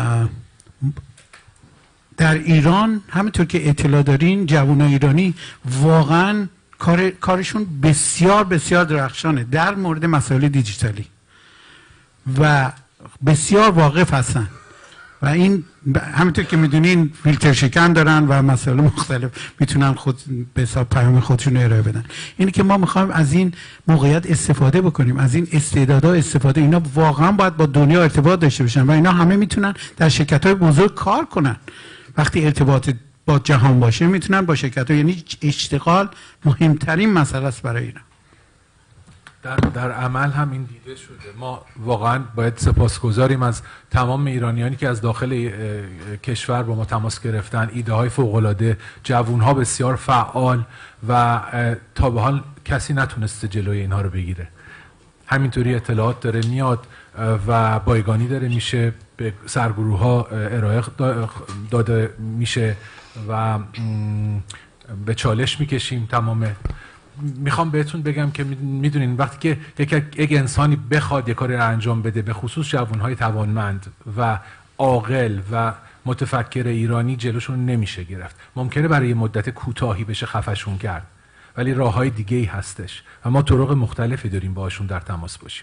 [SPEAKER 19] در ایران همونطور که اطلاع دارین جوانان ایرانی واقعا کار کارشون بسیار بسیار درخشانه در مورد مسائل دیجیتالی و بسیار واقف هستن و این همونطور که میدونین فیلتر شکن دارن و مسائل مختلف میتونن خود به حساب پیام خودشون ارائه بدن. اینه که ما میخوایم از این موقعیت استفاده بکنیم، از این استعدادها استفاده. اینا واقعا باید با دنیا ارتباط داشته باشن و اینا همه میتونن در شرکت‌های بزرگ کار کنن. وقتی ارتباط با جهان باشه میتونن با شرکت ها، یعنی اشتغال مهمترین مسئله است برای ایران.
[SPEAKER 6] در, در عمل هم این دیده شده. ما واقعا باید سپاسگزاریم از تمام ایرانیانی که از داخل کشور با ما تماس گرفتن، ایده های فوق العاده، جوون ها بسیار فعال و تا به حال کسی نتونسته جلوی اینها رو بگیره. همینطوری اطلاعات داره میاد و بایگانی داره میشه، به سرگروه ها ارائه داده میشه و به چالش میکشیم تمام. میخوام بهتون بگم که میدونین وقتی که یک, یک انسانی بخواد یک کاری رو انجام بده، به خصوص جوانهای توانمند و عاقل و متفکر ایرانی، جلوشون نمیشه گرفت. ممکنه برای مدت کوتاهی بشه خفشون کرد، ولی راههای دیگه ای هستش و ما طرق مختلفی داریم باهاشون در تماس باشیم.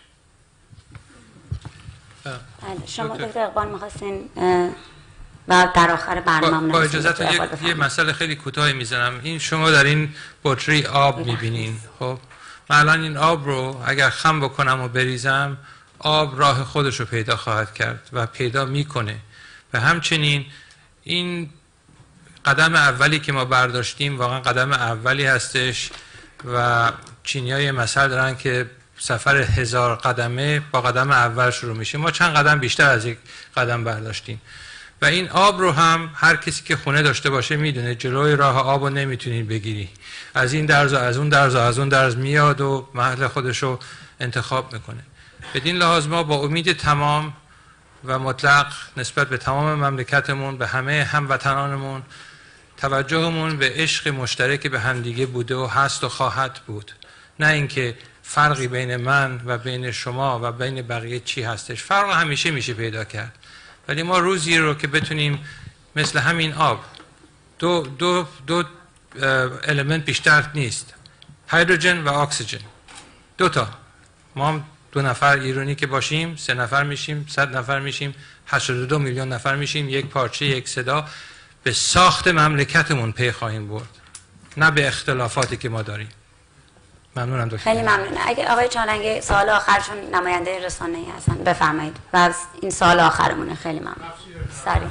[SPEAKER 2] شما دکتر اقبال میخواستین و در آخر برنامه
[SPEAKER 10] با اجازهتون یه, یه مسئله خیلی کوتاهی میزنم. این شما در این بطری آب میبینین، خب من الان این آب رو اگر خم بکنم و بریزم، آب راه خودش رو پیدا خواهد کرد و پیدا میکنه. و همچنین این قدم اولی که ما برداشتیم واقعا قدم اولی هستش و چینی‌ها مثل دارن که سفر هزار قدمه با قدم اول شروع میشه. ما چند قدم بیشتر از یک قدم برداشتیم و این آب رو هم هر کسی که خونه داشته باشه میدونه جلوی راه آب رو نمیتونین بگیری. از این درز و از اون درز و از اون درز میاد و محل خودش رو انتخاب میکنه. بدین لحاظ ما با امید تمام و مطلق نسبت به تمام مملکتمون، به همه هموطنانمون، توجهمون به عشق مشترک به همدیگه بوده و هست و خواهد بود. نه اینکه فرقی بین من و بین شما و بین بقیه چی هستش. فرق همیشه میشه پیدا کرد، ولی ما روزی رو که بتونیم مثل همین آب دو دو دو المنت بیشتر نیست، هیدروژن و اکسیژن، دو تا، ما هم دو نفر ایرانی که باشیم سه نفر میشیم، صد نفر میشیم، هشتاد و دو میلیون نفر میشیم، یک پارچه یک صدا، به ساخت مملکتمون پی خواهیم برد، نه به اختلافاتی که ما داریم. ممنونم دکتر.
[SPEAKER 2] خیلی ممنون. اگه آقای چالنگی سوال آخرشون نماینده رسانه‌ای هستن بفرمایید و این سوال آخرمونه. خیلی ممنون. سریع.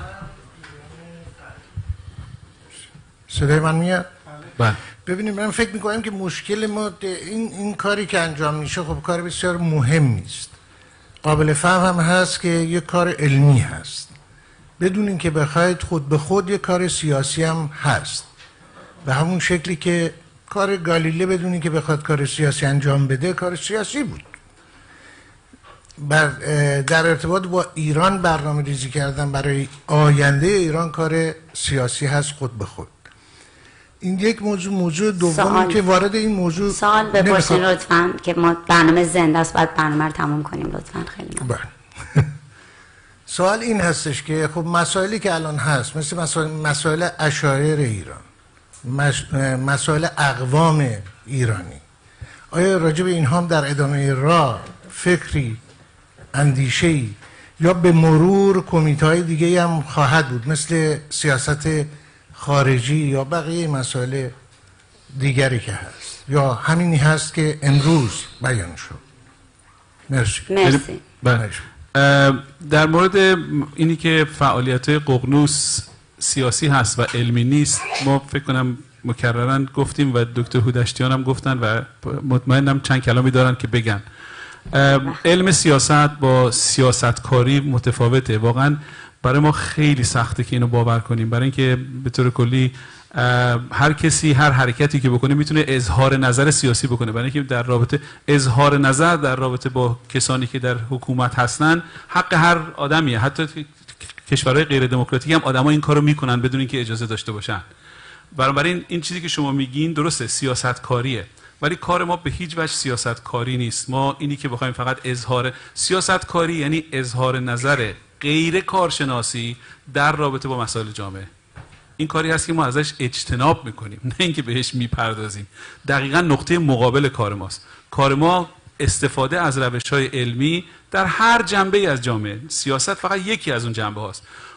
[SPEAKER 13] صدای من میاد؟
[SPEAKER 6] بله.
[SPEAKER 13] ببینید من فکر میکنم که مشکل ما این این کاری که انجام میشه خب کار بسیار مهم نیست. قابل فهم هم هست که یک کار علمی هست. بدون اینکه بخواید خود به خود یک کار سیاسی هم هست. به همون شکلی که کار گالیله بدون اینکه بخواد کار سیاسی انجام بده کار سیاسی بود. بر در ارتباط با ایران برنامه ریزی کردن برای آینده ایران کار سیاسی هست خود به خود. این یک موضوع. موضوع دومی که وارد این موضوع
[SPEAKER 2] سوال بپرسین لطفاً که ما برنامه زنده است، بعد برنامه رو تموم کنیم لطفاً. خیلی ممنون.
[SPEAKER 13] سوال این هستش که خب مسائلی که الان هست مثل مسائل, مسائل اشاعره ایران، مسائل اقوام ایرانی، آیا راجع به اینها هم در ادامه راه فکری، اندیشه‌ای یا به مرور کمیته‌های دیگه هم خواهد بود مثل سیاست خارجی یا بقیه مسائل دیگری که هست، یا همینی هست که امروز بیان شد؟ مرسی.
[SPEAKER 2] مرسی.
[SPEAKER 3] بله. در مورد اینی که فعالیت ققنوس سیاسی هست و علمی نیست، ما فکر کنم مکرراً گفتیم و دکتر هودشتیان هم گفتن و مطمئنم چند کلامی دارن که بگن. علم سیاست با سیاستکاری متفاوته. واقعا برای ما خیلی سخته که اینو باور کنیم، برای اینکه به طور کلی هر کسی هر حرکتی که بکنه میتونه اظهار نظر سیاسی بکنه، برای اینکه در رابطه اظهار نظر در رابطه با کسانی که در حکومت هستن حق هر آدمیه. حتی کشورهای غیر دموکراتیک هم آدما این کارو میکنن بدون اینکه اجازه داشته باشن. بنابراین این چیزی که شما میگین درسته، سیاست کاریه، ولی کار ما به هیچ وجه سیاست کاری نیست. ما اینی که بخوایم فقط اظهار سیاست کاری یعنی اظهار نظر غیر کارشناسی در رابطه با مسائل جامعه. این کاری هست که ما ازش اجتناب میکنیم، نه اینکه بهش میپردازیم. دقیقاً نقطه مقابل کار ماست. کار ما استفاده از روش‌های علمی در هر جنبه از جامعه. سیاست فقط یکی از اون جنبه هاست.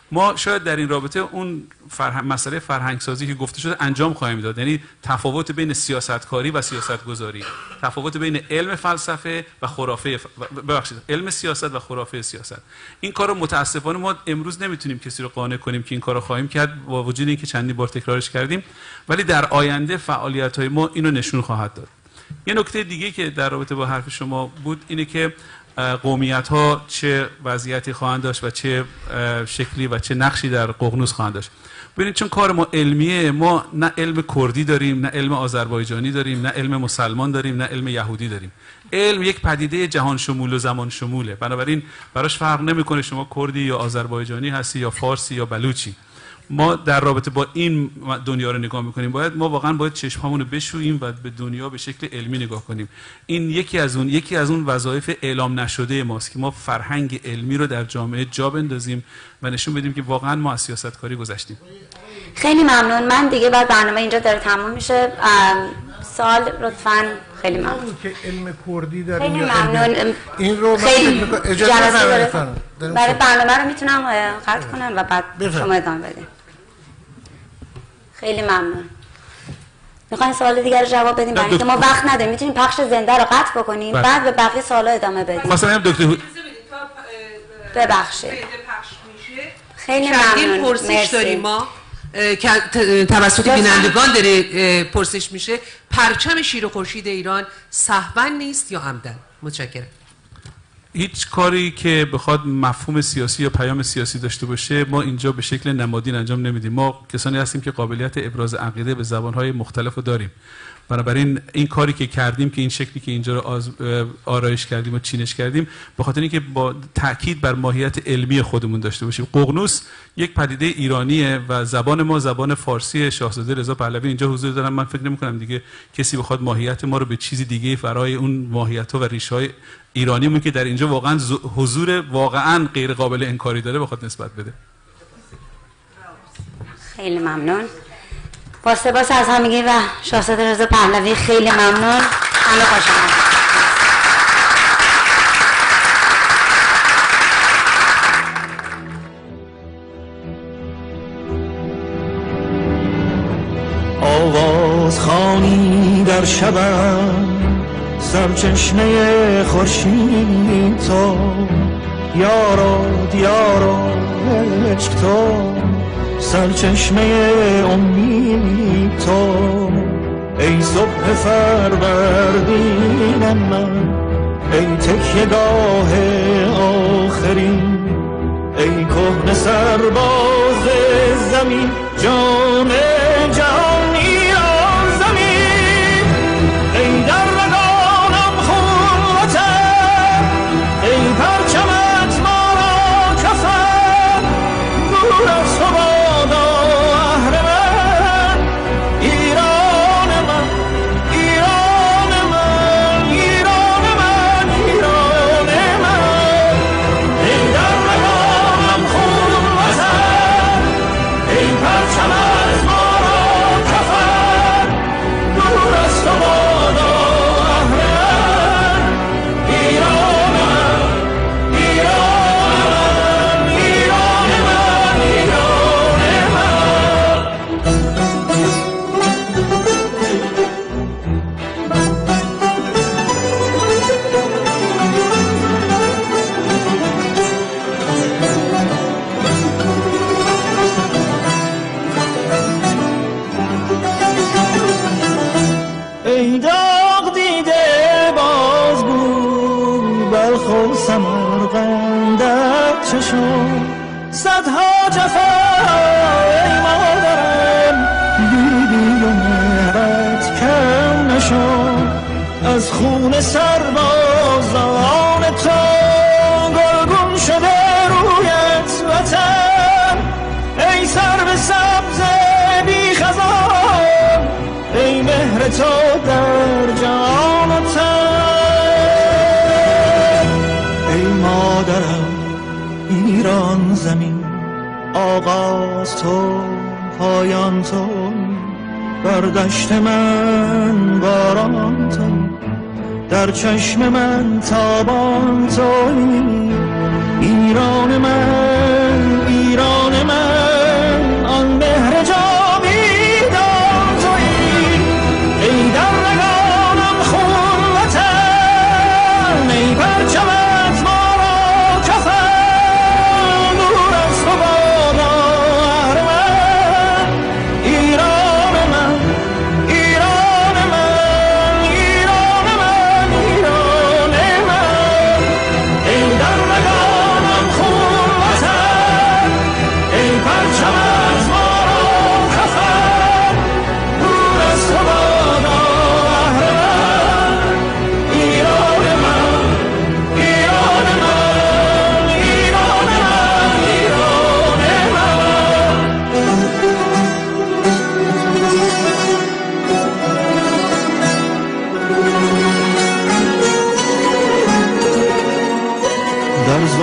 [SPEAKER 3] ما شاید در این رابطه اون فرهنگ، مسئله فرهنگ سازی که گفته شده انجام خواهیم داد، یعنی تفاوت بین سیاستکاری و سیاستگذاری، تفاوت بین علم فلسفه و خرافه ببخشید علم سیاست و خرافه سیاست. این کارو متاسفانه ما امروز نمیتونیم کسی رو قانع کنیم که این کارو خواهیم کرد، با وجود اینکه چندین بار تکرارش کردیم، ولی در آینده فعالیت‌های ما اینو نشون خواهد داد. یه نکته دیگه که در رابطه با حرف شما بود اینه که قومیت ها چه وضعیتی خواهند داشت و چه شکلی و چه نقشی در ققنوس خواهند داشت. ببینید چون کار ما علمیه، ما نه علم کردی داریم، نه علم آذربایجانی داریم، نه علم مسلمان داریم، نه علم یهودی داریم. علم یک پدیده جهان شمول و زمان شموله، بنابراین براش فرق نمیکنه شما کردی یا آذربایجانی هستی یا فارسی یا بلوچی. ما در رابطه با این دنیا رو نگاه میکنیم، باید ما واقعا باید چشمامون رو بشوییم و به دنیا به شکل علمی نگاه کنیم. این یکی از اون یکی از اون وظایف اعلام نشده ماست که ما فرهنگ علمی رو در جامعه جا بندازیم و نشون بدیم که واقعا ما از سیاستکاری گذشتیم.
[SPEAKER 2] خیلی ممنون. من دیگه بعد برنامه اینجا داره تموم میشه. سال لطفاً خیلی ممنون
[SPEAKER 13] که علم کردی داریم.
[SPEAKER 2] خیلی ممنون.
[SPEAKER 13] این رو
[SPEAKER 2] خیلی
[SPEAKER 13] اجازه
[SPEAKER 2] برای برنامه رو میتونم قطع کنم و بعد شما ادامه بدین. خیلی ممنون. میخواین سوال دیگر رو جواب بدیم؟ برای اینکه ما وقت نداریم، میتونیم پخش زنده رو قطع بکنیم بله. بعد به بقیه سوالا ادامه بدیم.
[SPEAKER 3] مثلا هم دکتر
[SPEAKER 2] ببخشید. خیلی ممنون.
[SPEAKER 18] پرسش داریم ما که توسط بینندگان داره پرسش میشه، پرچم شیر و خورشید ایران سهوا نیست یا عمدن؟ متشکرم.
[SPEAKER 3] هیچ کاری که بخواد مفهوم سیاسی یا پیام سیاسی داشته باشه ما اینجا به شکل نمادین انجام نمیدیم. ما کسانی هستیم که قابلیت ابراز عقیده به زبانهای مختلف رو داریم، بنابراین این کاری که کردیم که این شکلی که اینجا رو آز... آرایش کردیم و چینش کردیم به خاطر اینکه با تاکید بر ماهیت علمی خودمون داشته باشیم. ققنوس یک پدیده ایرانیه و زبان ما زبان فارسی شاهزاده رضا پهلوی اینجا حضور دارن. من فکر نمی‌کنم دیگه کسی بخواد ماهیت ما رو به چیزی دیگه فرای اون ماهیت‌ها و ریشه‌های ایرانیمون که در اینجا واقعا حضور واقعا غیر قابل انکاری داره بخواد نسبت بده.
[SPEAKER 2] خیلی ممنون. با سپاس از همگی و شاهزاده رضا پهلوی خیلی ممنون. همه خوش آمدید.
[SPEAKER 15] آواز خوانی در شبم سرچشمه خورشید تو، یارو دیارو عشق تو، سرچشمه امید تو، ای صبح فروردین من، ای تکیه گاه آخرین، ای کهنه سرباز زمین، جان جهان ایران زمین، ای در رگانم خون وطن، ای پرچمت ما را کفن، دور از تو بادا اهل من، ایران من، ایران من، ایران من، ایران من، ای در رگانم خون وطن، ای پرچمت ما را کفن، دور از تو بادا اهل من، ایران من، ایران من، ایران من، ایران ای داغ دیده بازگو بلخ و سمرقندت چشم، صدها جفا ای مادرم، دیدی و مهرت کم نشد، از خون سربازان تو گلگون شده رویت وطن، ای سرو سبز بی خزان، ای مهر تو در جان و تن، ای مادرم ایران زمین، آغاز تو پایان تو، بر دشت من باران تو، در چشم من تابان تو، ایران من، ایران من.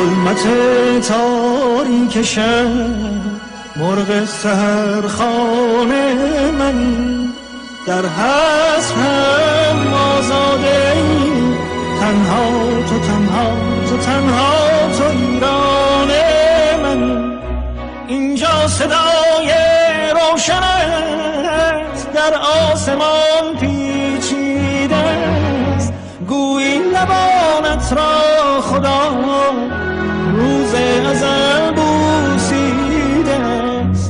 [SPEAKER 16] ظلمت تاریک شب مرغ سحرخانه منی، در حسبم آزاده ای، تنها تو تنها تو تنها تو ایران منی. اینجا صدای روشنت در آسمان پیچیده است، گویی لبانت را خدا روز ازل بوسیده است.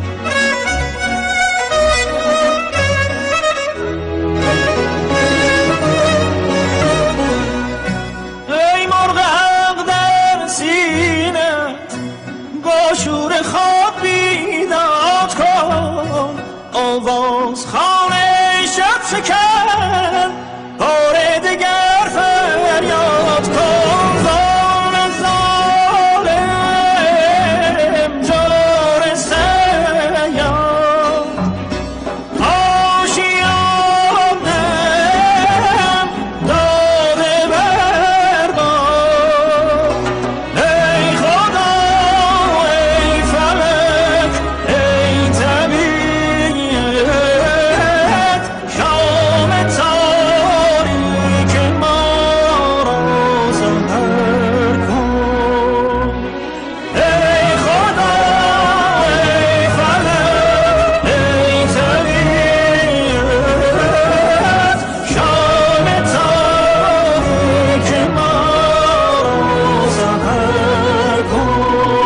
[SPEAKER 16] ای مرغ حق در سینت گشور خواب بیداد کن، آواز خانه شب شکن بار دگر فریاد کن. ظالم ظالم جور سیاد آشیانم داده بردار. ای خدا ای فلک ای طبیعت، شام تاریک ما را سحر کن. ای خدا ای فلک ای طبیعت، شام تاریک ما را سحر کن.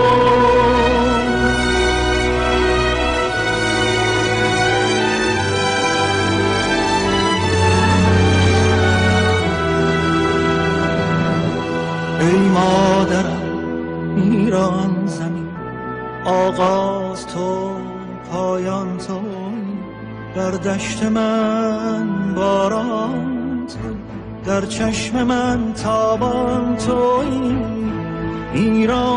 [SPEAKER 16] ای مادرم ایران زمین، آغاز تو پایان تو، در دشت من باران تو، در چشم من تابان تویی. ایران